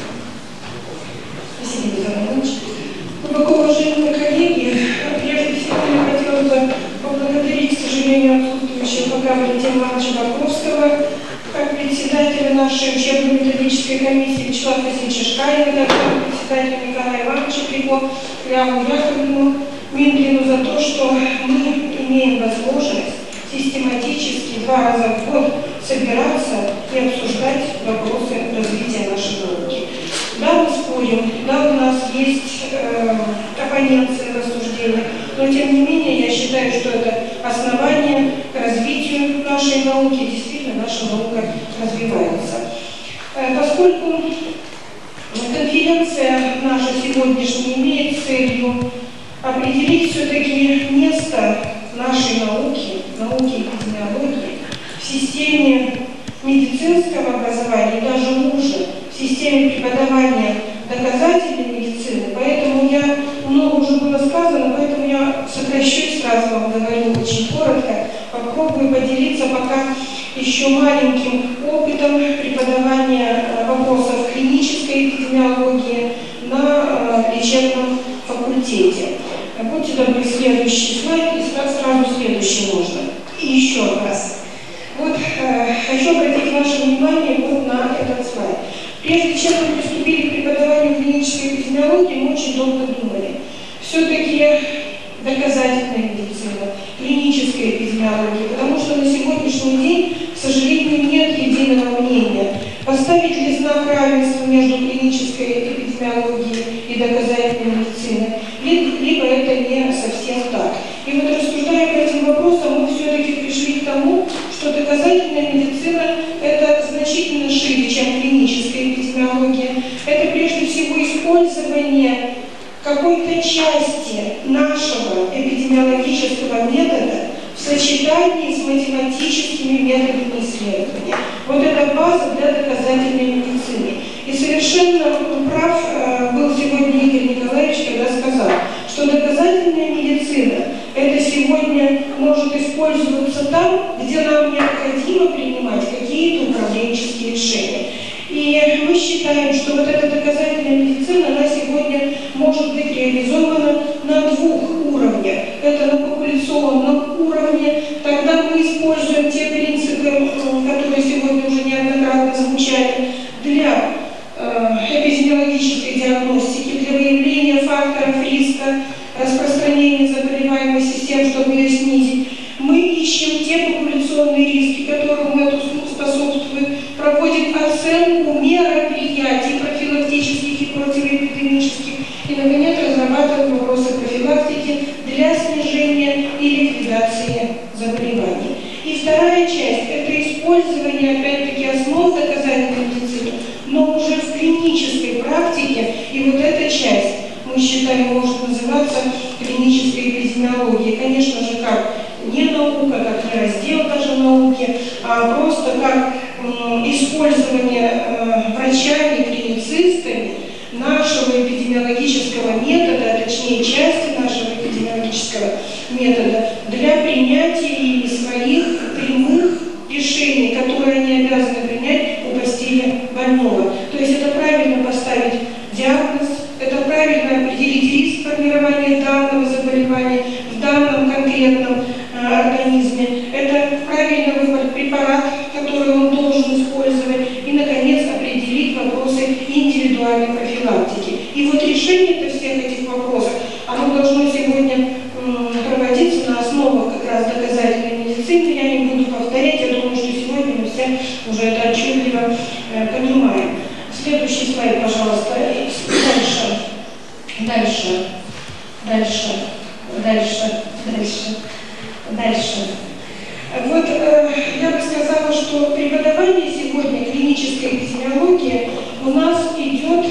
Спасибо, Николай Иванович. Глубоко уважаемые коллеги, прежде всего я хотела бы поблагодарить, к сожалению, отсутствующего пока Валентина Ивановича Бакровского, как председателя нашей учебно-методической комиссии Вячеслава Васильевича Шкаева, председателя Николая Ивановича Крико, Ляву Яковлевну Миндлину за то, что мы имеем возможность систематически 2 раза в год собираться и обсуждать вопросы развития нашей науки. Да, мы спорим, да, у нас есть оппоненция в рассуждениях, но тем не менее я считаю, что это основание к развитию нашей науки, действительно наша наука развивается. Поскольку конференция наша сегодняшняя имеет целью определить все-таки место нашей науки, науки эпидемиологии, в системе медицинского образования и даже уже в системе преподавания доказательной медицины. Поэтому много уже было сказано, поэтому я сокращу и сразу вам говорю очень коротко, попробую поделиться пока еще маленьким опытом преподавания вопросов клинической эпидемиологии на лечебном факультете. Будьте добры, следующий слайд, и сразу следующий можно. И еще раз. Вот хочу обратить ваше внимание вот на этот слайд. Прежде чем мы приступили к преподаванию клинической эпидемиологии, мы очень долго думали. Все-таки доказательная медицина, клиническая эпидемиология, потому что на сегодняшний день, к сожалению, нет единого мнения. Поставить ли знак равенства между клинической эпидемиологией и доказательной медициной, либо это не совсем так. И вот рассуждая по этим вопросам, мы все-таки пришли к тому, что доказательная медицина – это значительно шире, чем клиническая эпидемиология. Это прежде всего использование какой-то части нашего эпидемиологического метода в сочетании с математическими методами исследования. Вот это база для доказательной медицины. И совершенно прав был сегодня Игорь Николаевич, когда сказал, что доказательная медицина это сегодня может использоваться там, где нам необходимо принимать какие-то управленческие решения. И мы считаем, что вот эта доказательная медицина, она сегодня может быть реализована на 2 уровнях. Это на популяционном уровне, тогда мы используем те принципы, которые сегодня уже неоднократно звучали, для эпидемиологической диагностики, для выявления факторов риска распространения заболеваемости с тем, чтобы ее снизить. Мы ищем те популяционные риски, которым это способствует, проводим оценку мероприятий опять-таки, основ доказательной медицины, но уже в клинической практике, и вот эта часть, мы считаем, может называться клинической эпидемиологией. Конечно же, как не наука, как не раздел даже науки, а просто как использование врачами, клиницистами нашего эпидемиологического метода, а точнее части нашего эпидемиологического метода для принятия ими своих прямых решений, которые они обязаны принять у постели больного. То есть это правильно поставить диагноз, это правильно определить риск формирования данного заболевания в данном конкретном организме, это правильно выбрать препарат, который он должен использовать, и, наконец, определить вопросы индивидуальной профилактики. И вот решение всех этих вопросов, оно должно сегодня проводиться на основах как раз доказательной медицины. Я не буду повторять, я думаю, что сегодня мы все уже это отчетливо понимаем. Следующий слайд, пожалуйста. Дальше. Вот я бы сказала, что преподавание сегодня клинической эпидемиологии у нас идет,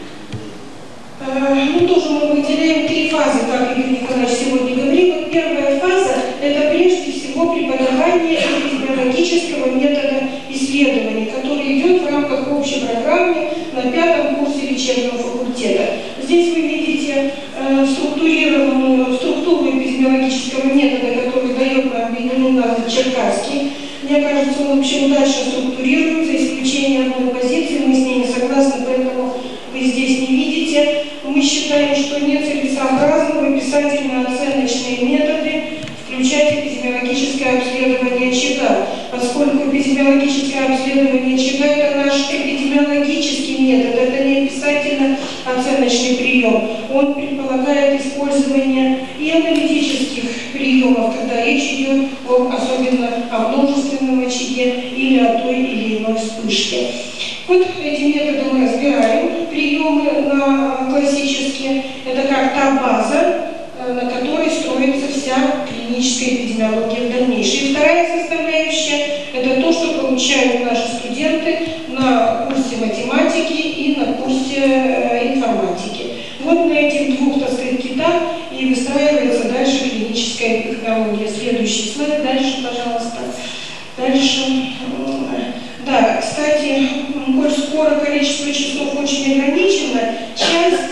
тоже мы выделяем 3 фазы, как Игорь Николаевич сегодня говорил. Первая фаза – это прежде всего преподавание эпидемиологического метода исследований, который идет в рамках общей программы на 5-м курсе лечебного факультета. Здесь вы видите структурированную структуру эпидемиологического метода, который дает нам Бенилюнов Черкасский. Мне кажется, он вообще удачно структурирует, за исключением одной позиции, мы с ней не согласны, поэтому вы здесь не видите. Мы считаем, что нецелесообразно в описательно-оценочные методы включать эпидемиологическое обследование ЧИГА, поскольку эпидемиологическое обследование ЧИГА – это наш эпидемиологический метод, это не описательно-оценочный прием. Он предполагает использование и аналитических приемов, когда речь идет особенно о множественном очаге или о той или иной вспышке. Вот эти методы мы разбираем. Приемы классические – это как та база, на которой строится вся клиническая эпидемиология в дальнейшем. И вторая составляющая – это то, что получают наши студенты на курсе математики и на курсе информатики. Вот на этих 2, так сказать, китах и выстраивается дальше клиническая эпидемиология. Следующий слайд. Дальше, пожалуйста. Дальше. Да, кстати, коль скоро количество часов очень ограничено, часть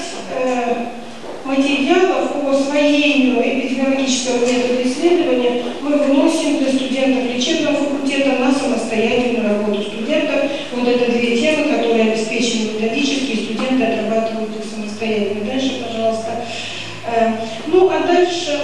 материалов по освоению эпидемиологического метода исследования мы выносим для студентов лечебного факультета на самостоятельную работу студентов. Вот это 2 темы, которые обеспечены методически, и студенты отрабатывают их самостоятельно. Дальше, пожалуйста. А дальше,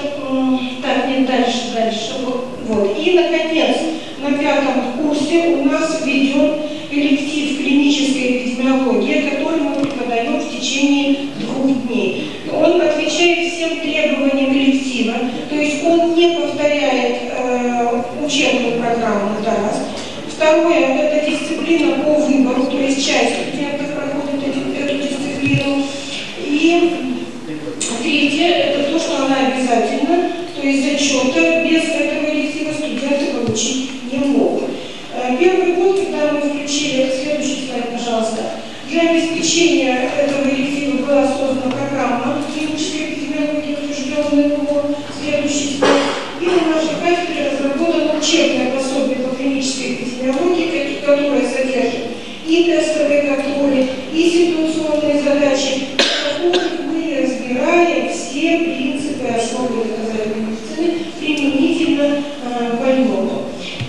дальше. Вот. И, наконец, на 5-м курсе у нас введен электив клинической эпидемиологии, который мы преподаем в течение 2 дней. Он отвечает всем требованиям электива, то есть он не повторяет учебную программу, это раз. Второе, это дисциплина по выбору, то есть часть студентов проходит эту дисциплину. И третье, это то, что она обязательна, то есть зачета без этого электива студенты получить не могут. Первый год, когда мы включили, следующий слайд, пожалуйста, для обеспечения этого электива была создана программа клинической эпидемиологии, утвержденная по следующий слайд. И на нашей кафедре разработано учебное пособие по клинической эпидемиологии, которое содержит и тестовые контроли, и ситуационные задачи, в которых мы разбираем все принципы основы доказательной медицины применительно больному.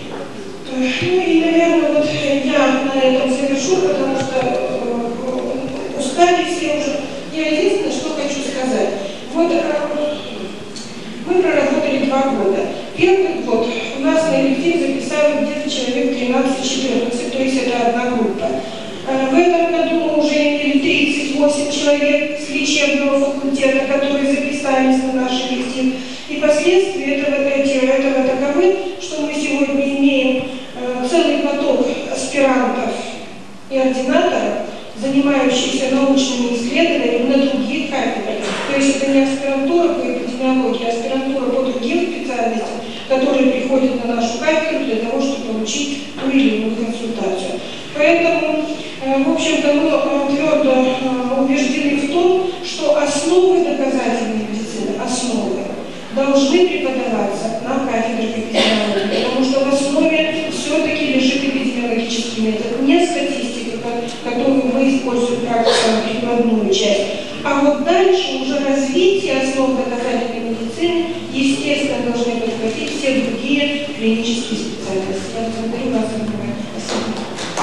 И, наверное, вот я на этом завершу, потому что устали все уже. Я единственное, что хочу сказать. Вот мы проработали 2 года. Первый год у нас на электив записали где-то человек 13-14, то есть это одна группа. В этом году мы уже имели 38 человек с лечебного факультета, которые записались на наш электив. И последствия этого таковы, что мы сегодня имеем целый поток аспирантов и ординаторов, занимающихся научными исследованиями на других кафедрах. То есть это не аспирантура по эпидемиологии, а аспирантура по другим специальностям, которые приходят на нашу кафедру для того, чтобы получить ту или иную консультацию. Поэтому, в общем-то, мы твердо убеждены в том, что основы доказательной медицины, основы, должны преподаваться на кафедре эпидемиологии, потому что в основе все-таки лежит эпидемиологический метод, не статистика, которую мы используем как прикладную часть. А вот дальше уже развитие основ доказательной медицины, естественно, должны подхватить все другие клинические специальности. Я благодарю вас за внимание. Спасибо.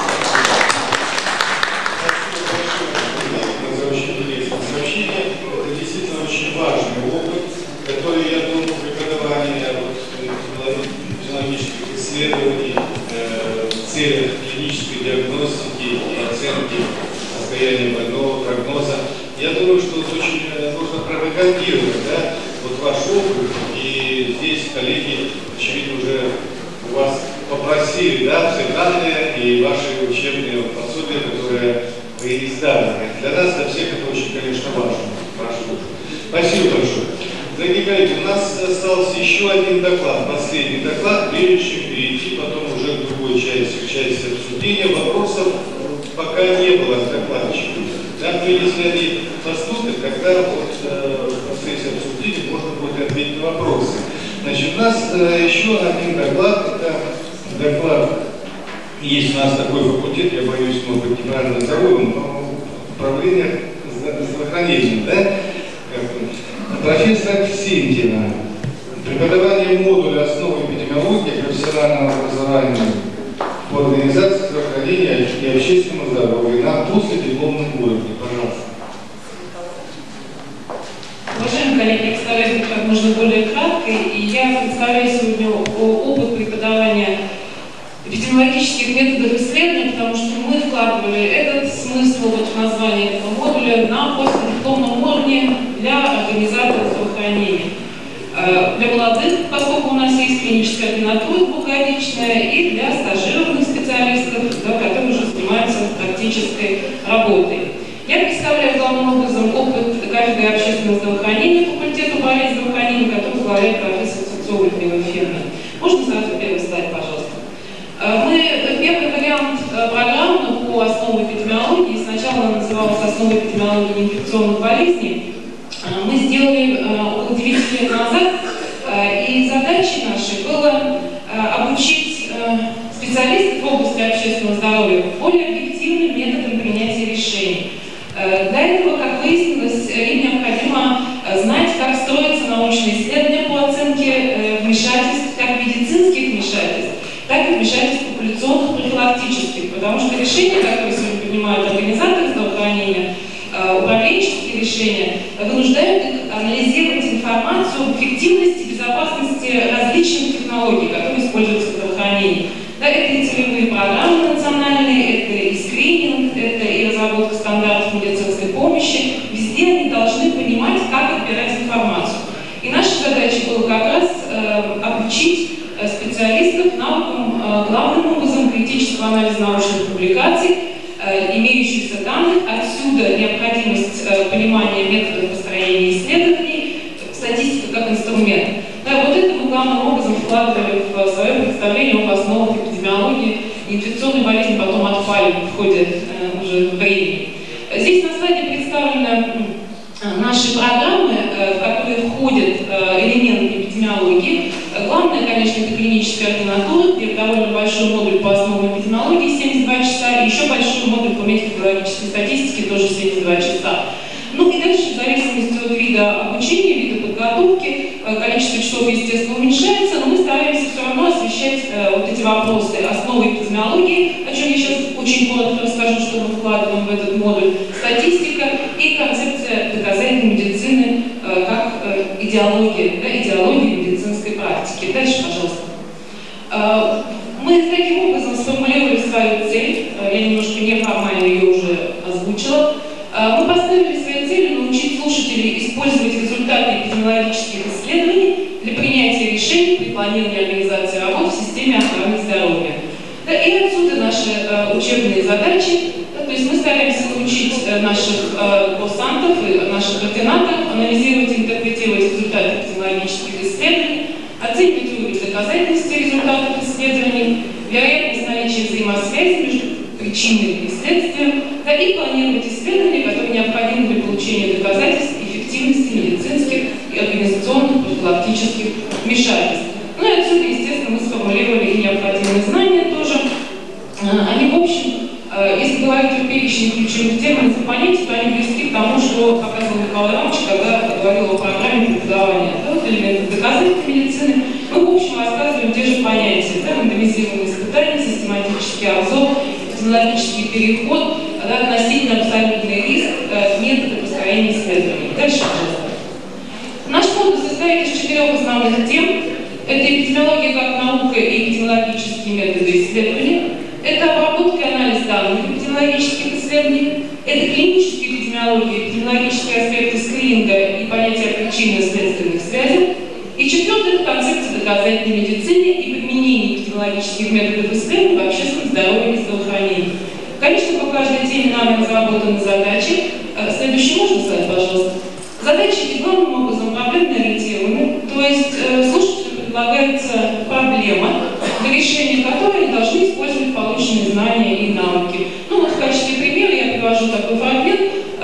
Сообщение. Это действительно очень важный опыт, который, я думаю, преподавание физиологических исследований в целях клинической диагностики и оценки состояния больного, прогноза. Я думаю, что очень нужно пропагандировать, да, вот ваш опыт, и здесь коллеги, очевидно, уже у вас попросили, да, все данные и ваши учебные пособия, которые вы издали. Для нас, для всех это очень, конечно, важно. Спасибо большое. Дорогие коллеги, у нас остался еще один доклад, последний доклад, прежде чем перейти потом уже к другой части обсуждения. Вопросов пока не было от докладчиков. Да, но если они поступят, тогда вот в процессе обсуждения можно будет ответить на вопросы. Значит, у нас еще один доклад, это доклад, есть у нас такой факультет, я боюсь, может быть, неправильно назову, но управление здравоохранением, да? Профессор Синтина. Преподавание модуля основы эпидемиологии, профессионального образования в организации здравоохранения и общественного здоровья на последипломном уровне. Пожалуйста. Уважаемые коллеги, я постараюсь быть как можно более краткой, и я представляю сегодня опыт преподавания эпидемиологических методов исследования, потому что мы вкладывали этот смысл вот в название этого модуля на постдипломном уровне для организаторов здравоохранения. Для молодых, поскольку у нас есть клиническая ординатура двухгодичная, и для стажированных специалистов, да, которые уже занимаются практической работой. Я представляю главным образом опыт кафедры общественного здравоохранения факультета управления здравоохранения, который возглавляет профессор социолог Людмила Фирмина. Можно сразу первый слайд, пожалуйста. Первый вариант программы по основам эпидемиологии, сначала она называлась «Основы эпидемиологии инфекционных болезней», мы сделали около 9 лет назад, и задачей нашей было обучить специалистов в области общественного здоровья более объективным методам принятия решений. Для этого, как выяснилось, им необходимо знать, как строятся научные исследования по оценке вмешательств, как медицинских вмешательств, так и вмешательств популяционных профилактических, потому что решения, которые сегодня принимают организаторы здравоохранения, управленческие решения, вынуждают их анализировать информацию об эффективности и безопасности различных технологий, которые используются в здравоохранении. Да, это и целевые программы национальные, это и скрининг, это и разработка стандартов медицинской помощи. Везде они должны понимать, как отбирать информацию. И наша задача была как раз обучить специалистов навыкам главным образом критического анализа научных публикаций, имеющихся данных, отсюда необходимость понимания методов построения исследований, статистика как инструмент. Да, вот это мы главным образом вкладывали в свое представление об основах эпидемиологии, и инфекционные болезни потом отпали в ходе уже времени. Здесь на слайде представлены наши программы, в которые входят элементы эпидемиологии. Главное, конечно, это клиническая ординатура, где довольно большой модуль по основам эпидемиологии 72 часа, и еще большой модуль по методологической статистике тоже 72 часа. Ну и дальше, в зависимости от вида обучения, вида подготовки, количество часов, естественно, уменьшается, но мы стараемся все равно освещать вот эти вопросы основы эпидемиологии, о чем я сейчас очень коротко расскажу, что мы вкладываем в этот модуль, статистика и концепция доказательной медицины как идеология, да, идеология медицинской практики. Дальше, пожалуйста. Мы таким образом сформулировали свою цель, я немножко неформально ее уже озвучила. Мы поставили своей целью научить слушателей использовать результаты эпидемиологических исследований для принятия решений при планировании организации работ в системе охраны здоровья. Да, и отсюда наши учебные задачи. Да, то есть мы стараемся научить наших курсантов и наших ординаторов анализировать и интерпретировать результаты эпидемиологических исследований, а оценивать уровень доказательности результатов исследований, вероятность наличия взаимосвязи между причиной и следствием, да, и планировать исследования, которые необходимы для получения доказательств эффективности медицинских и организационных профилактических вмешательств. Ну и отсюда, естественно, мы сформулировали и необходимые знания тоже. Они, в общем, если говорить о перечне ключевых терминов и понятий, то они близки к тому, что показывал Николай Иванович, когда говорил о программе преподавания элементов доказательной медицины. Мы, в общем, рассказываем те же понятия: да, рандомизированные испытания, систематический обзор, технологический переход, да, относительно абсолютный риск, методы построения исследований. Дальше, пожалуйста. Наш модуль состоит из 4 основных тем. Это эпидемиология как наука и эпидемиологические методы исследования. Это обработка и анализ данных эпидемиологических исследований. Это клиническая эпидемиология, эпидемиологические аспекты скрининга и понятия причинно-следственных связей. И 4 это концепция доказательной медицины и применение эпидемиологических методов исследований в общественном здоровье и здравоохранении. Конечно, по каждой теме нами разработаны задачи. Следующий можно сказать, пожалуйста? Задачи главным образом проблемно ориентированы, то есть слушателю предлагается проблема, для решения которой они должны использовать полученные знания и навыки. Ну вот в качестве примера я привожу такой фрагмент.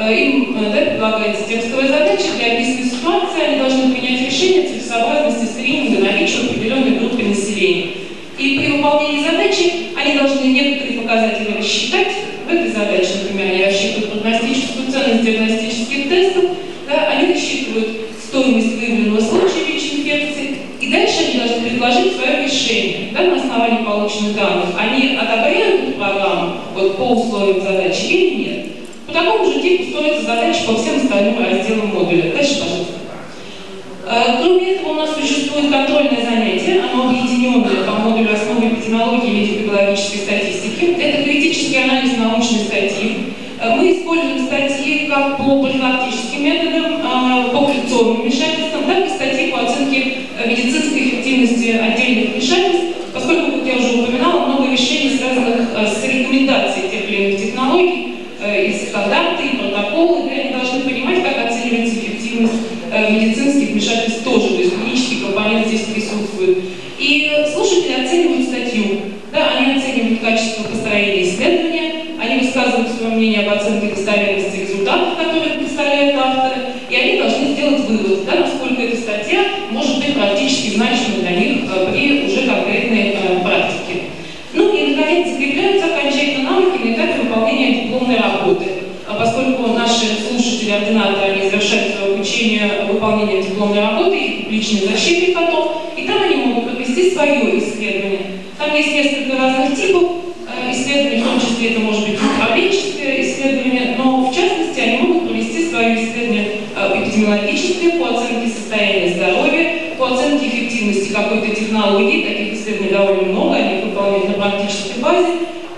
Им предлагается текстовая задача для описанной ситуации. Они должны принять решение о целесообразности скрининга наличия в определенной группе населения. И при выполнении задачи они должны некоторые показатели рассчитать. В этой задаче, например, они рассчитывают прогностическую ценность диагностических тестов, да, они рассчитывают стоимость выявленного случая ВИЧ-инфекции, и дальше они должны предложить свое решение, да, на основании полученных данных. Они одобряют эту программу вот, по условиям задачи или нет. По такому же типу строится задача по всем остальным разделам модуля. Дальше, пожалуйста. Кроме этого, у нас существует контрольное занятие, оно объединенное по модулю основы эпидемиологии и медико-биологической статистики. Это критический анализ научной статьи. Мы используем статьи как по профилактическим методам, по коррекционным вмешательствам, так и статьи по оценке медицинской эффективности отдельных вмешательств, поскольку, как я уже упоминала, много решений, связанных с рекомендацией тех или иных технологий, и стандарты, и протоколы, и они должны понимать, как оценивается эффективность медицинских вмешательств тоже, то есть клинический компонент здесь присутствует. И слушатели оценивают статью, да, они оценивают качество построения исследования, они высказывают свое мнение об оценке достоверности результатов, которые представляют авторы, и они должны сделать вывод, да, насколько эта статья может быть практически значима для них при уже конкретной практике. Ну и, наконец, закрепляются окончательно навыки на этапе выполнения дипломной работы. Поскольку наши слушатели-ординаторы, они завершают свое обучение выполнением дипломной работы и публичной защитой потом, и там они могут провести свое исследование. Там есть несколько разных типов исследований, в том числе это может быть управленческое исследование, но в частности они могут провести свое исследование эпидемиологическое по оценке состояния здоровья, по оценке эффективности какой-то технологии. Таких исследований довольно много, они выполняют на практической базе.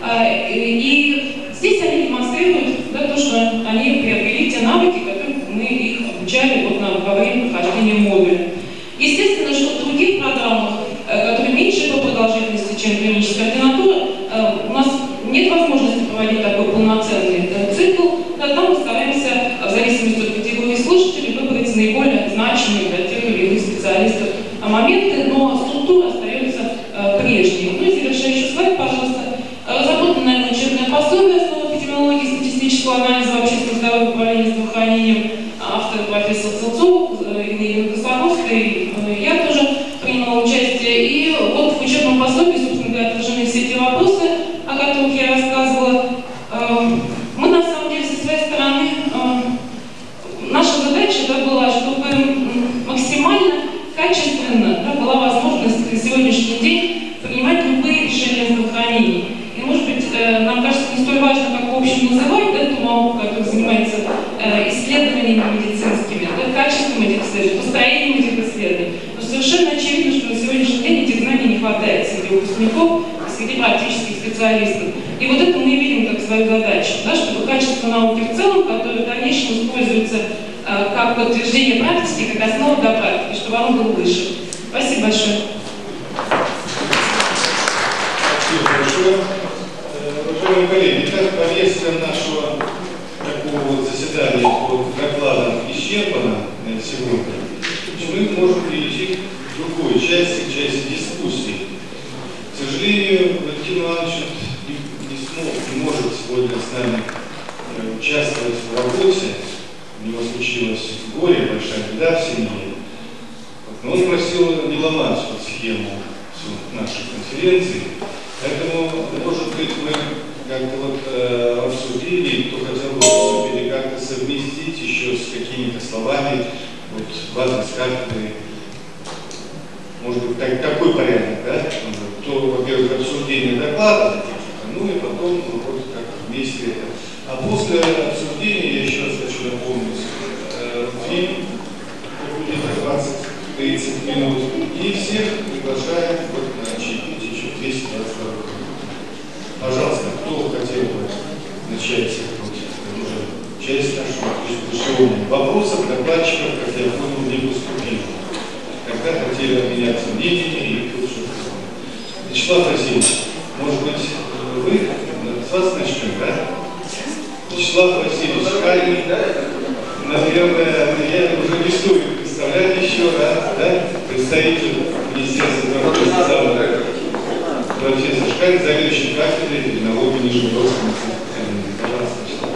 И здесь они демонстрируют, да, то, что они приобрели те навыки, которые мы их обучали вот во время прохождения модуля. Естественно, что в других программах, которые меньше по продолжительности, чем клиническая ординатура, у нас нет возможности проводить такой полноценный цикл. Да, там мы стараемся, в зависимости от категории слушателей, выбрать наиболее значимые для тех или иных специалистов моменты, но структура остается прежней. Ну и завершающий слайд, пожалуйста. Разработано, наверное, учебное пособие «Основы эпидемиологии и статистического анализа в общественном здоровье и управлении здравоохранением». Автор профессор Целцов, Ирина Косаковская, и я тоже принимала участие. И вот в учебном пособии, собственно говоря, отражены все те вопросы, о которых я рассказывала. Мы, на самом деле, со своей стороны, наша задача, да, была, чтобы максимально качественно, да, была возможность на сегодняшний день принимать любые решения в здравоохранении. И, может быть, нам кажется, не столь важно, как в общем называть эту науку, которая занимается исследованиями медицинскими, да, качеством этих исследований, построением этих исследований. Но совершенно очевидно, что на сегодняшний день этих знаний не хватает среди выпускников, среди практических специалистов. И вот это мы видим как свою задачу, да, чтобы качество науки в целом, которое в дальнейшем используется как подтверждение практики, как основа для практики, чтобы оно было выше. Спасибо большое. Спасибо большое. Уважаемые коллеги, итак, повестка нашего такого заседания по докладам исчерпана сегодня. Мы можем перейти к другой части дискуссии. К сожалению, Валентин Иванович не может сегодня с нами участвовать в работе. У него случилось горе, большая беда в семье. Но он просил не ломать схему нашей конференции. Поэтому, может быть, мы как-то обсудили, кто хотел бы обсудили, как-то совместить еще с какими-то словами, базы с кафедрой. Может быть, такой порядок, да? То, во-первых, обсуждение доклада, ну и потом как вместе. А после обсуждения, я еще раз хочу напомнить, фильм будет 20-30 минут, и всех приглашаем на чаепитие еще 222 рублей. Пожалуйста, кто хотел бы начать часть нашего дискуссионного вопросов, докладчиков, как я понял, не поступило. Когда хотели обменяться мнениями и тут что-то. Вячеслав Васильевич, может быть, вы с вас начнем, да? Вячеслав Васильевич, наверное, я уже не стоит представлять еще раз, да? Представитель Министерства здравоохранения, профессор Шкаль, заведующий кафедрой терминологии Нижегородского института. Пожалуйста, Вячеслав.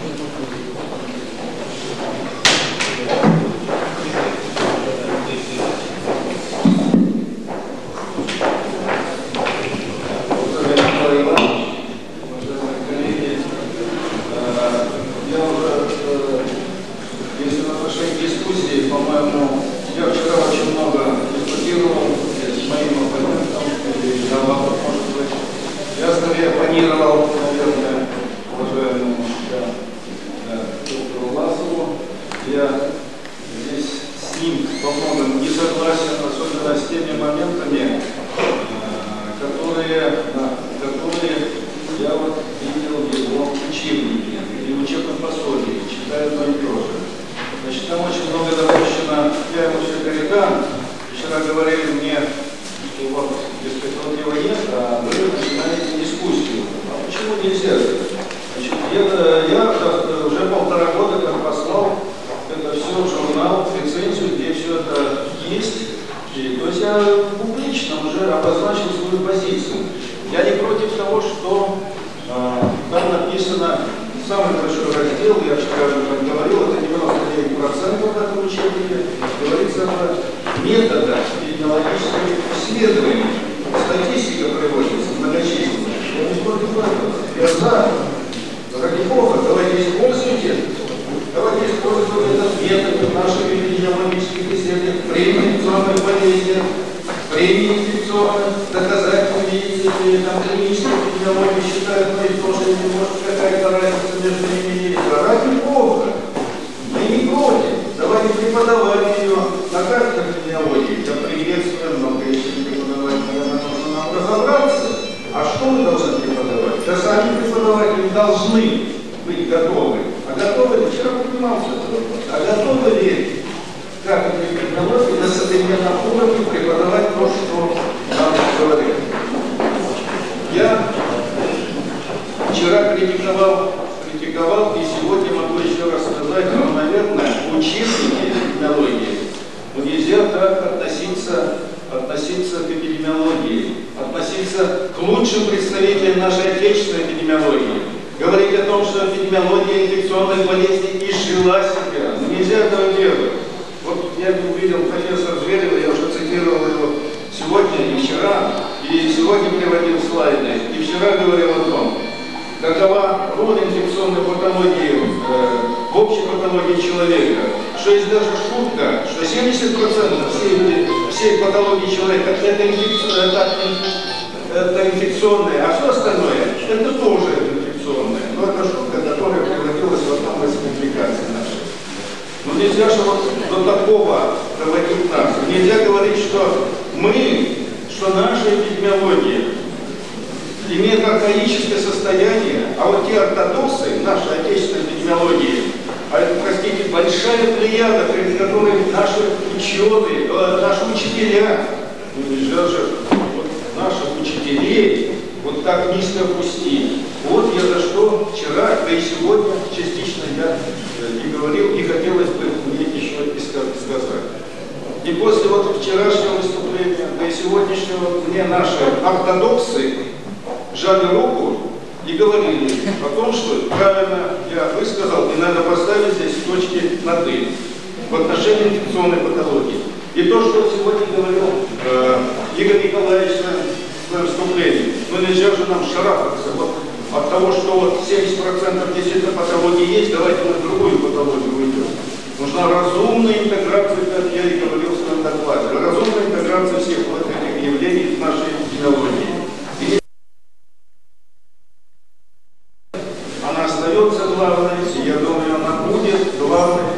И после вот вчерашнего выступления, да и сегодняшнего, мне наши ортодоксы жали руку и говорили о том, что правильно я высказал, и надо поставить здесь точки над «и» в отношении инфекционной патологии. И то, что сегодня говорил Игорь Николаевич в своем вступлении, ну нельзя же нам шарахаться вот от того, что вот 70% действительно патологии есть, давайте на другую патологию уйдем. Нужна разумная интеграция, как я и говорил в своем докладе, разумная интеграция всех вот этих явлений в нашей эпидемиологии. И она остается главной, и я думаю, она будет главной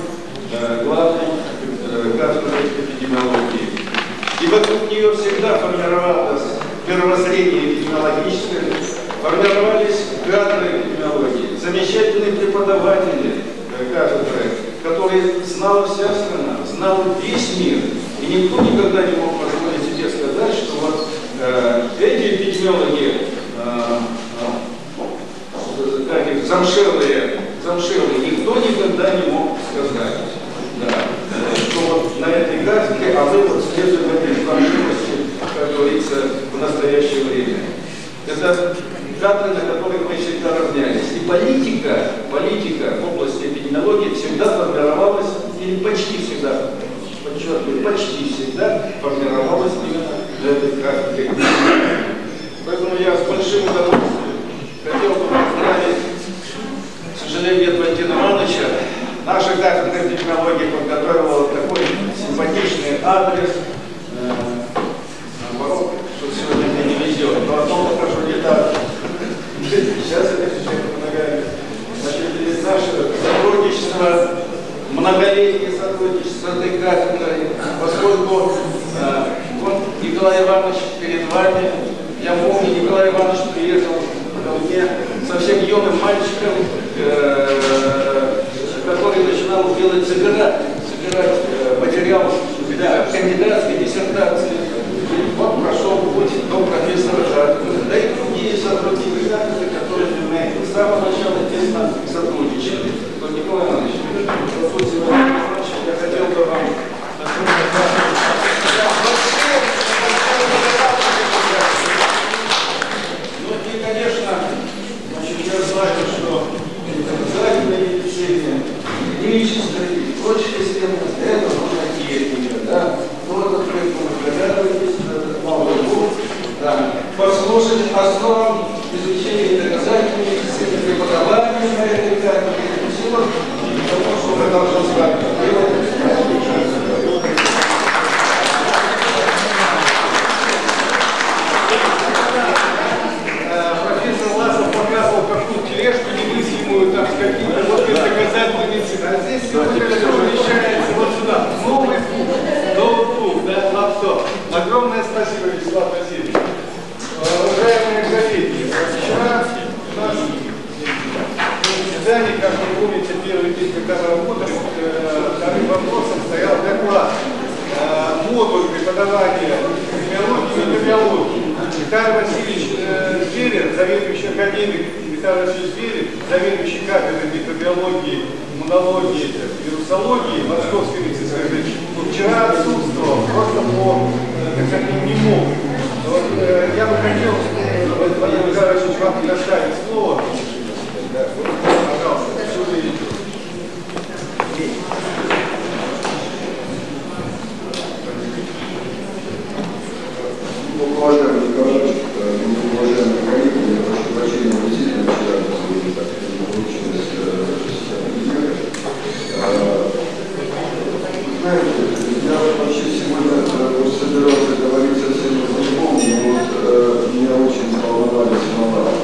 кафедрой эпидемиологии. И вокруг нее всегда формировалось мировоззрение эпидемиологическое, формировались кадры эпидемиологии, замечательные преподаватели кафедры, которые знала вся страна, знал весь мир. И никто никогда не мог позволить себе сказать, что вот эти эпидемиологи, замшелые, никто никогда не мог сказать, что вот на этой кафедре, а вы вот следуете в этой замшелости, как говорится, в настоящее время. Это кадры, на которых мы всегда равнялись. И политика в области эпидемиологии всегда формировалась, или почти всегда, подчеркиваю, почти всегда формировалась именно на этой кафедре. Поэтому я с большим удовольствием хотел бы поздравить, к сожалению, нет Валентина Ивановича. Наша кафедра эпидемиологии подготовила такой симпатичный адрес. Наоборот, что сегодня мне не везет, но о том покажу детали. Сейчас это все помогает. Значит, наше сотрудничество, многолетнее сотрудничество с этой кафедрой, поскольку вот Николай Иванович перед вами, я помню, Николай Иванович приехал ко мне совсем юным мальчиком, который начинал делать собирать материал для кандидатской диссертации. Вот прошел путь до профессора Жадина, да и другие сотрудники кафедры, которые мы с самого начала тесно сотрудничали. То, Николай Иванович, я хотел бы вам ну и, конечно, я знаю, что доказательной медицине, клинической и прочей системности, это нужна техника, да? Ну вот, например, вы догадываетесь, этот малый год, да, послушать основам изучения доказательной медицины, преподавания на этой кафедре, всего того, что мы должны с вами делать. Профессор Лазов показывал какую тележку немыслимую, там, с какими-то вот доказательной медицины. А здесь сегодня все помещается вот сюда. Новый ноутбук, да, лаптоп. Огромное спасибо, Вячеслав Васильевич. Уважаемые коллеги, вчера у нас в заседании, как вы помните, первый день, когда мы работали, вторым вопросом стоял доклад модуль преподавания эпидемиологии и микробиологии. Виталий Васильевич Зверев, заведующий академик, Виталий Васильевич Зверев, заведующий кафедрой микробиологии, иммунологии, вирусологии Московской медицинской академии, вчера отсутствовал, просто не мог. Вот, я бы хотел, Владимир Николаевич, вам предоставить слово. Пожалуйста, отсюда идет. Уважаемый Николаевич, уважаемые коллеги, я прошу прощения, действительно, вчера так получилось знаете, я вообще сегодня собирался говорить совсем по-другому, но вот меня очень волновали слова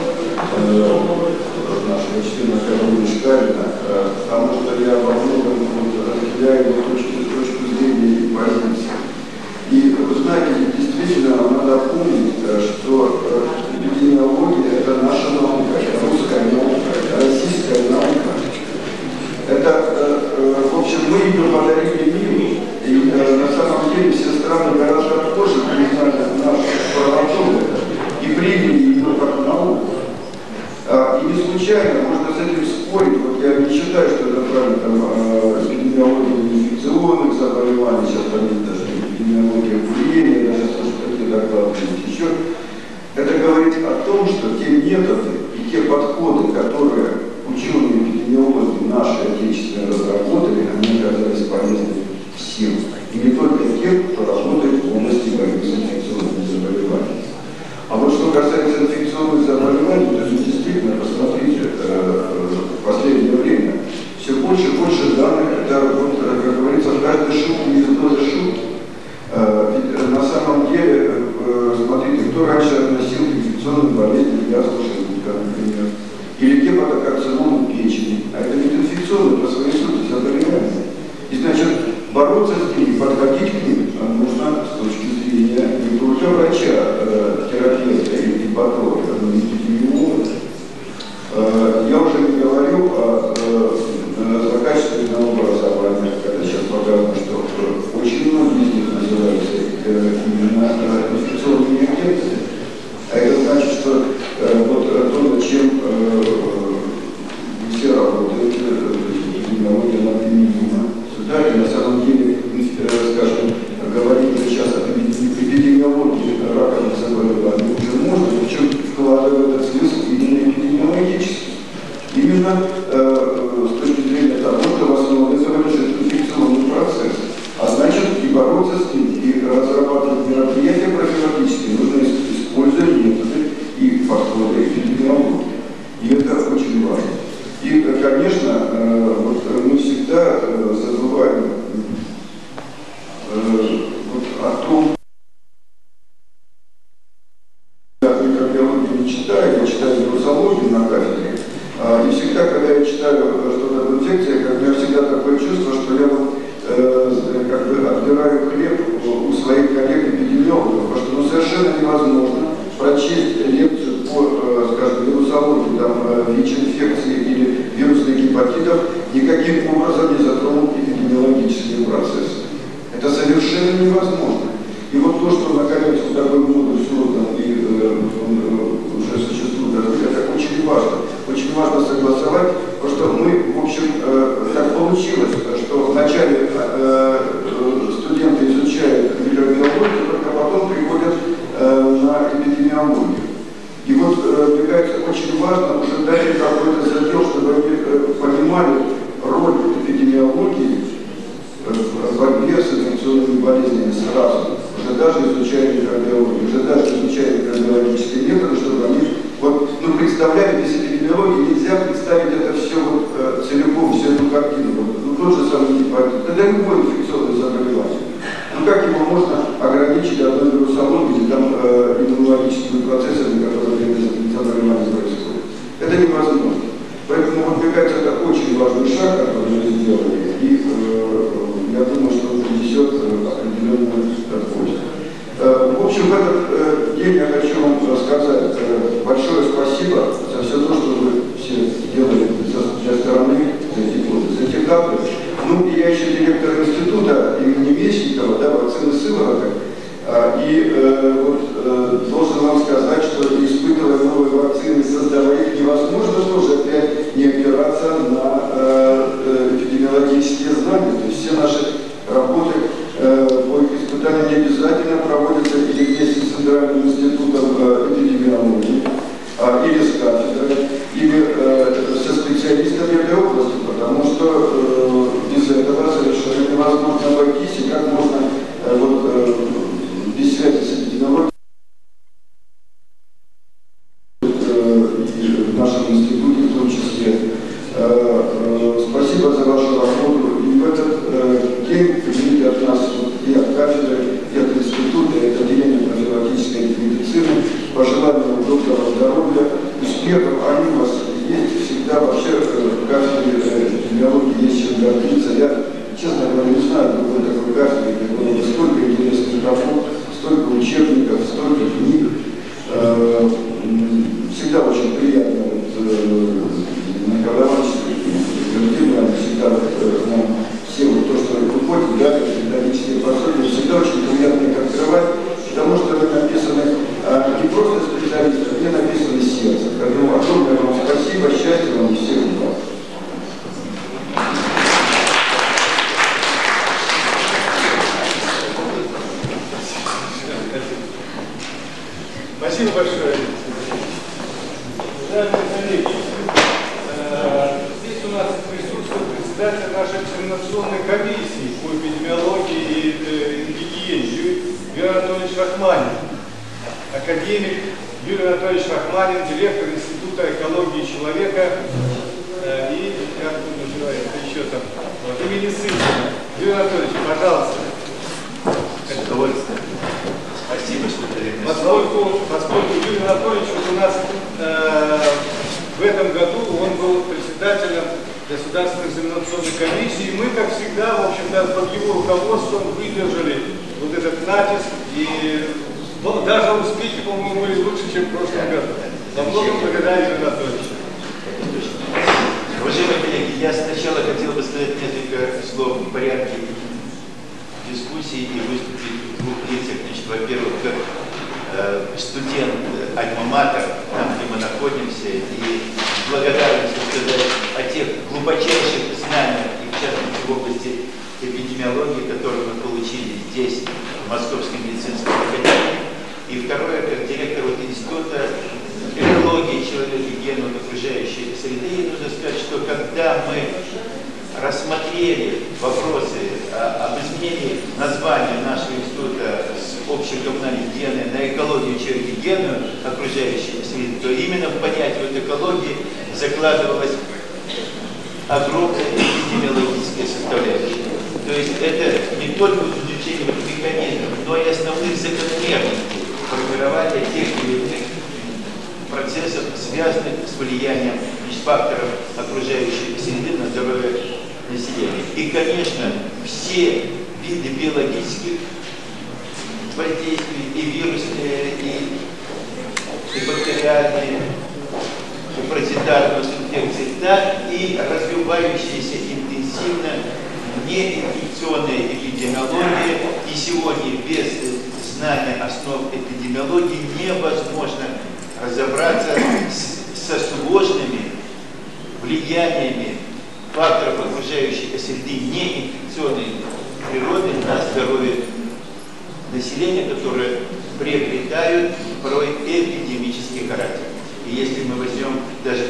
нашего члена Каролина Шкалина, потому что я во многом разделяю точку зрения и позиции. И вы знаете, действительно, надо помнить, что эпидемиология – это наша наука, это русская наука, это российская наука. Это, в общем, мы ее подарили миру, и на самом деле все страны гораздо позже признали нашу проработку и приняли ее как науку. И не случайно, можно с этим спорить, вот я не считаю, что это правильно, там, эпидемиология инфекционных заболеваний, сейчас по ней даже именно с точки зрения того, что в основе этого лежит инфекционный процесс. А значит, и бороться с ним, и разрабатывать мероприятия профилактические нужно используя методы и подходы эпидемиологии. И это очень важно. И, конечно, вот мы всегда забываем вот о том, я микробиологию не читаю, я читаю вирусологию на кафедре. И всегда, когда я читаю что-то в инфекции, у меня всегда такое чувство, что я вот как бы отбираю хлеб у своих коллег-эпидемиологов, потому что совершенно невозможно прочесть лекцию по, скажем, вирусологии, там, ВИЧ-инфекции или вирусных гепатитов, никаким образом не затронут эпидемиологические процессы. Это совершенно невозможно. И вот то, что наконец вот такой модуль создан и уже существует, это очень важно. Очень важно согласовать, потому что мы, в общем, так получилось, что вначале студенты изучают микробиологию, только потом приходят на эпидемиологию. И вот, мне кажется, очень важно уже дать им какой-то задел, чтобы они понимали роль эпидемиологии в борьбе с инфекционными болезнями сразу, уже даже изучая микробиологию, уже даже изучая микробиологические методы, чтобы они вот, ну, представляли, без эпидемиологии нельзя представить это все вот, целиком, всю эту картину. Вот, ну, тот же самый гепатит, это любое инфекционное заболевание. Ну как его можно ограничить одной вирусологией или там иммунологическими процессами, которые при заболевании происходят? Это невозможно. Поэтому, вот, мне кажется, это очень важный шаг, который мы сделали, и я думаю, что он принесет определенную пользу. В общем, в этот день я хочу вам сказать большое спасибо за все то, что вы все делали для страны, за эти годы, за эти годы. Ну, и я еще директор института имени Мечникова, да, вакцины сывороток. И вот должен вам сказать, что испытывая новые вакцины, создавая их, невозможно тоже опять не опираться на эпидемиологические знания. То есть все наши работы по их испытаниям не обязательно проводятся или вместе с Центральным институтом эпидемиологии, или с кафедрой, или со специалистами этой области, потому что без этого совершенно невозможно обойтись, и как можно без связи с эпидемиологией и в нашем институте в том числе. Спасибо за вашу работу. И в этот день примите от нас и от кафедры, и от института, и от отделения профилактической медицины пожелания доброго здоровья, успехов. Они у вас есть всегда. Вообще в кафедре эпидемиологии есть чем гордиться. Я, честно говоря, не знаю, какой такой кафедре, где было столько интересных работ, столько учебников, столько книг. Всегда очень приятно Николай Иванович, всегда нам все вот то, что выходит, да, методические пособия, всегда очень приятно их открывать, потому что они написаны не просто специалистам, они написаны сердцем. Поэтому огромное вам спасибо, счастья вам и всех благ. Спасибо большое. Уважаемые коллеги, здесь у нас присутствует председатель нашей экзаменационной комиссии по эпидемиологии и гигиене Юрий Анатольевич Рахманин, академик Юрий Анатольевич Рахманин, директор Института экологии человека и, как он называется, еще там, вот, имени Сытина. Юрий Анатольевич, пожалуйста. С удовольствием. Спасибо, что дали мне Поскольку Юрий Анатольевич у нас в этом году он был председателем Государственной экзаменационной комиссии, и мы, как всегда, в общем-то, под его руководством выдержали вот этот натиск, и даже успехи, по-моему, были лучше, чем в прошлом году. Во многом благодаря Юрию Анатольевичу. Уважаемые коллеги, я сначала хотел бы сказать несколько слов в порядке дискуссии и выступить в двух лицах. Значит, во-первых, как студент Альма-Матер, там, где мы находимся, и благодарность сказать о тех глубочайших знаниях, и в частности в области эпидемиологии, которые мы получили здесь, в Московской медицинской академии. И второе, как директор Института экологии, человека, гигиены окружающей среды, и нужно сказать, что когда мы рассмотрели вопросы об изменении названия нашего института с общекоммунальной гены на экологию через гену окружающей среды, то именно в понятие вот экологии закладывалась огромная эпидемиологическая составляющая. То есть это не только изучение механизмов, но и основных закономерностей формирования тех или иных процессов, связанных с влиянием факторов окружающей среды на здоровье населения. И, конечно, все виды биологических воздействий, и вирусные, и бактериальные, и паразитарные инфекции, так и развивающиеся интенсивно неинфекционные эпидемиологии. И сегодня без знания основ эпидемиологии невозможно разобраться со сложными влияниями факторов окружающей среды неинфекционной природы на здоровье населения, которые приобретают порой эпидемический характер. И если мы возьмем даже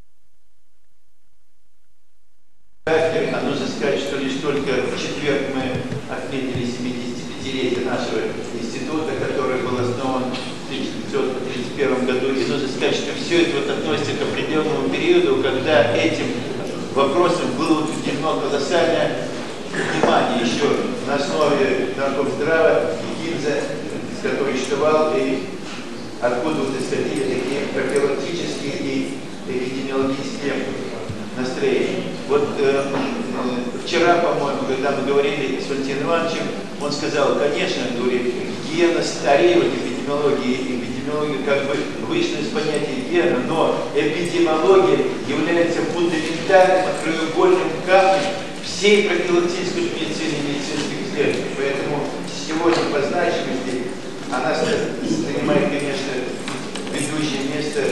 нужно сказать, что лишь только в четверг мы отметили 75-летие нашего института, который был основан в 1931 году. И нужно сказать, что все это вот относится к определенному периоду, когда этим вопросом было уделено колоссальное внимание еще на основе Наркомздрава и Гинза, который существовал, и откуда вот исходили такие профилактические и эпидемиологические настроения. Вот вчера, по-моему, когда мы говорили с Валентином Ивановичем, он сказал, конечно, говорит, гена стареют, эпидемиология как бы вышла из понятия гена, но эпидемиология является фундаментальным, краеугольным камнем всей профилактической медицины и медицинских исследований. Поэтому сегодня по значимости она занимает, конечно, ведущее место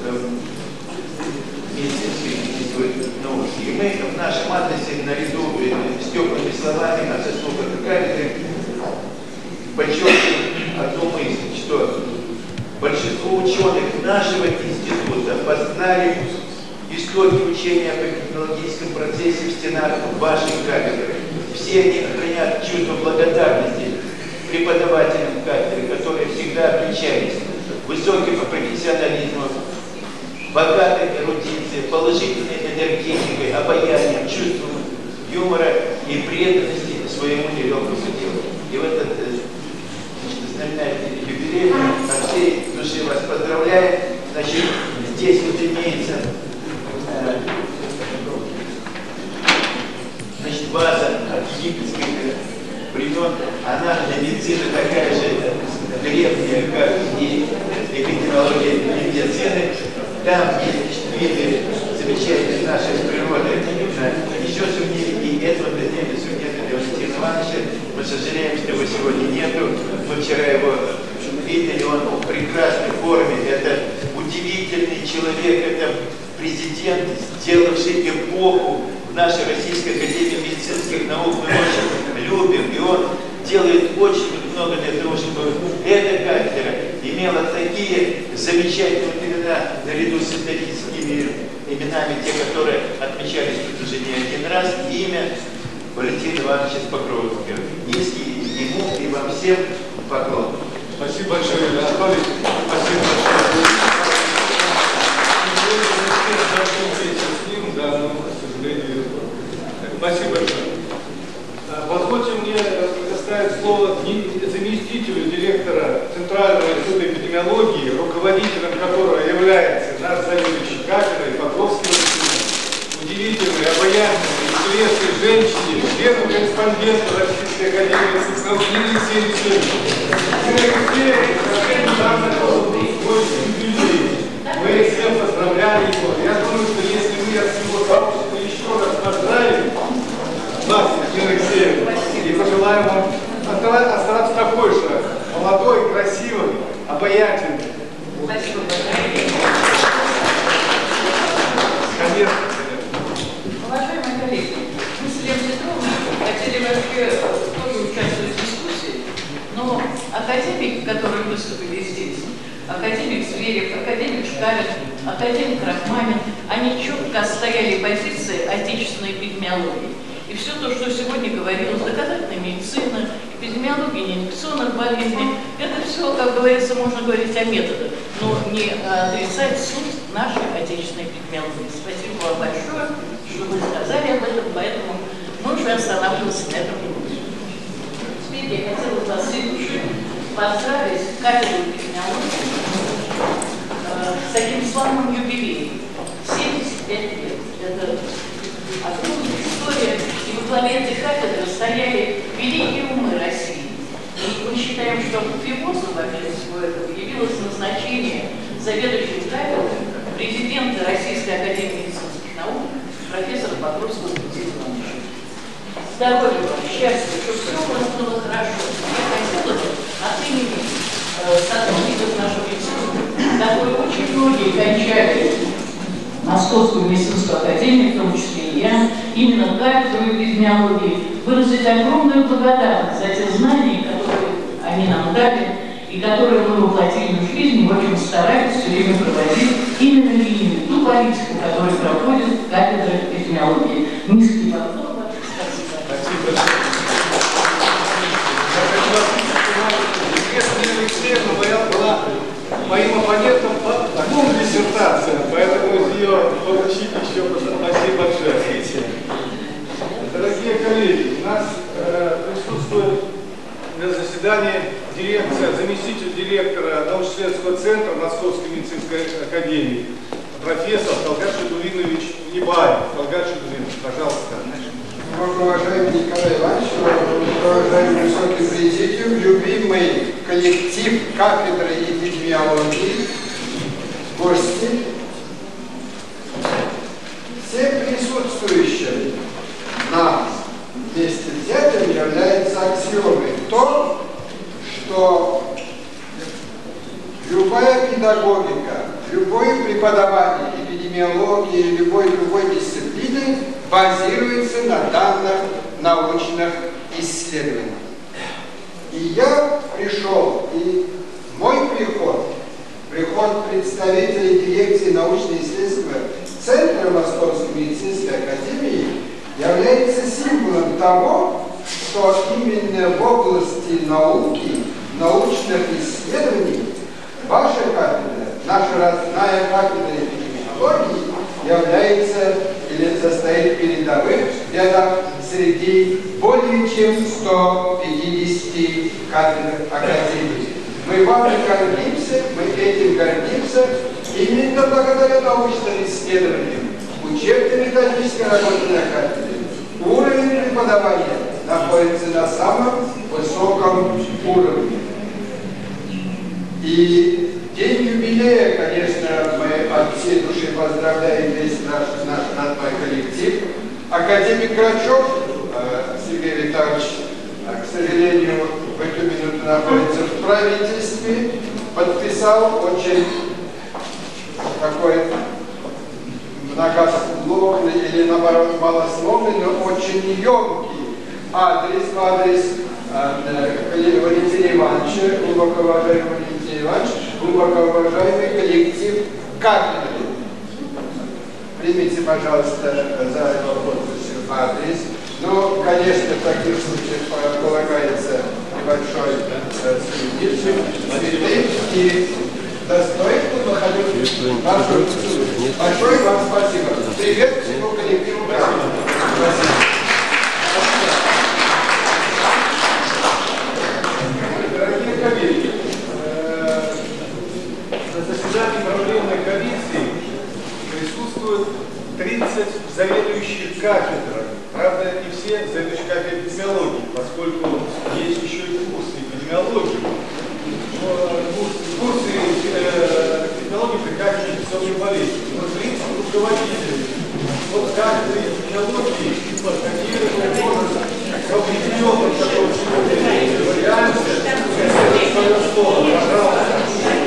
медицинской науки. И мы в нашем адресе, наряду с теплыми словами от заслуг кафедры, подчеркиваем одну мысль, что большинство ученых нашего института познали истоки учения об эпидемиологическом процессе в стенах вашей кафедры. Все они хранят чувство благодарности преподавателям кафедры, которые всегда отличались высоким профессионализмом, богатой эрудицией, положительной энергетикой, обаянием, чувством юмора и преданности своему нелегкому делу. И в этот знаменательный юбилей от всей души вас поздравляем. Значит, здесь вот имеется база от египетских времен. Она для медицины такая же древняя, как и эпидемиология медицины. Там есть виды замечательной нашей природы, еще сумнее, и этого для Валентина Ивановича. Мы сожалеем, что его сегодня нету. Мы вчера его видели, он в прекрасной форме. Это удивительный человек, это президент, сделавший эпоху в нашей Российской академии медицинских наук. Мы очень любим, и он делает очень много для того, чтобы эта кафедра имела такие замечательные имена, наряду с историческими именами, те, которые отмечались тут уже не один раз, имя Валентина Ивановича Покровского. Низкий ему и вам всем поклон. Спасибо большое, Анатолий. Спасибо большое. Спасибо большое. Позвольте мне предоставить слово заместителю директора Центрального института эпидемиологии, руководителем которого является наш заведующий кафедрой Покровский Валентин, удивительной, обаятельной, интересной женщине, первым корреспондентом Российской академии ЦСКА Нины Алексеевича. Мы всем поздравляли его. Я думаю, что если мы от всего сообщества еще раз поздравим вас, Нина Алексеевна, и пожелаем вам оставаться такой же молодой, красивой, обаятельной. Спасибо большое. Конечно. Уважаемые коллеги, мы с Еленой Петровной хотели вообще тоже участвовать в дискуссии, но академики, которые выступили здесь, академик Зверев, академик Шкалин, академик Рахманин, они четко отстояли позиции отечественной эпидемиологии. И все то, что сегодня говорилось, доказательная медицина, эпидемиология неинфекционных болезней, это все, как говорится, можно говорить о методах, но не отрицать суть нашей отечественной эпидемиологии. Спасибо вам большое, что вы сказали об этом, поэтому мы уже останавливаться на этом не будем. Теперь я хотела вас следующее поздравить кафедру эпидемиологии с таким славным юбилеем. 75 лет. Это огромная история. И во главе этой кафедры стояли великие умы России. И мы считаем, что апофеозом вообще всего этого явилось назначение заведующим кафедрой президента Российской академии медицинских наук профессора Покровского Дмитрия Ивановича. Здоровья вам, счастья, чтобы все у вас было хорошо. Я хотела бы от имени сотрудников нашего института, которые очень многие кончали Московскую медицинскую академию, в том числе и я, именно кафедру эпидемиологии, выразить огромную благодарность за те знания, которые они нам дали и которые мы воплотили в жизнь, и очень старались все время проводить именно линию, ту политику, которую проходит кафедра эпидемиологии. Низкий поклон. Спасибо. Известная эксперта была моим оппонентом по двум диссертациям, поэтому из нее получить еще спасибо большое. Дорогие коллеги, у нас присутствует на заседании заместитель директора научно-исследовательского центра Московской медицинской академии, профессор Талгат Шадулинович Небаев. Талгат Шадулинович, пожалуйста. Уважаемый Николай Иванович, уважаемый высокий президиум, любимый коллектив кафедры эпидемиологии, гости, все присутствующие на месте взятым является аксиомой то, что любая педагогика, любое преподавание эпидемиологии, любой другой дисциплины базируется на данных научных исследований. И я пришел, и мой приход представителей дирекции научно-исследовательского центра Московской медицинской академии является символом того, что именно в области науки, научных исследований, ваша кафедра, наша родная кафедра эпидемиологии является или состоит в передовых рядах среди более чем 150 кафедр академии. Мы вами гордимся, мы этим гордимся именно благодаря научным исследованиям, учебно-методической работе на кафедре. Уровень преподавания находится на самом высоком уровне. И день юбилея, конечно, мы от всей души поздравляем весь наш родной коллектив. Академик Грачев Сергей Витальевич, к сожалению, в эту минуту находится в правительстве, подписал очень такой многословный или наоборот малословный, но очень емкий адрес Валентина Ивановича, глубоко уважаемый Валентин Иванович, глубоко уважаемый коллектив кафедры. Примите, пожалуйста, за его подписью адрес. Но, конечно, в таких случаях полагается небольшой цветы и достойно выходить вашу институт. Большое вам спасибо. Привет всему коллективу кафедры. Спасибо. Дорогие коллеги, на заседании правления комиссии присутствует 30 заведующих кафедр. Правда, не все заведующие кафедры эпидемиологии, поскольку есть еще и курсы эпидемиологии. Курсы эпидемиологии при кафедре инфекционных болезней. Но 30 руководителей от кафедры эпидемиологии, которые можно в объединенном таком варианте сказать свое слово. Пожалуйста.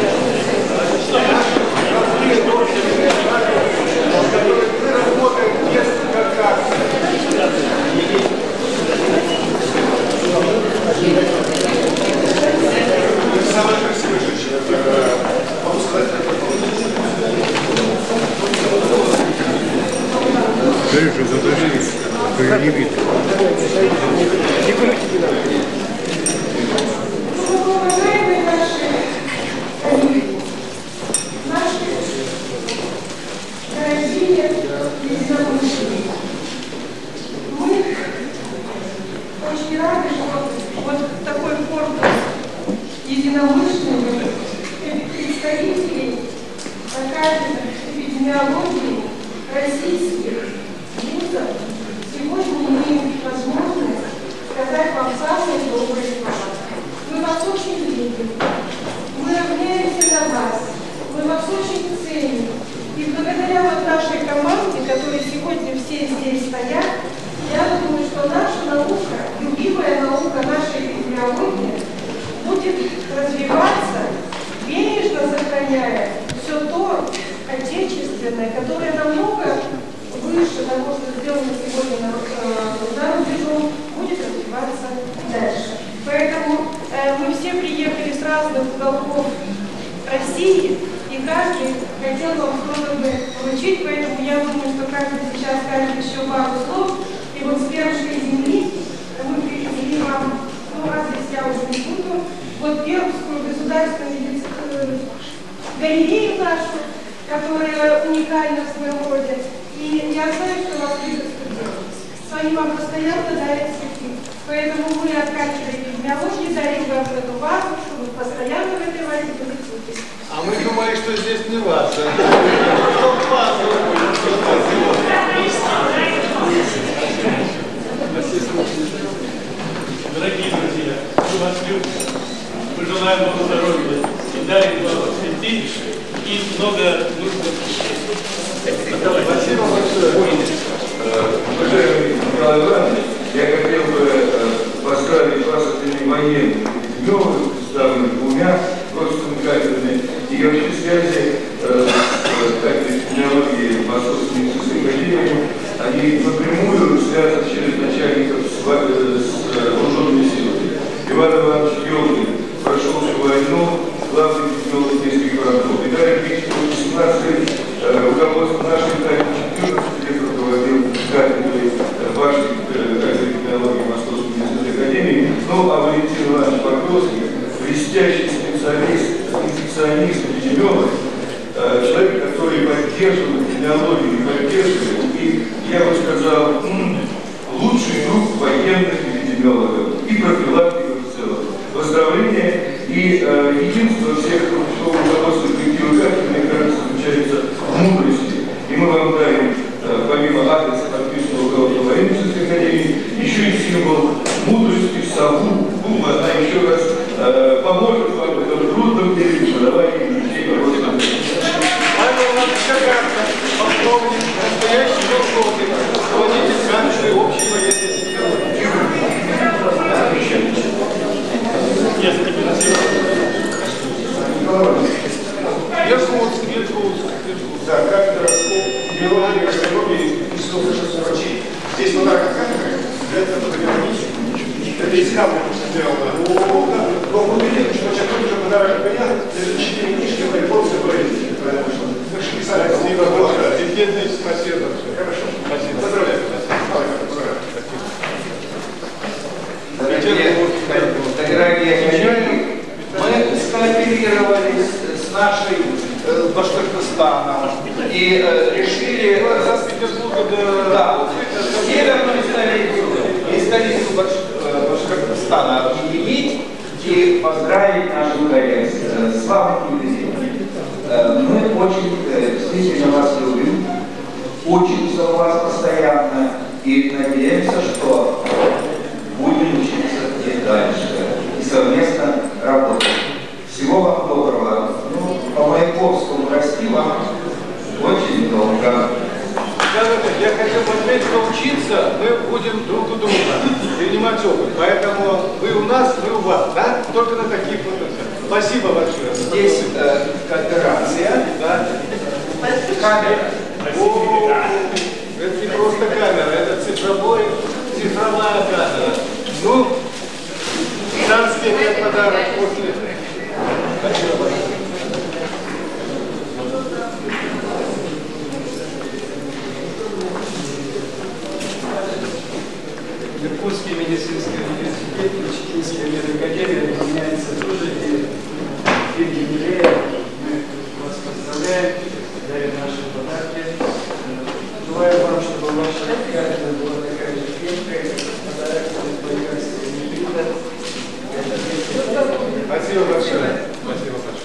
Мы работаем несколько раз. Самая красивая женщина. Могу сказать, как Уважаемые наши дорогие единомышленники, мы очень рады, что вот такой корпус единомышленников, представителей кафедры эпидемиологии российских вузов сегодня имеем возможность сказать вам самые добрые слова. Мы вас очень любим, мы равняемся на вас, мы вас очень ценим. И благодаря вот нашей команде, которые сегодня все здесь стоят, я думаю, что наша наука, любимая наука нашей эпидемиологии, будет развиваться, бережно сохраняя все то отечественное, которое намного выше того, что сделано сегодня за рубежом, будет развиваться дальше. Поэтому мы все приехали с разных уголков России, и каждый хотел вам что-то вручить, поэтому я думаю, что каждый сейчас скажет еще пару слов. И вот с Пермской земли мы привезли вам, ну, адрес я уже не буду, вот Пермскую государственную галерею нашу, которая уникальна в своем роде. И я знаю, что вас любят студенты. Они вам постоянно дарят цветы. Поэтому мы от кафедры эпидемиологии дарим вам эту вазу, чтобы постоянно в этой вазе были цветы. А мы думали, что здесь не ваза. Дорогие друзья, мы вас любим, мы желаем вам здоровья и дарим вам цветы и много нужных вещей. Спасибо большое. Уважаемый Николай Иванович, я хотел бы поздравить вас от имени военных эпидемиологов, представленных двумя профильными кафедрами, и вообще связи с кафедрой эпидемиологии Московской медицинской академии, они напрямую связаны через начальников с вооруженными силами. Иван Иванович Елкин прошел всю войну, главный эпидемиолог нескольких фронтов. Виталий Викторович 18 руководство нашей кафедры 14 лет руководил кафедрой вашей кафедры эпидемиологии Московской медицинской академии. Ну, а Валентин Иванович Покровский, блестящий специалист, инфекционист, эпидемиолог, человек, который поддерживает эпидемиологию и поддерживает, и, я бы сказал, лучший друг военных эпидемиологов и профилактиков в целом. Поздравления и единство всех руководства коллектива кафедры, мне кажется, заключается в мудрости. И мы вам дарим, помимо адреса, подписанного руководства военно-медицинской академии, еще и символ мудрости, сову, ума, а еще раз поможет вам в этом трудном деле преподавания детей просто. Павел Иванович Кагарко, полковник, настоящий полковник, руководитель кафедры общей военной технологии. Да, кафедра биологии, экологии и медицинских врачей. Здесь вот так кафедра, это фотографически. Это из камня сделано. Но мы видим, что человек уже подарок меня, 4 книжки по японской болезни. Спасибо большое. Бедный спасибо. Хорошо. Спасибо. Поздравляю. Дорогие коллеги, мы скооперировались с нашей Башкортостаном и решили северную столицу и столицу Башкортостана объединить и поздравить наших коллег с славным юбилеем. Мы очень действительно вас любим, учимся у вас постоянно и надеемся, что будем учиться и дальше, и совместно работать. Всего вам доброго. Ну, по Маяковскому расти вам очень долго. Я хотел подметить, что учиться мы будем друг у друга, принимать опыт. Поэтому вы у нас, мы у вас, да? Только на таких вот. Спасибо большое. Здесь кооперация, да? Камера. Это не просто камера, это цифровая камера. Ну, царский опять подарок после. Спасибо большое. Иркутский медицинский университет и Читинская медакадемия объединяются тоже и в юбилея. Мы вас поздравляем, дарим наши подарки. Желаю вам, чтобы ваша кафедра была такая же крепкая, как подарок от Байкальского университета. Спасибо большое. Спасибо большое.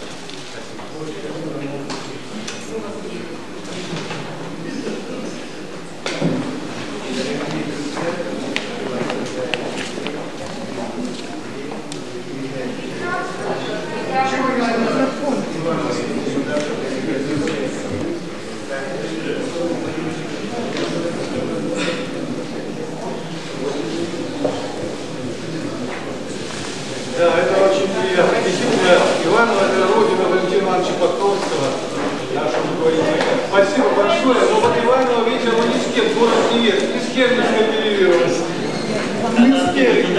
Да, это очень приятно. Действительно, Иваново — это родина Валентина Ивановича Покровского, нашего руководителя. Спасибо большое. Но вот Иваново, видите, оно ни с кем, город не ест, ни с кем не скооперировалось. Ни с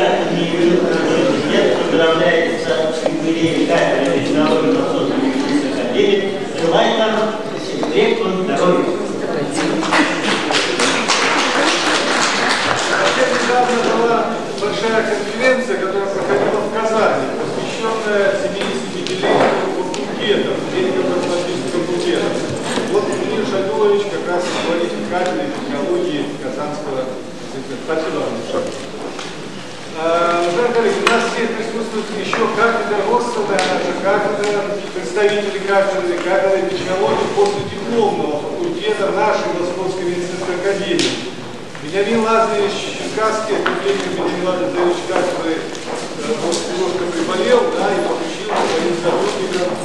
кем. Поздравляется с юбилеем кафедры международной насосной медицинской академии. Желаю нам крепкого здоровья. Совсем недавно была большая конференция, которая проходила в Казани, посвященная 70-летию факультета, медико-фармацевтического факультета. Вот Мунир Шайдулович как раз руководитель кафедры технологии Казанского университета. Спасибо вам большое. Уважаемые коллеги, у нас здесь присутствует еще кафедра Росстата, наша кафедра, представители кафедры технологий постдипломного факультета нашей Московской медицинской академии. Вениамин Лазаревич Черкасский, Вениамин Лазаревич кафедры немножко приболел, да, и поручил своим сотрудникам.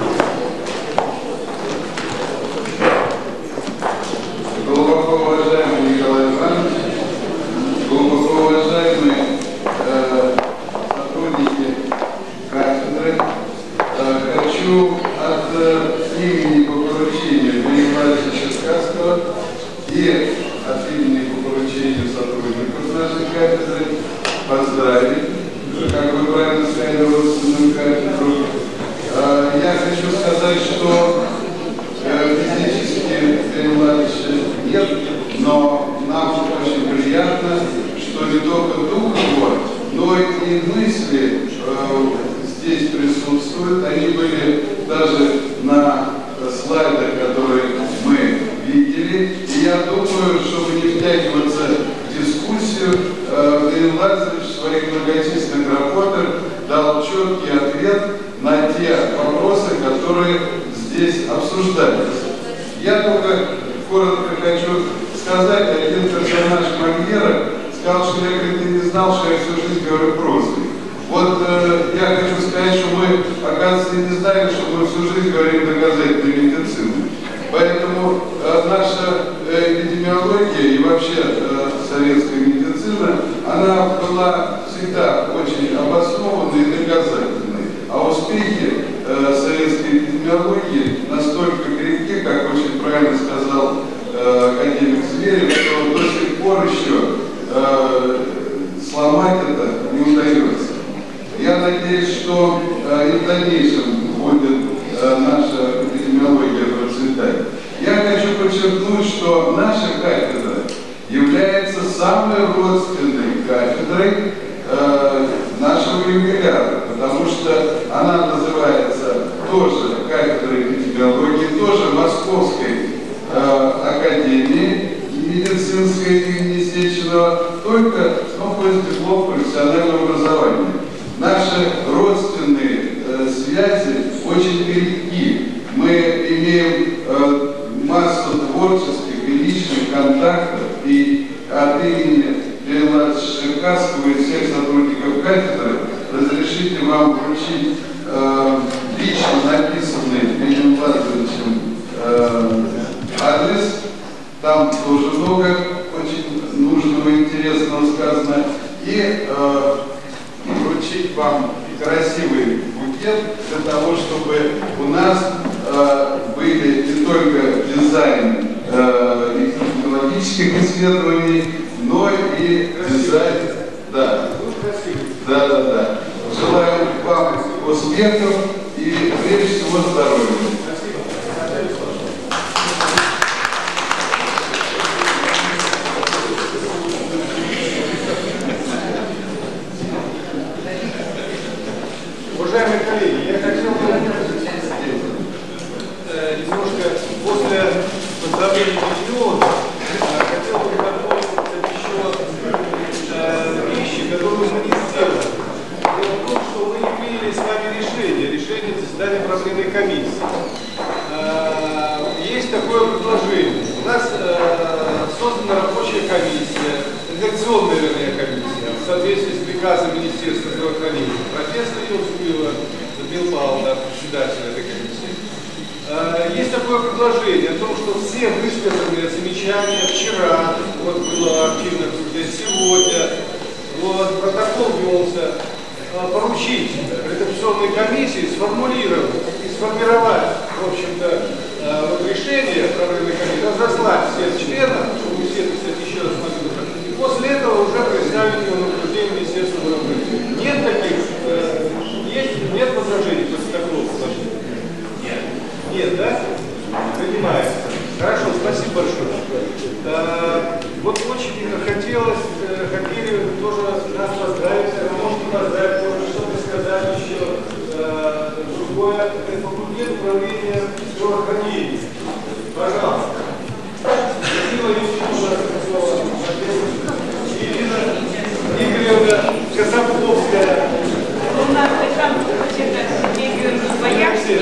Глубоко уважаемый Николай Иванович, глубоко уважаемые сотрудники кафедры, хочу от имени по поручению Вениамина Черкасского и от имени по поручению сотрудников нашей кафедры поздравить, как вы правильно сказали, родственную кафедру. Я хочу сказать, что физически Вениамина нет, но нам очень приятно, что не только дух его, но и мысли здесь присутствуют. Они были даже на слайдах, которые мы видели. И я думаю, чтобы не втягиваться в дискуссию, Владимир Лазаревич в своих многочисленных работах дал четкий ответ на те вопросы, которые здесь обсуждались. Я только коротко хочу сказать, один персонаж Мольера сказал, что я, говорит, не знал, что я всю жизнь говорю прозой. Вот я хочу сказать, что мы, оказывается, не знаем, что мы всю жизнь говорим доказательной медицины. Поэтому наша эпидемиология и вообще советская медицина, она была всегда очень обоснованной и доказательной. А успехи советской эпидемиологии настолько крепки, как очень правильно сказал академик Зверев, что до сих пор еще сломать это не удается. Я надеюсь, что и в дальнейшем будет наша эпидемиология процветать. Я хочу подчеркнуть, что наша кафедра является самой родственной кафедрой нашего юбиляра, потому что она называется тоже кафедрой эпидемиологии, тоже Московской академии медицинской имени Сеченова, только постдиплом профессионального образования. Наши родственные связи очень крепки. Мы имеем массу творческих и личных контактов, и от имени Вениамина Черкасского и всех сотрудников кафедры разрешите вам вручить лично написанный Вениамином Лазаревичем адрес. Там тоже много очень нужного и интересного сказано. И вручить вам красивый букет для того, чтобы у нас были не только дизайн технологических исследований, но и дизайн. Да. Да. Желаю вам успехов и прежде всего здоровья. комиссия, редакционная, вернее, комиссия, в соответствии с приказом Министерства здравоохранения, профессор Юрскуева Людмила Павловна, председатель этой комиссии, есть такое предложение о том, что все высказанные замечания вчера, вот было активно обсуждение, сегодня, вот, протокол велся, поручить редакционной комиссии сформулировать и сформировать, в общем-то, вот решение правильной комиссии, разослать всем членам, чтобы все это, кстати, еще раз могли, и после этого уже представить его на утверждение Министерства здравоохранения. Нет таких, нет возражений после такого положения? Нет. Нет, да? Принимается. Хорошо, спасибо большое. Вот очень хотели тоже нас поздравить, можете поздравить, можно что-то сказать еще. Другое, это факультет управления здравоохранения. Пожалуйста. Ирина Игоревна Казаковская. У нас там факультета Боярский.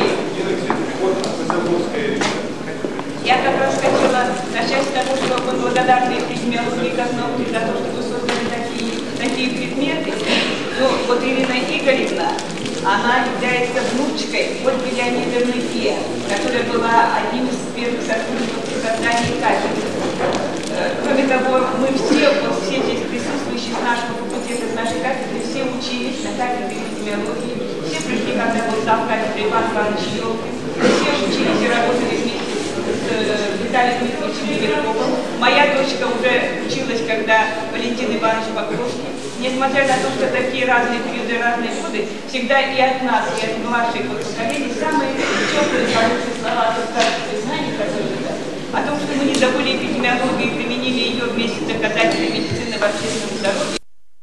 Я как раз хотела начать с того, что мы благодарны эпидемиологии Казнауки за то, что вы создали такие предметы. Ну, вот Ирина Игоревна, она является внучкой Ольги Леонидовны Е, которая была одним из первых сотрудников при создании кафедры. Кроме того, мы все, вот все здесь присутствующие с нашего факультета, с нашей кафедры, все учились на кафедре эпидемиологии, все пришли, когда был зав кафедры Иван Иванович Елкин, все учились и работали вместе с Виталием Дмитриевичем Беляковым. Моя дочка уже училась, когда Валентин Иванович Покровский. Несмотря на то, что такие разные периоды, разные годы, всегда и от нас, и от младших поколений самые теплые, хорошие слова о знаний, которые дают. О том, что мы не забыли эпидемиологию и применили ее вместе с доказательной медицины в общественном здоровье.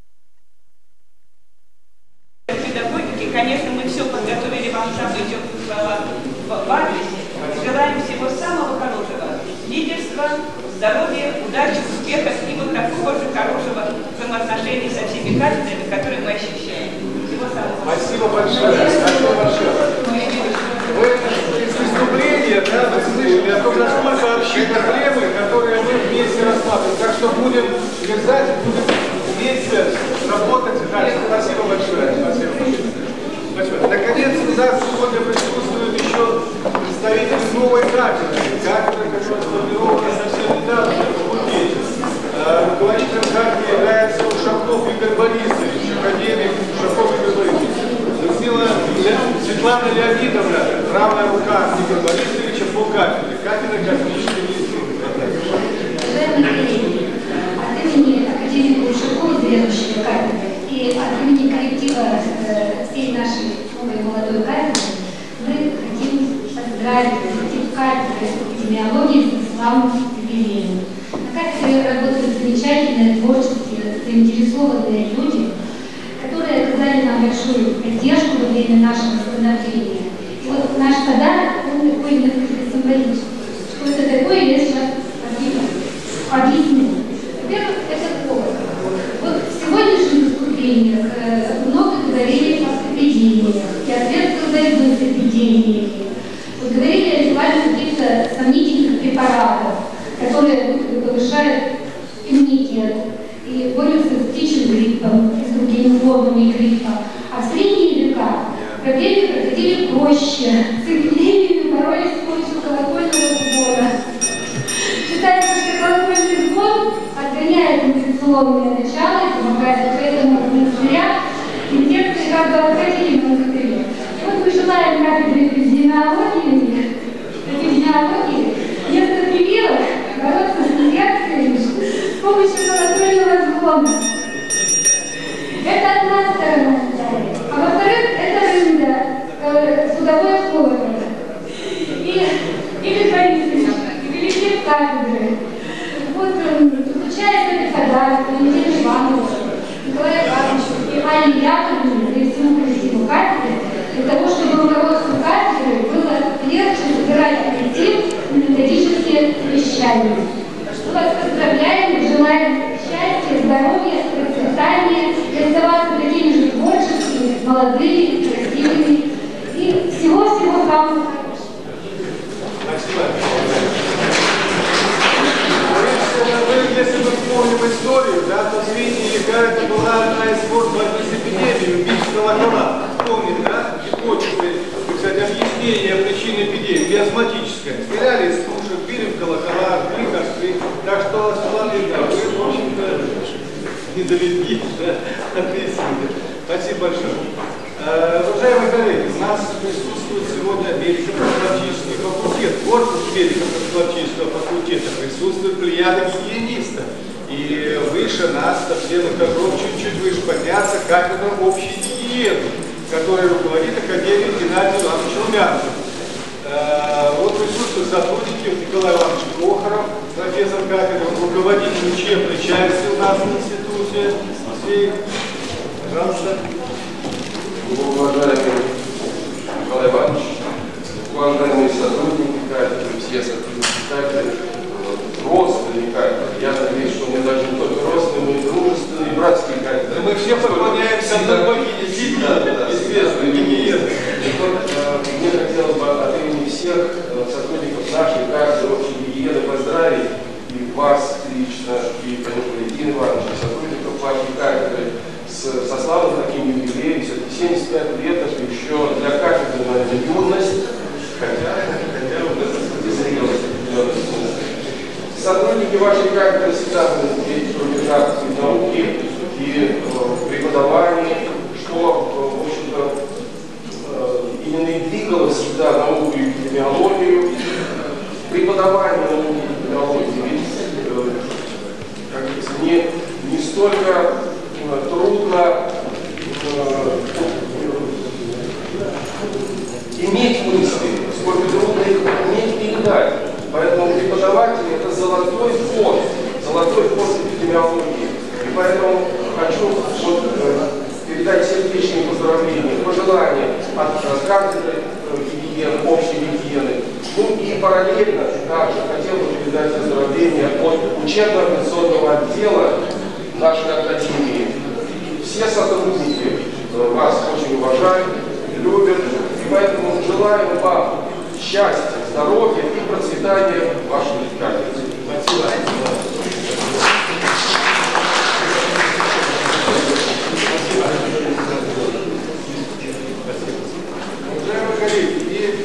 Педагогики, конечно, мы все подготовили вам самые теплые слова в адресе. Желаем всего самого хорошего. Лидерства, здоровья, удачи, успехов и вот такого же хорошего взаимоотношения со всеми кафедрами, которые мы ощущаем. Всего самого. Спасибо большое. Спасибо большое. Вы из выступления, да, вы слышали о том, насколько вообще проблемы, которые мы вместе рассматриваем. Так что будем дерзать, будем вместе работать дальше. Спасибо большое. Спасибо. Спасибо. Наконец, у нас сегодня присутствует еще представитель новой кафедры, которая сформирована совсем недавно на факультете. Руководителем кафедры является Ушаков Игорь Борисович, академик Ушаков Игорь Борисович. Светлана Леонидовна, правая рука Игоря Борисовича по кафедре, кафедра космической медицины. От имени академика Ушакова, заведующего кафедры, и от имени коллектива всей нашей новой молодой кафедры мы хотим поздравить коллектив кафедры эпидемиологии с славным юбилеем. На кафедре работают замечательные, творческие, заинтересованные люди, которые оказали нам большую поддержку во время нашего становления. И вот наш подарок, он такой несколько символический. Что это такое, я сейчас объясню. Во-первых, это повод. Вот в сегодняшних выступлениях много говорили о эпидемиях и о средствах борьбы с эпидемиями. Вот говорили о развивании каких-то сомнительных препаратов, которые повышают иммунитет и борются с птичьим гриппом и с другими формами гриппа. А в средние века проблемы проходили проще. С эпидемиями боролись с помощью колокольного звона. Считается, что колокольный звон отгоняет инфекционные начала и помогает поэтому не зря инфекции как бы отходили на монастыре. И вот мы желаем кафедре эпидемиологии вместо прививок бороться с инфекциями с помощью колокольного звона. Это одна сторона. А во-вторых, это рында, судовое слово. И Игорь Борисович, коллектив кафедры, вот получает этот подарок Валентин Иванович, Николай Иванович и Анне Яковлевне и всему коллективу кафедры, для того, чтобы руководству кафедры было легче собирать коллектив на методические совещания. Мы вас поздравляем, желаем счастья, здоровья, процветания, и оставаться такими же творческими, молодыми, красивыми и всего-всего самого хорошего. Спасибо. Вы, если вы историю, да, то видите, это была одна из форм борьбы с эпидемией, убийство колокола. Помните, да? Гипотезы, кстати, объяснение причины эпидемии, миазматическое. Стреляли из пушек, били в колокола, били костры. Так что, Светлана Ильина, вы, в общем-то, недалеки, да, от истины. Спасибо большое. Уважаемые коллеги, у нас присутствует сегодня медико-профилактический факультет. В корпус медико-профилактического факультета присутствует плеяда гигиенистов. И выше нас, совсем этажом, чуть-чуть выше подняться, кафедра общей гигиены, которой руководит академик Геннадий Иванович Румянцев. Вот присутствуют сотрудники Николай Иванович Прохоров, профессор кафедры, руководитель учебной части у нас в институте. Пожалуйста. Уважаемый Николай Иванович, уважаемые сотрудники кафедры, все сотрудники кафедры, родственники кафедры, я надеюсь, что мы даже не только родственные, но и дружественные, и братские кафедры. Мы все поклоняемся одной богине Земли, известной гигиены. Мне хотелось бы от имени всех сотрудников нашей кафедры общей гигиены поздравить и вас лично, и, конечно, Валентина Ивановича, сотрудников вашей кафедры со славным таким юбилеем. Все-таки 75 лет, это еще для кафедры, наверное, юность, хотя у нас зрелость определенная. Сотрудники вашей кафедры всегда будут иметь рубежа науки и преподавания, что, в общем-то, именно и двигало всегда науку и эпидемиологию, преподавание науки и эпидемиологии. Ведь, как говорится, не столько трудно иметь мысли, сколько трудно их уметь передать. Поэтому преподаватель — это золотой фонд эпидемиологии. И поэтому хочу передать сердечные поздравления, пожелания от кафедры гигиены, общей гигиены. Ну и параллельно также хотел бы передать поздравления от учебно-организационного отдела нашей академии. Все сотрудники вас очень уважают, любят, и поэтому желаем вам счастья, здоровья и процветания в вашей кафедре. Спасибо. Уважаемые коллеги, и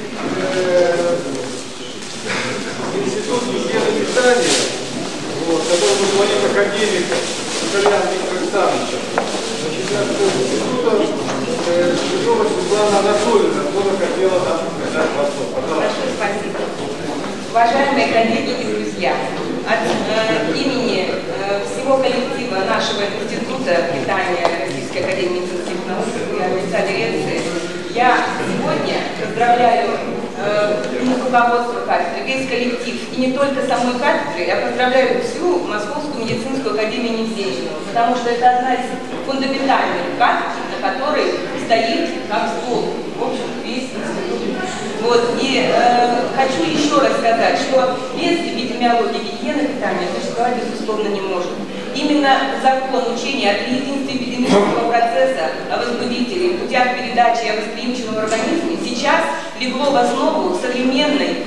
институт гигиены питания, который руководит академик Итальян Виктор Александрович, института Жирова Светлана Анатольевна, которая хотела нам сказать вас. Большое спасибо. Уважаемые коллеги и друзья, от имени всего коллектива нашего института питания Российской академии медицинских наук и лица дирекции, я сегодня поздравляю руководство кафедры, весь коллектив, и не только самой кафедры, я поздравляю всю Московскую медицинскую академию Невзечного, потому что это одна из фундаментальных кафедр, на которой стоит как стол, в общем, весь институт. Вот, и хочу еще раз сказать, что без эпидемиологии гигиены питания существовать, безусловно, не может. Именно закон учения о триединстве эпидемического процесса, о возбудителе, путях передачи, о восприимчивом организме сейчас легло в основу современной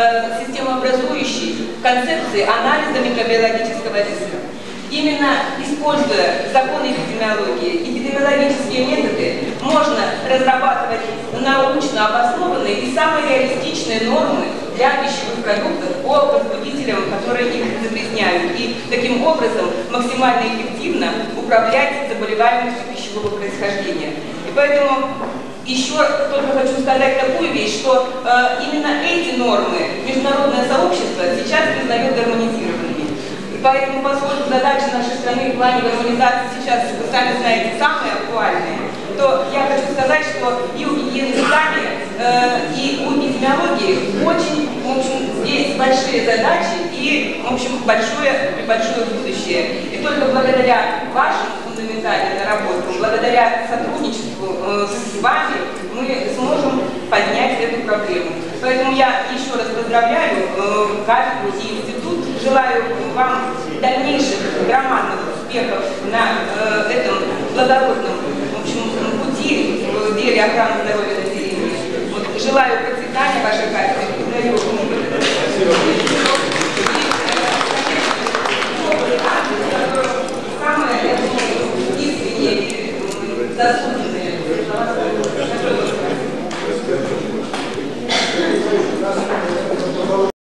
системообразующей концепции анализа микробиологического риска. Именно используя законы эпидемиологии, эпидемиологические методы, можно разрабатывать научно обоснованные и самые реалистичные нормы для пищевых продуктов по возбудителям, которые их загрязняют, и таким образом максимально эффективно управлять заболеваемостью пищевого происхождения. И поэтому еще только хочу сказать такую вещь, что именно эти нормы международное сообщество сейчас признает гармонизированными. И поэтому, поскольку задачи нашей страны в плане гармонизации сейчас, вы сами знаете, самые актуальные, то я хочу сказать, что и у гигиены питания, и у эпидемиологии очень, в общем, здесь большие задачи и, в общем, большое будущее. И только благодаря вашим фундаментальным наработкам, благодаря сотрудничеству с вами, мы сможем поднять эту проблему. Поэтому я еще раз поздравляю кафедру и институт, желаю вам дальнейших громадных успехов на этом благородном, в общем, пути в деле охраны здоровья населения. Вот, желаю процветания вашей кафедры. Спасибо.